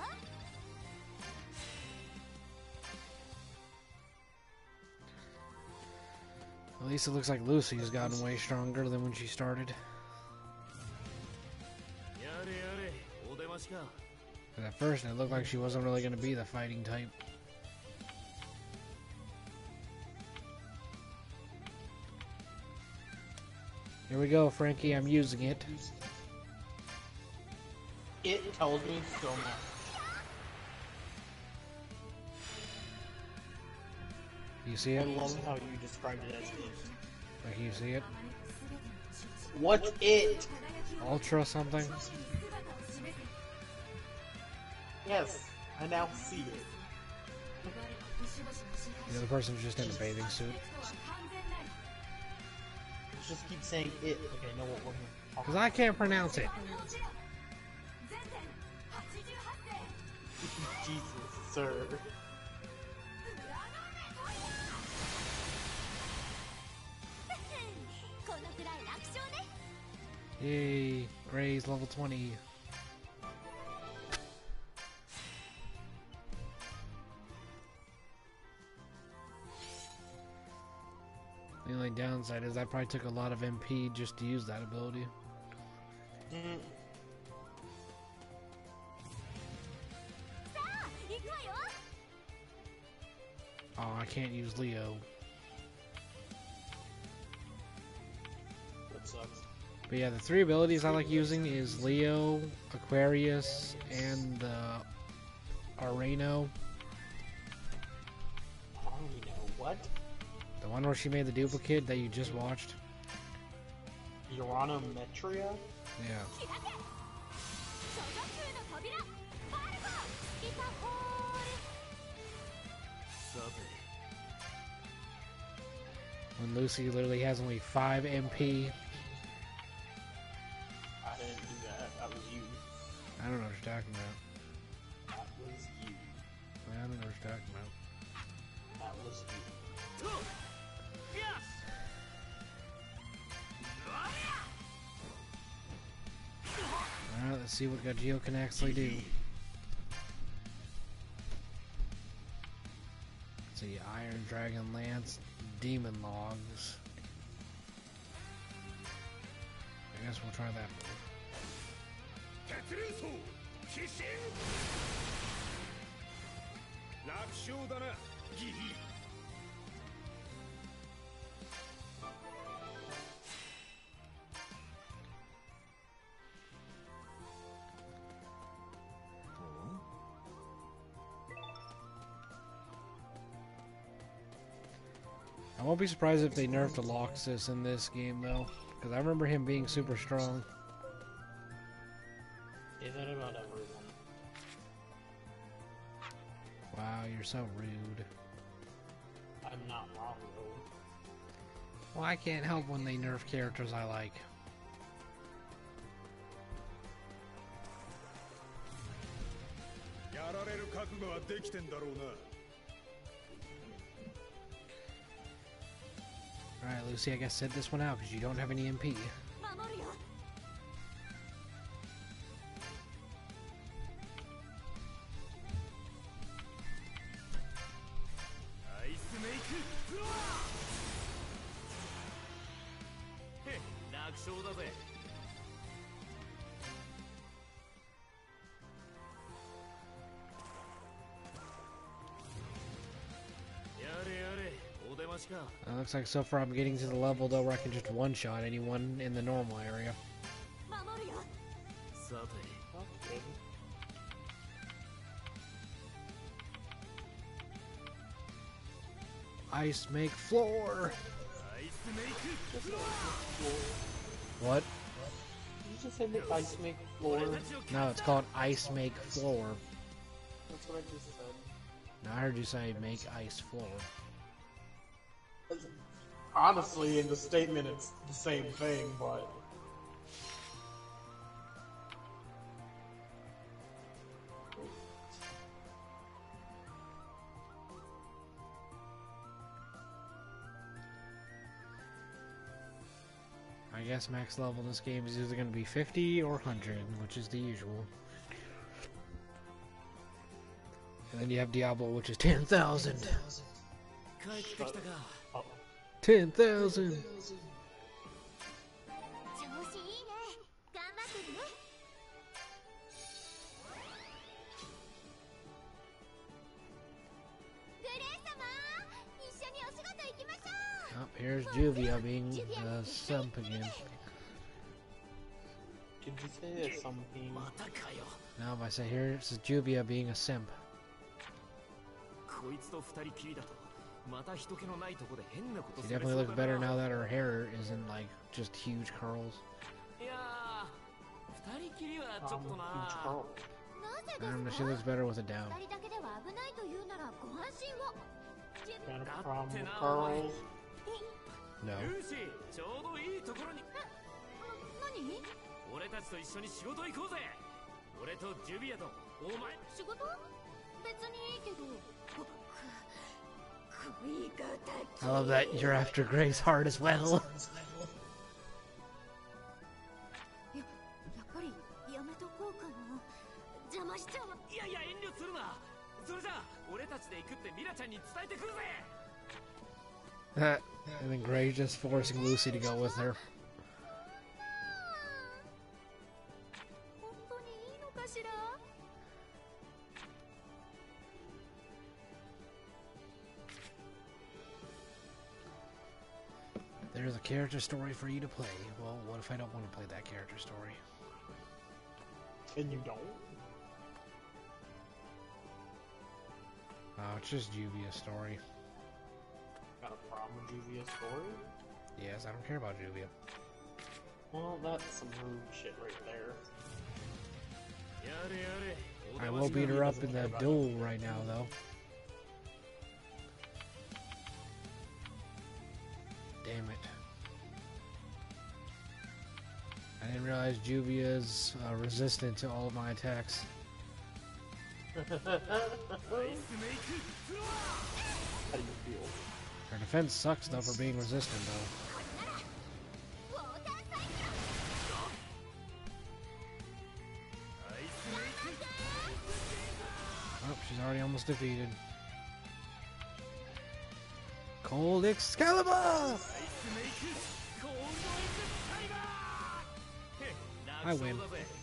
At least it looks like Lucy's gotten way stronger than when she started. But at first it looked like she wasn't really going to be the fighting type. Here we go, Frankie, I'm using it. It tells me so much. You see it? I love how you described it as it. Like, you see it? What's it? Ultra something? Yes, I now see it. The other person's just in a bathing suit. Just keep saying it. Okay, know what we're gonna talk Because I can't pronounce it. Jesus, sir. Yay, Gray's level twenty. The only downside is I probably took a lot of M P just to use that ability. Mm. Oh, I can't use Leo. That sucks. But yeah, the three abilities I like using is Leo, Aquarius, and uh, Areno. Areno, what? The one where she made the duplicate that you just watched. Uranometria? Yeah. When Lucy literally has only five M P. I didn't do that. That was you. I don't know what you're talking about. That was you. I don't know what you're talking about. That was you. Alright, let's see what Gajio can actually do. Let's see, Iron Dragon Lance, Demon Logs. I guess we'll try that move. I won't be surprised if they nerfed Aloxus in this game, though, because I remember him being super strong. Say that about everyone. Wow, you're so rude. I'm not wrong, though. Well, I can't help when they nerf characters I like. Alright, Lucy, I guess sit this one out because you don't have any M P. Uh, looks like so far I'm getting to the level though where I can just one-shot anyone in the normal area. Ice make floor. What? Did you just say make ice make floor? No, it's called ice make floor. That's what I just said. No, I heard you say make ice floor. Honestly, in the statement, it's the same thing, but. I guess max level in this game is either going to be fifty or one hundred, which is the usual. And then you have Diablo, which is ten thousand. ten thousand! Oh, here's Juvia being a simp again. Did you say a something? No, if I say here's Juvia being a simp. She definitely looks better now that her hair isn't like just huge curls. Um, huge curl. I don't know, she looks better with it down. Kind of problem with curls. No. 俺たちと一緒に仕事行こうぜ。俺とジュビアとお前。仕事？別にいいけど。 I love that you're after Gray's heart as well. や、やっぱりやめとこうかな。邪魔しちゃう。 いやいや遠慮するな。それじゃあ俺たちで行くってミラちゃんに伝えてくるぜ。 And then Gray just forcing Lucy to go with her. There's a character story for you to play. Well, what if I don't want to play that character story? And you don't? Oh, it's just Juvia's story. Got a problem with Juvia's story? Yes, I don't care about Juvia. Well, that's some rude shit right there. I will beat her up in the duel right now, though. Damn it. I didn't realize Juvia's uh, resistant to all of my attacks. How do you feel? Her defense sucks, though, for being resistant, though. Oh, she's already almost defeated. Cold Excalibur! I win.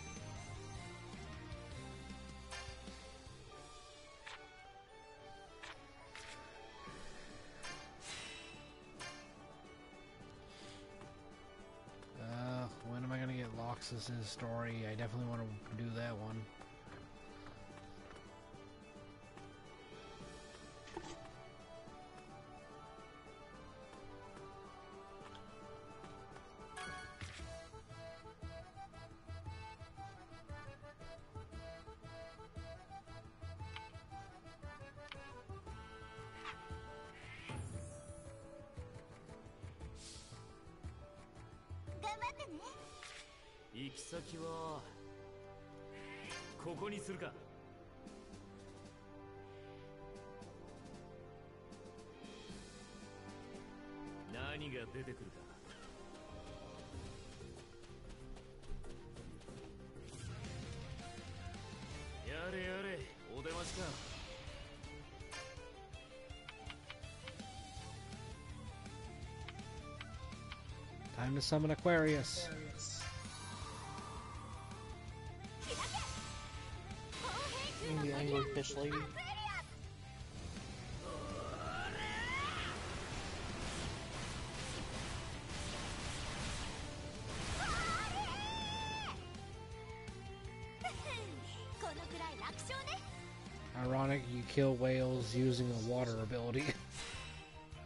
Uh, when am I gonna get Loxus's story? I definitely want to do that one. Time to summon Aquarius. The angry fish lady. Ironic, you kill whales using a water ability.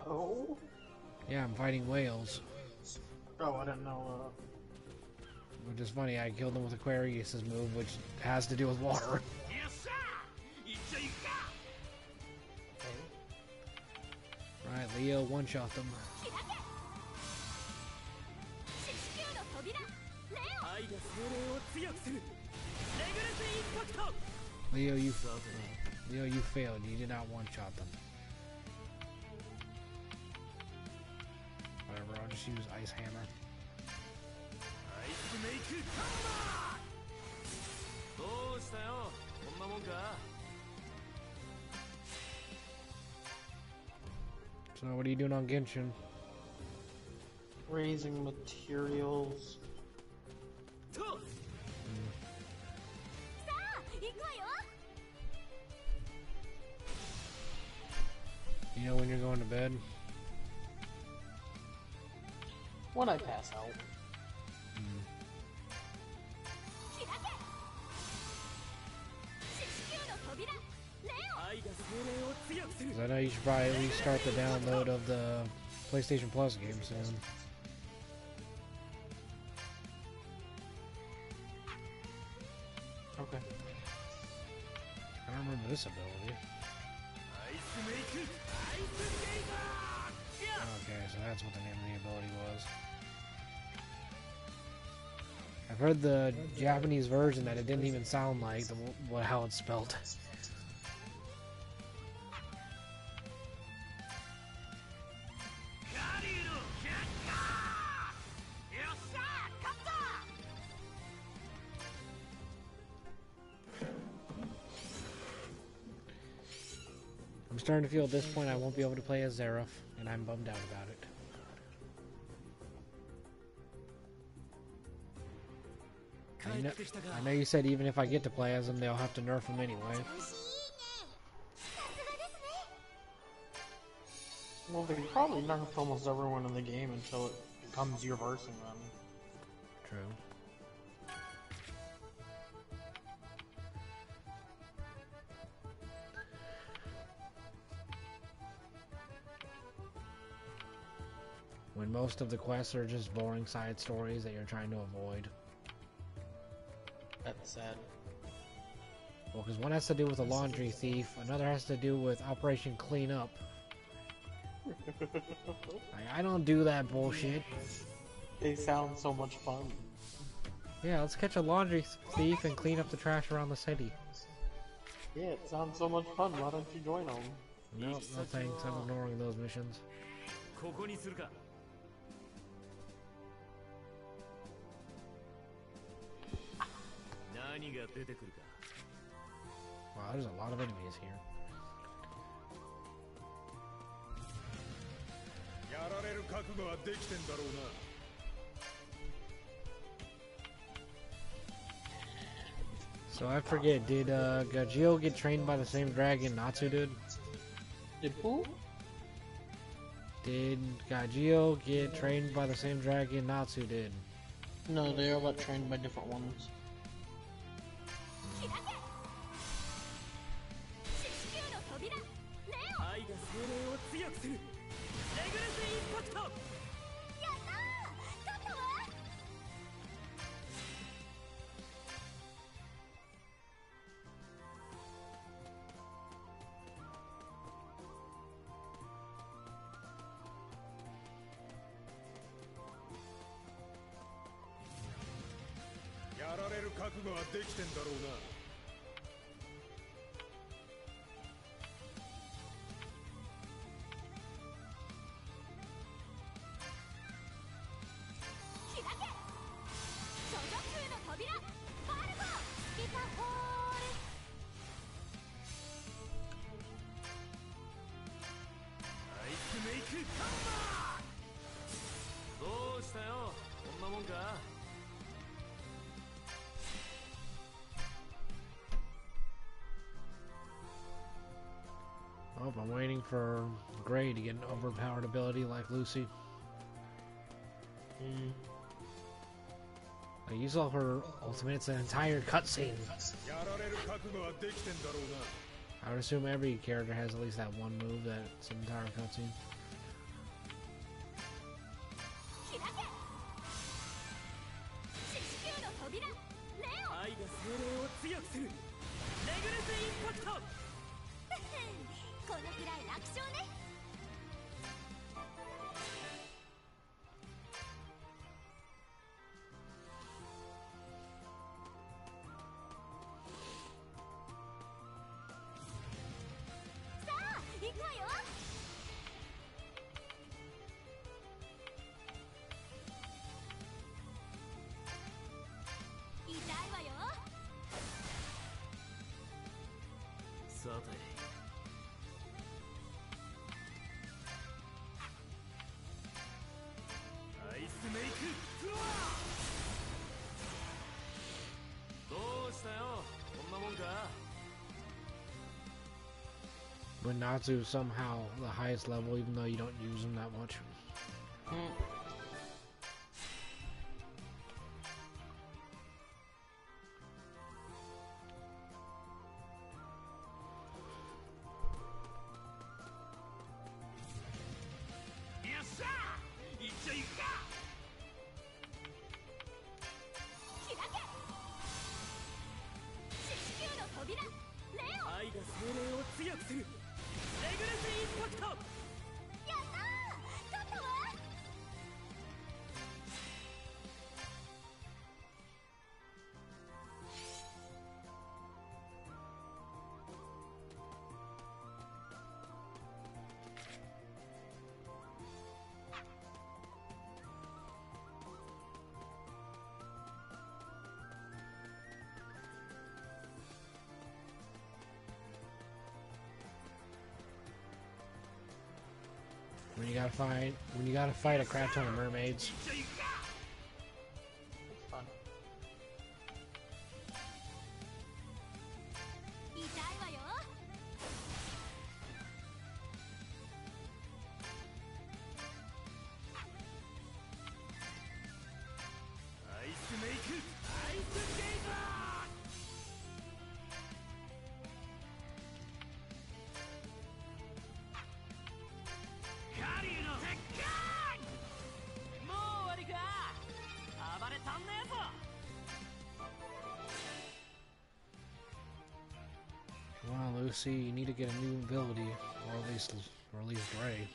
Oh? Yeah, I'm fighting whales. Oh, I didn't know. Which is funny, I killed them with Aquarius's move, which has to do with water. Right, Leo one-shot them. Leo, you Leo, you failed. You did not one-shot them. Whatever, I'll just use Ice Hammer. So what are you doing on Genshin? Raising materials. Mm. You know when you're going to bed? When I pass out. Mm. Cause I know you should probably at least start the download of the PlayStation Plus game soon. Okay. I don't remember this ability. Okay, so that's what the name of the ability was. I've heard the Japanese version that it didn't even sound like the, what how it's spelled. I'm starting to feel at this point I won't be able to play as Zeref, and I'm bummed out about it. I know, I know you said even if I get to play as him, they'll have to nerf him anyway. Well, they probably nerfed almost everyone in the game until it becomes your versing them. True. When most of the quests are just boring side stories that you're trying to avoid. That's sad. Well, because one has to do with a laundry thief, another has to do with Operation Cleanup. I, I don't do that bullshit. They sound so much fun. Yeah, let's catch a laundry thief and clean up the trash around the city. Yeah, it sounds so much fun. Why don't you join them? No, no thanks. I'm ignoring those missions. Wow, there's a lot of enemies here. So I forget, did uh, Gajeel get trained by the same dragon Natsu did? Did who? Did Gajeel get trained by the same dragon Natsu did? No, they all got trained by different ones. Oh, I'm waiting for Gray to get an overpowered ability like Lucy. Mm. Like, you saw her ultimate, it's an entire cutscene. I would assume every character has at least that one move that's an entire cutscene. さてアイスメイクフロアどうしたよこんなもんか But Natsu somehow the highest level, even though you don't use him that much. When you gotta fight, when you gotta fight a crap ton of mermaids. Come on, Lucy, you need to get a new ability, or at least, or at least Gray.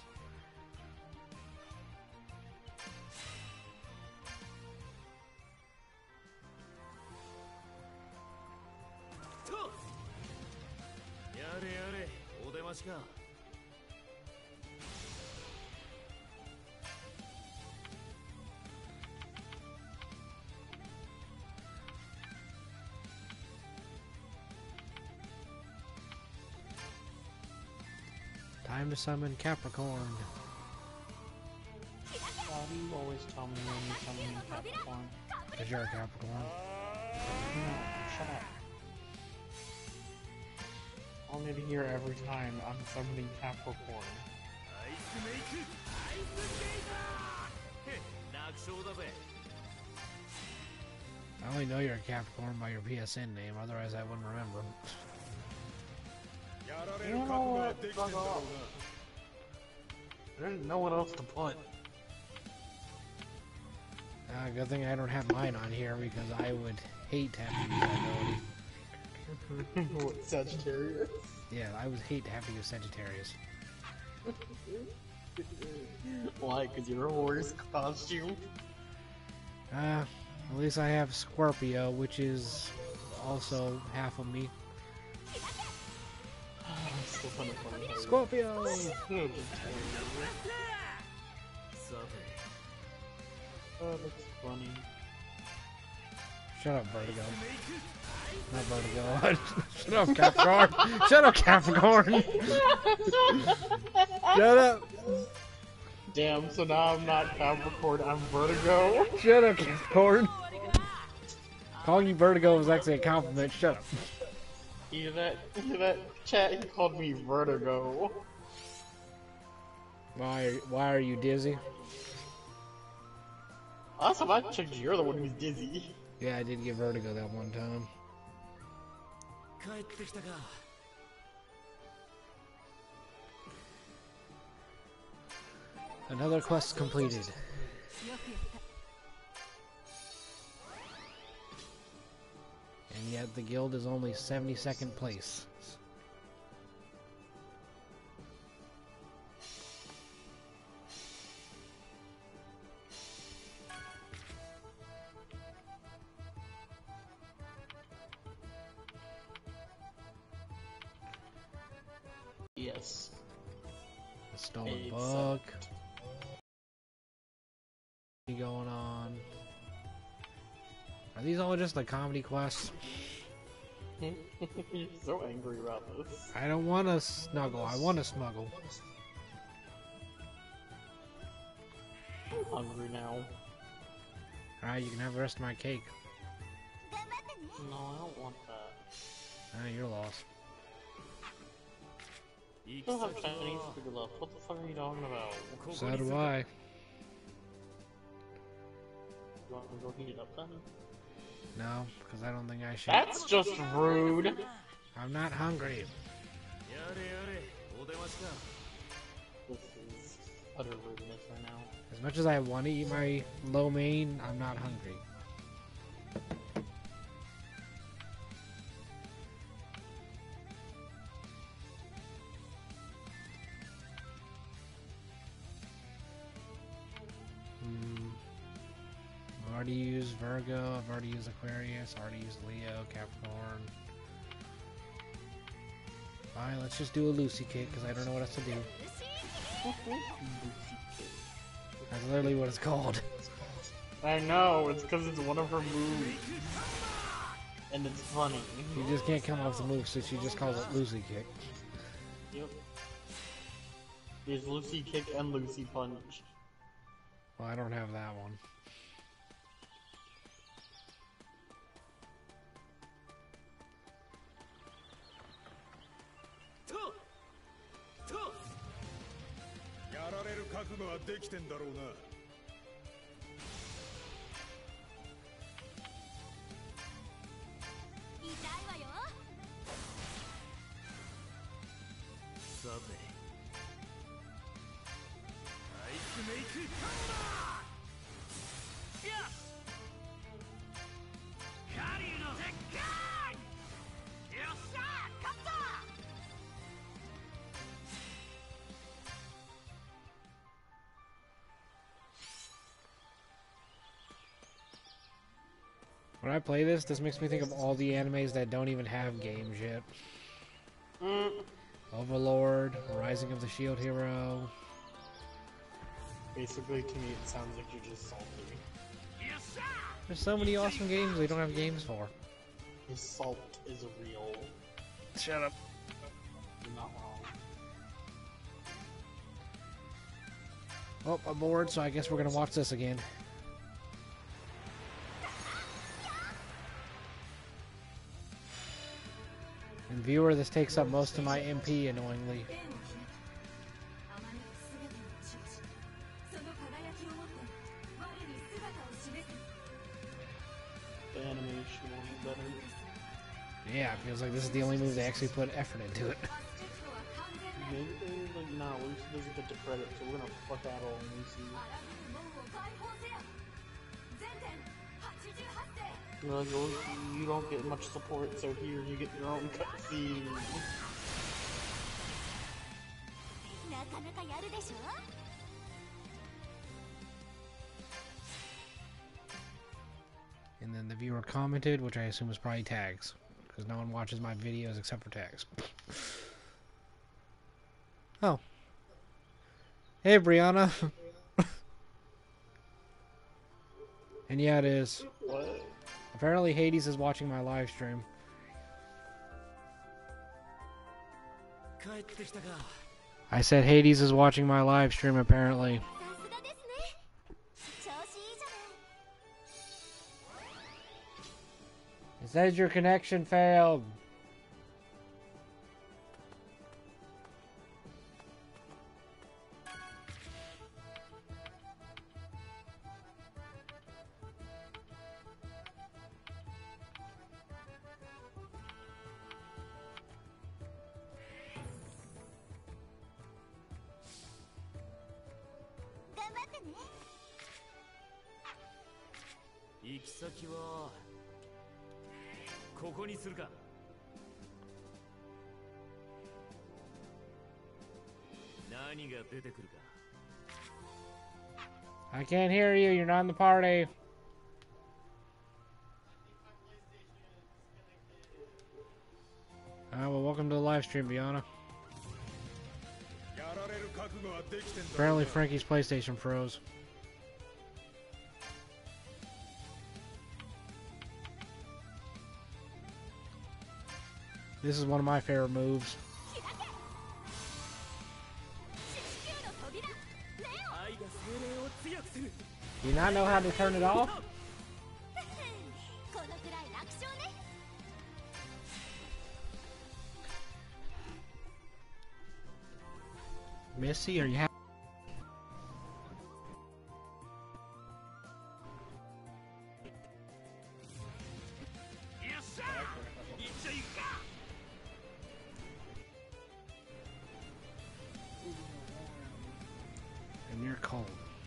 Time to summon Capricorn. Why do you always tell me when you summon Capricorn? Because you're a Capricorn. No, shut up. I'll need to hear every time I'm summoning Capricorn. I only know you're a Capricorn by your P S N name, otherwise I wouldn't remember. You know what? Fuck off. There's no one else to put. Uh, good thing I don't have mine on here because I would hate to have to use that ability. What, Sagittarius? Yeah, I would hate to have to use Sagittarius. Why? Because you're a horse costume? Uh, at least I have Scorpio, which is also half of me. Scorpio! Oh, that's funny. Shut up, Vertigo. Not Vertigo. Shut up, Capricorn! Shut up, Capricorn! Shut up! Damn, so now I'm not Capricorn, I'm Vertigo? Shut up, Capricorn! Calling you Vertigo was actually a compliment. Shut up. You hear that? You hear that? Chat, he called me Vertigo. Why, why are you dizzy? Last time I checked, you're the one who's dizzy. Yeah, I did get vertigo that one time. Another quest completed. And yet the guild is only seventy-second place. Yes. stolen Except- book. Going on. Are these all just the comedy quests? You're so angry about this. I don't want to snuggle. I want to smuggle. I'm hungry now. Alright, you can have the rest of my cake. No, I don't want that. Ah, you're lost. You don't have Chinese food left. What the fuck are you talking about? So do I. You want me to go heat it up then? No, because I don't think I should. That's just rude! I'm not hungry. This is utter rudeness right now. As much as I want to eat my lo mein, I'm not hungry. Hmm. I've already used Virgo, I've already used Aquarius, I've already used Leo, Capricorn. Fine, let's just do a Lucy kick, because I don't know what else to do. That's literally what it's called. I know, it's because it's one of her moves. And it's funny. She just can't come up with a move, so she just calls it Lucy kick. Yep. There's Lucy kick and Lucy punch. Well, I don't have that one. When I play this, this makes me think of all the animes that don't even have games yet. Mm. Overlord, Rising of the Shield Hero. Basically, to me, it sounds like you're just salty. There's so many awesome games they don't have games for. The salt is real. Shut up. You're not wrong. Oh, I'm bored, so I guess we're gonna watch this again. And viewer, this takes up most of my M P, annoyingly. The animation will be better. Yeah, it feels like this is the only move they actually put effort into it. Maybe they're like, nah, Lucy doesn't get the credit, so we're gonna fuck out all Lucy. You're like, oh, you don't get much support, so here you get your own cutscene. And then the viewer commented, which I assume is probably tags, because no one watches my videos except for tags. Oh. Hey, Brianna. And yeah, it is. What? Apparently Hades is watching my live stream. I said Hades is watching my live stream, apparently. It says your connection failed. I can't hear you, you're not in the party. Ah, well, welcome to the live stream, Biana. Apparently Frankie's PlayStation froze. This is one of my favorite moves. Do you not know how to turn it off? Missy, are you happy? And you're cold.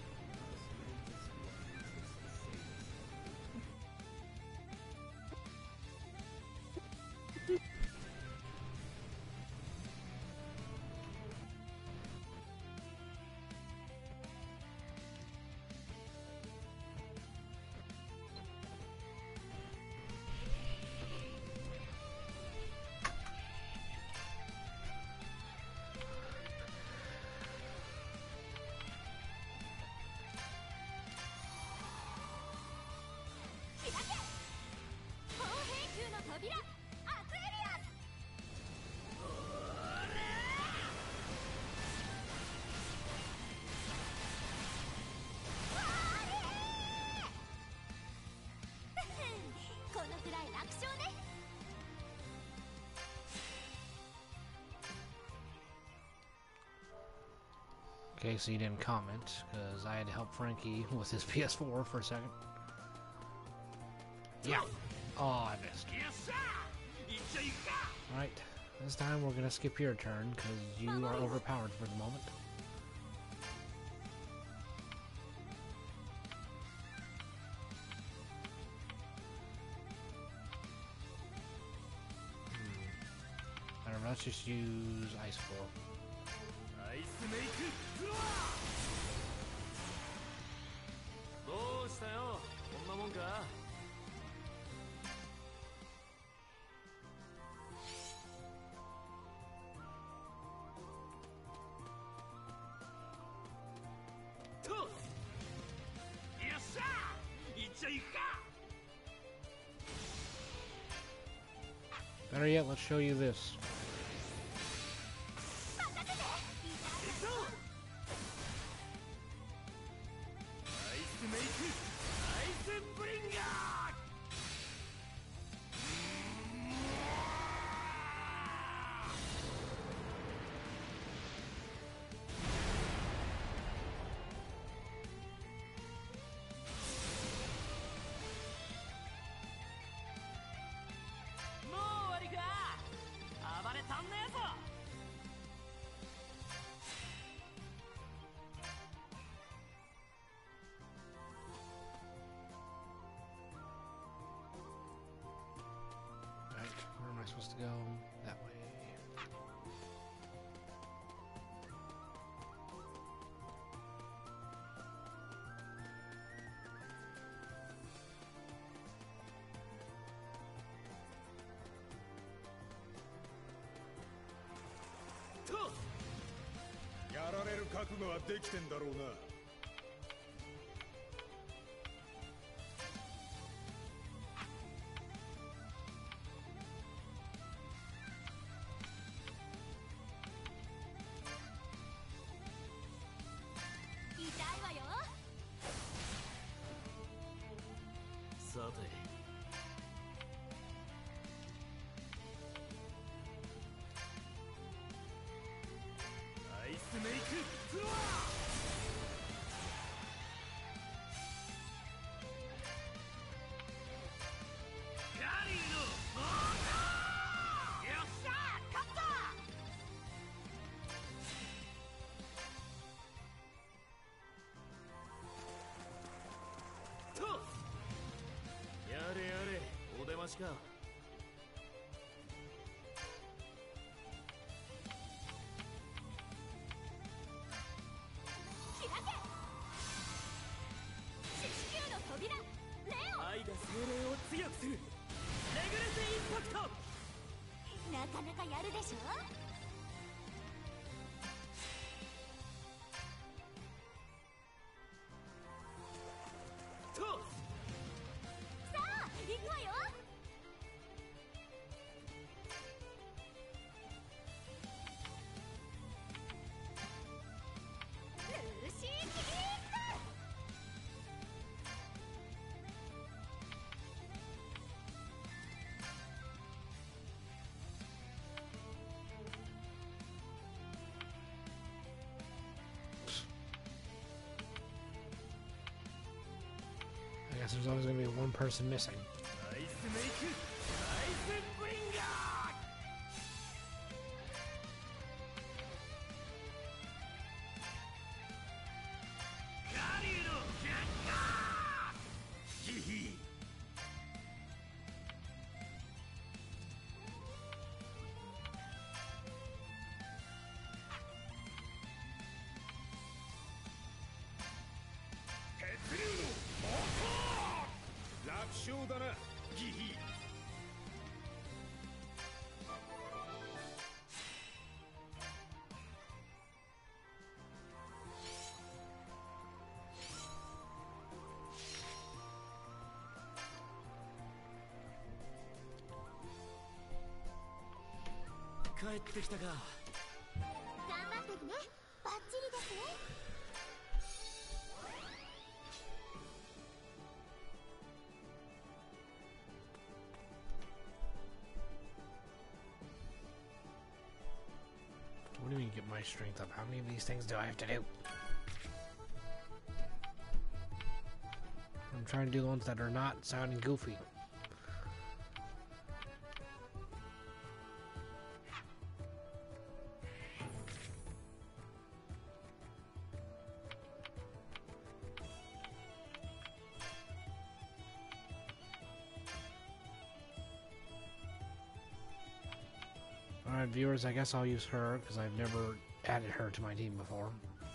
Okay, so you didn't comment, because I had to help Frankie with his P S four for a second. Yeah. Oh, I missed. Alright, this time we're gonna skip your turn, because you are overpowered for the moment. Hmm. I don't know, let's just use Ice Flow. Better yet, let's show you this. Supposed to go that way. やられる覚悟はできてんだろうな。 さてアイスメイクフロアガリーのモーターよっしゃ勝ったとやれやれお出ましか愛が精霊を強くするレグレスインパクトなかなかやるでしょ guess there's always gonna be one person missing. 帰ってきたか。 頑張ってるね。バッチリですね。 What do you mean get my strength up? How many of these things do I have to do? I'm trying to do the ones that are not sounding goofy. Alright, viewers, I guess I'll use her, because I've never added her to my team before.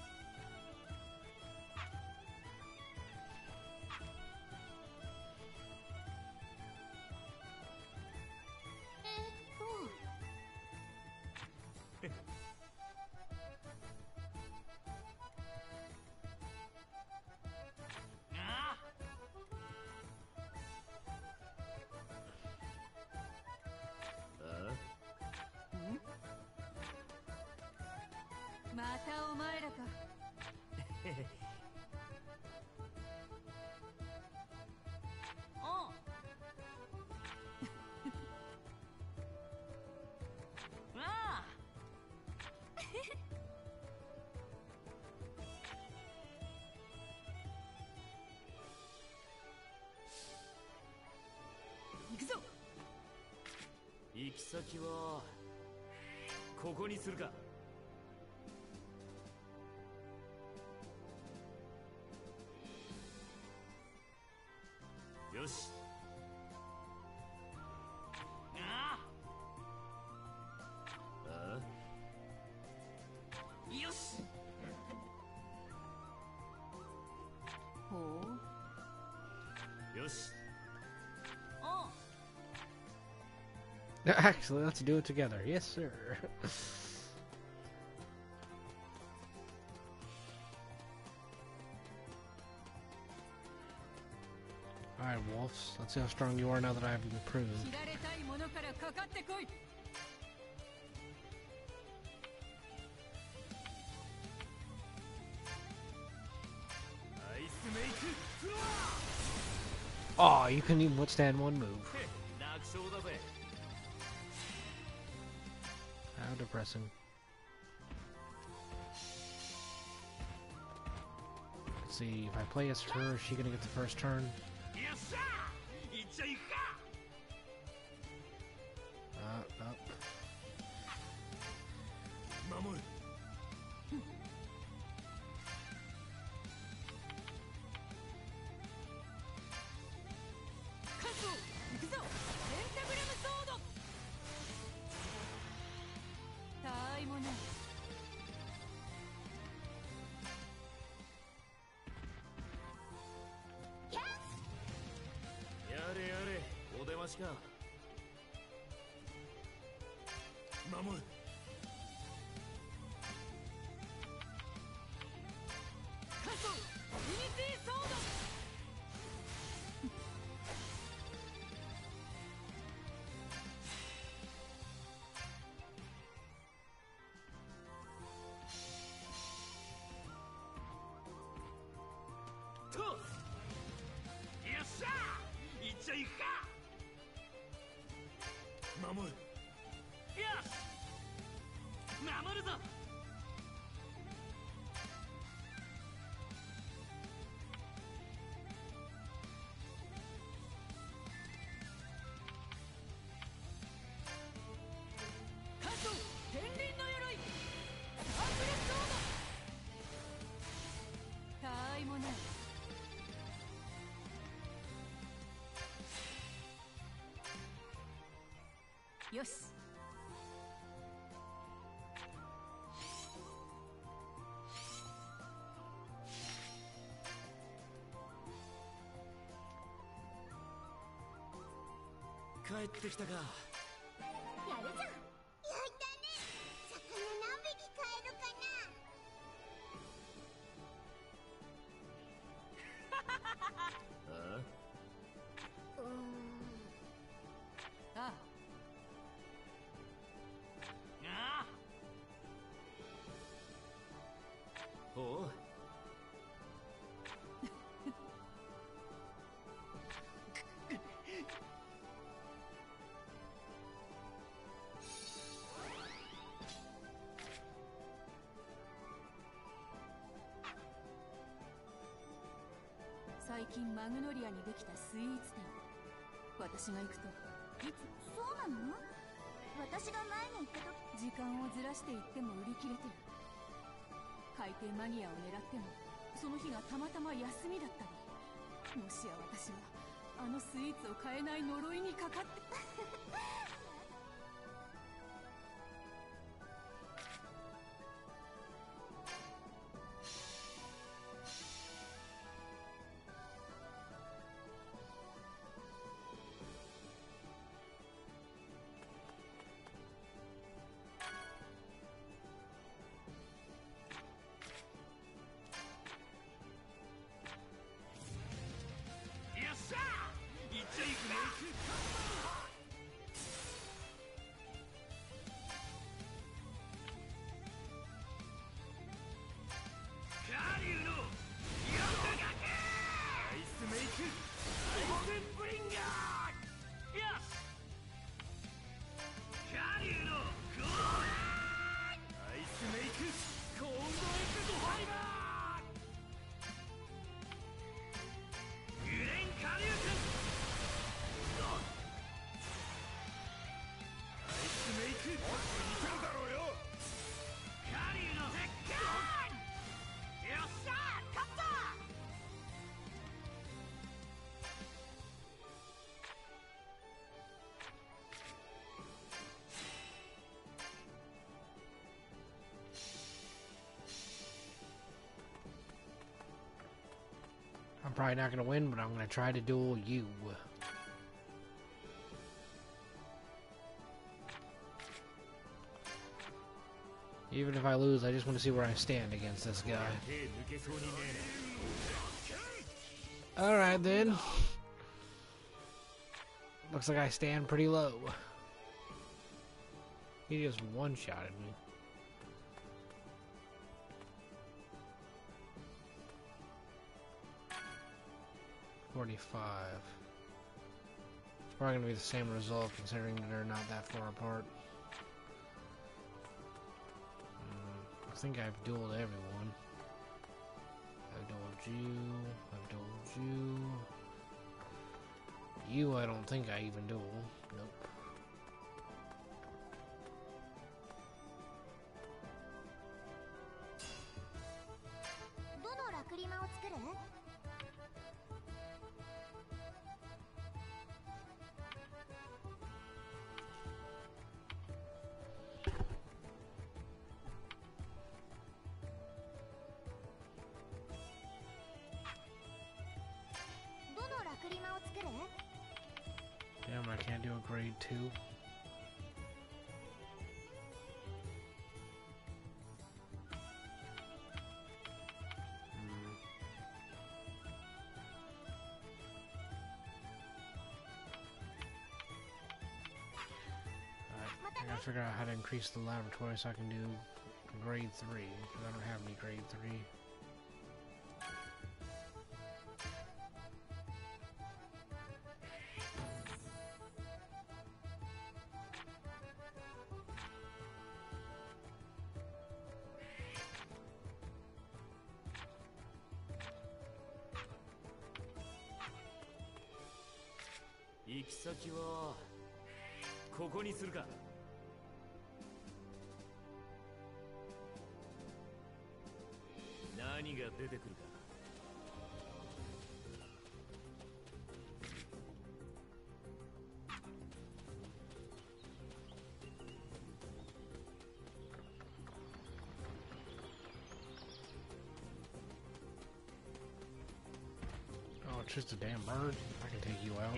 Oh! 行き先はここにするか。よし。ああ。よし。ほう。よし。 Actually, let's do it together. Yes, sir. Alright, wolves. Let's see how strong you are now that I've improved. Oh, you couldn't even withstand one move. How depressing. Let's see, if I play as her, is she gonna get the first turn? Uh, up. よし。 帰ってきたか。 やるじゃん。やったね。魚何匹買えるかな。 あうーん。 あああ。 おう。 最近マグノリアにできたスイーツ店。私が行くといつそうなの？私が前に行った時。 時間をずらして行っても売り切れてる。海底マニアを狙ってもその日がたまたま休みだったり、もしや私はあのスイーツを買えない呪いにかかってよっしゃー。いっちゃいくね。カリュウのヨガガケアイスメイクゴールデンブリンガー。よし。カリュウのゴールアイスメイクコールドエクスファイバー。グレンカリュウ君。アイスメイク似てるだろうよ。カリュウの絶海。よっしゃー勝った。 I'm probably not going to win, but I'm going to try to duel you. Even if I lose, I just want to see where I stand against this guy. Alright then. Looks like I stand pretty low. He just one-shotted me. forty-five. It's probably going to be the same result considering that they're not that far apart. Mm, I think I've dueled everyone. I've dueled you. I've dueled you. You, I don't think I even duel. Nope. Damn, I can't do a grade two. I gotta figure out how to increase the laboratory so I can do grade three, because I don't have any grade three. 行き先はここにするか。何が出てくるか。 It's just a damn bird. I can take you out.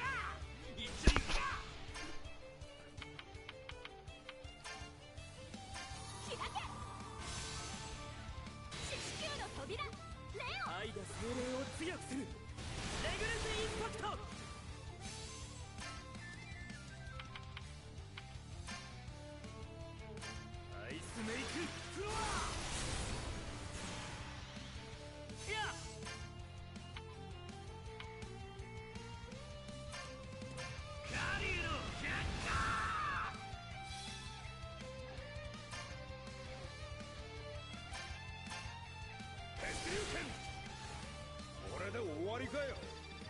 これで終わりかよ。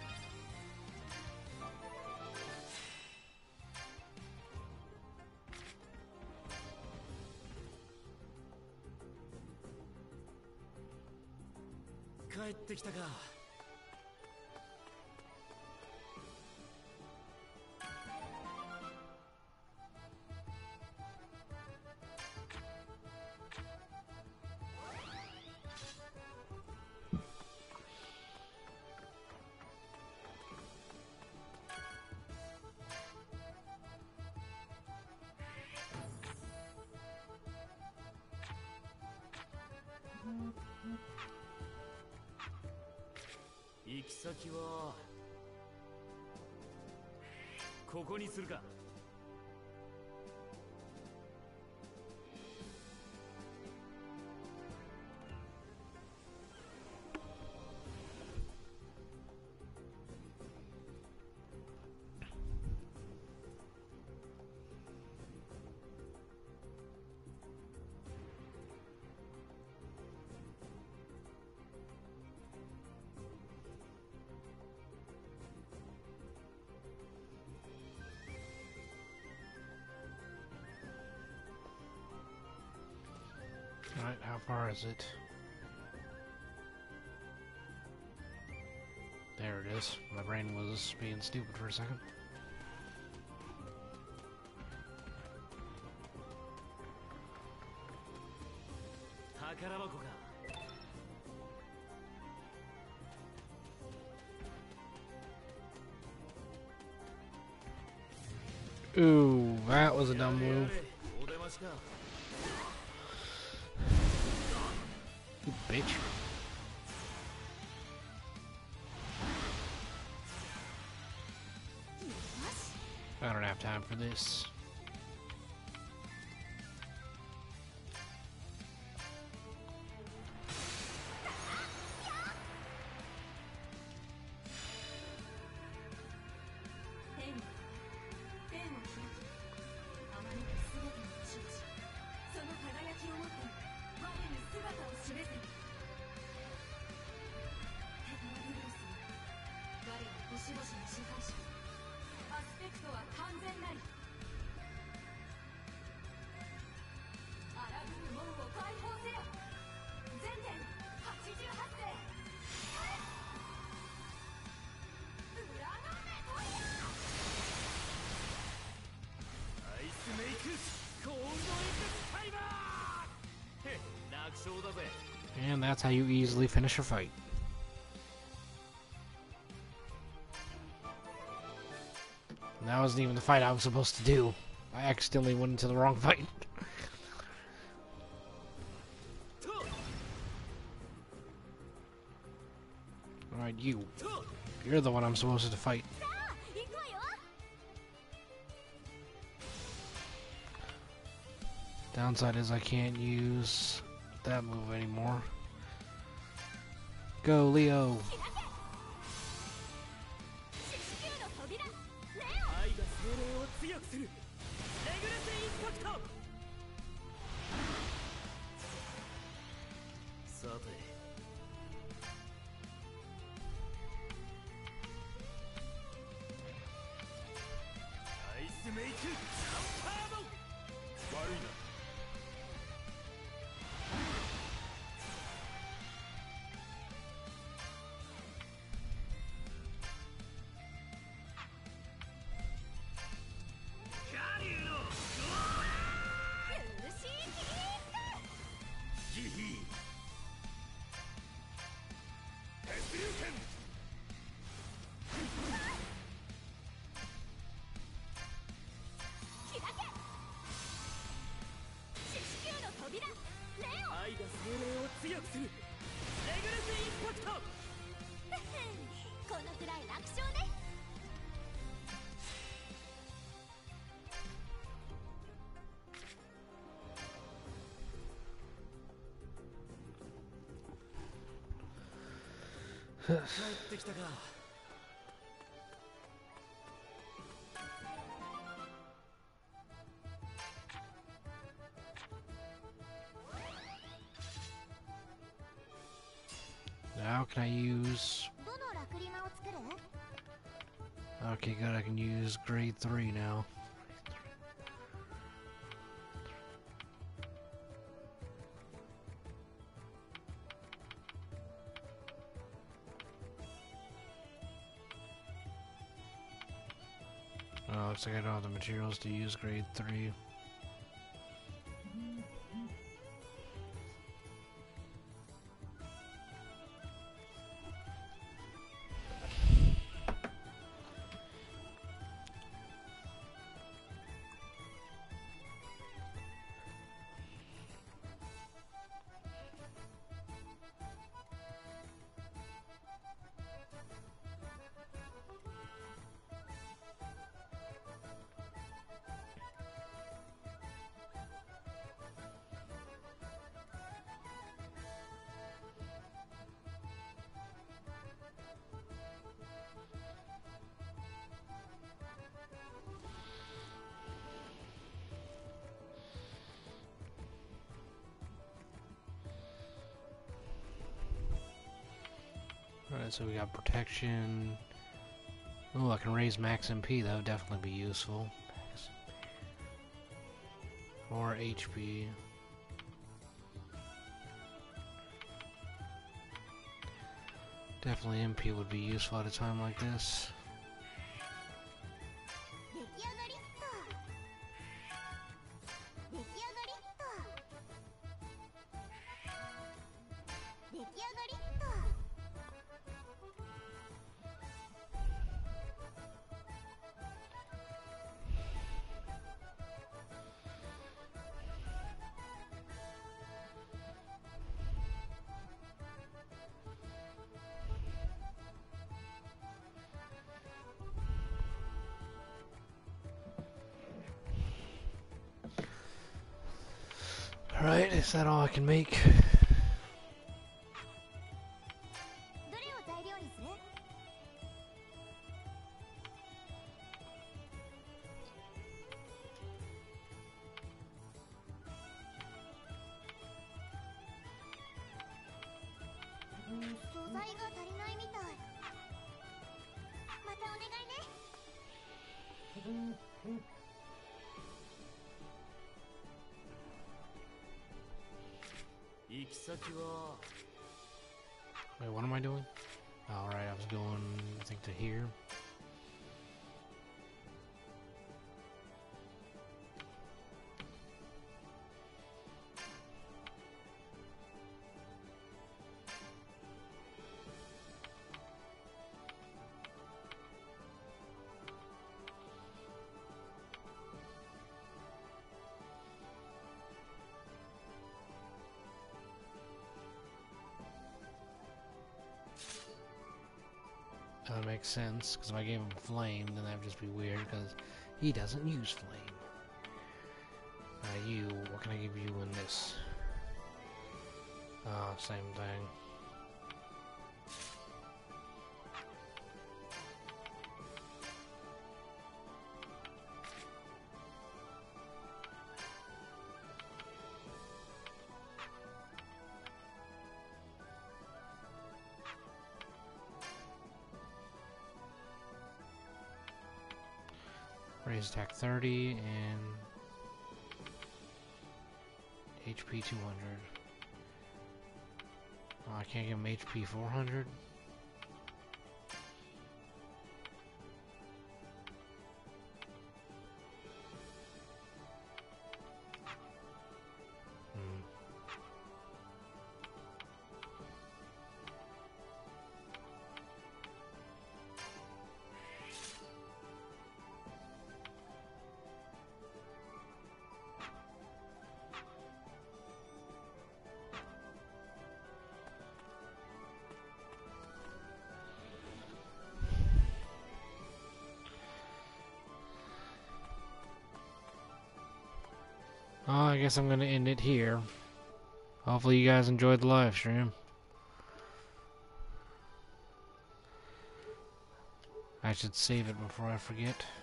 帰ってきたか。 行き先はここにするか。 Alright, how far is it? There it is. My brain was being stupid for a second. Ooh, that was a dumb move. You bitch. I don't have time for this. And that's how you easily finish a fight. And that wasn't even the fight I was supposed to do. I accidentally went into the wrong fight. Alright, you. You're the one I'm supposed to fight. Downside is I can't use that move anymore. Go, Leo! する。レグルスインパクト。 このくらい楽勝ね。 帰ってきたか。 Now can I use... どのラクリマを作る？ Okay, good, I can use grade three now. Oh, looks like I don't have the materials to use grade three. Alright, so we got protection. Oh, I can raise max M P. That would definitely be useful. Or H P. Definitely M P would be useful at a time like this. 出来上がりっと。出来上がりっと。出来上がりっと。 Alright, is that all I can make? どれを材料にする？ 素材が足りないみたい。またお願いね。 行き先は Wait, what am I doing? Alright, I was going, I think, to here. That would make sense, because if I gave him flame, then that would just be weird, because he doesn't use flame. Uh, you, what can I give you in this? Ah, uh, same thing. Raise attack thirty and H P two hundred. Oh, I can't give him H P four hundred. I guess I'm gonna end it here. Hopefully you guys enjoyed the live stream. I should save it before I forget.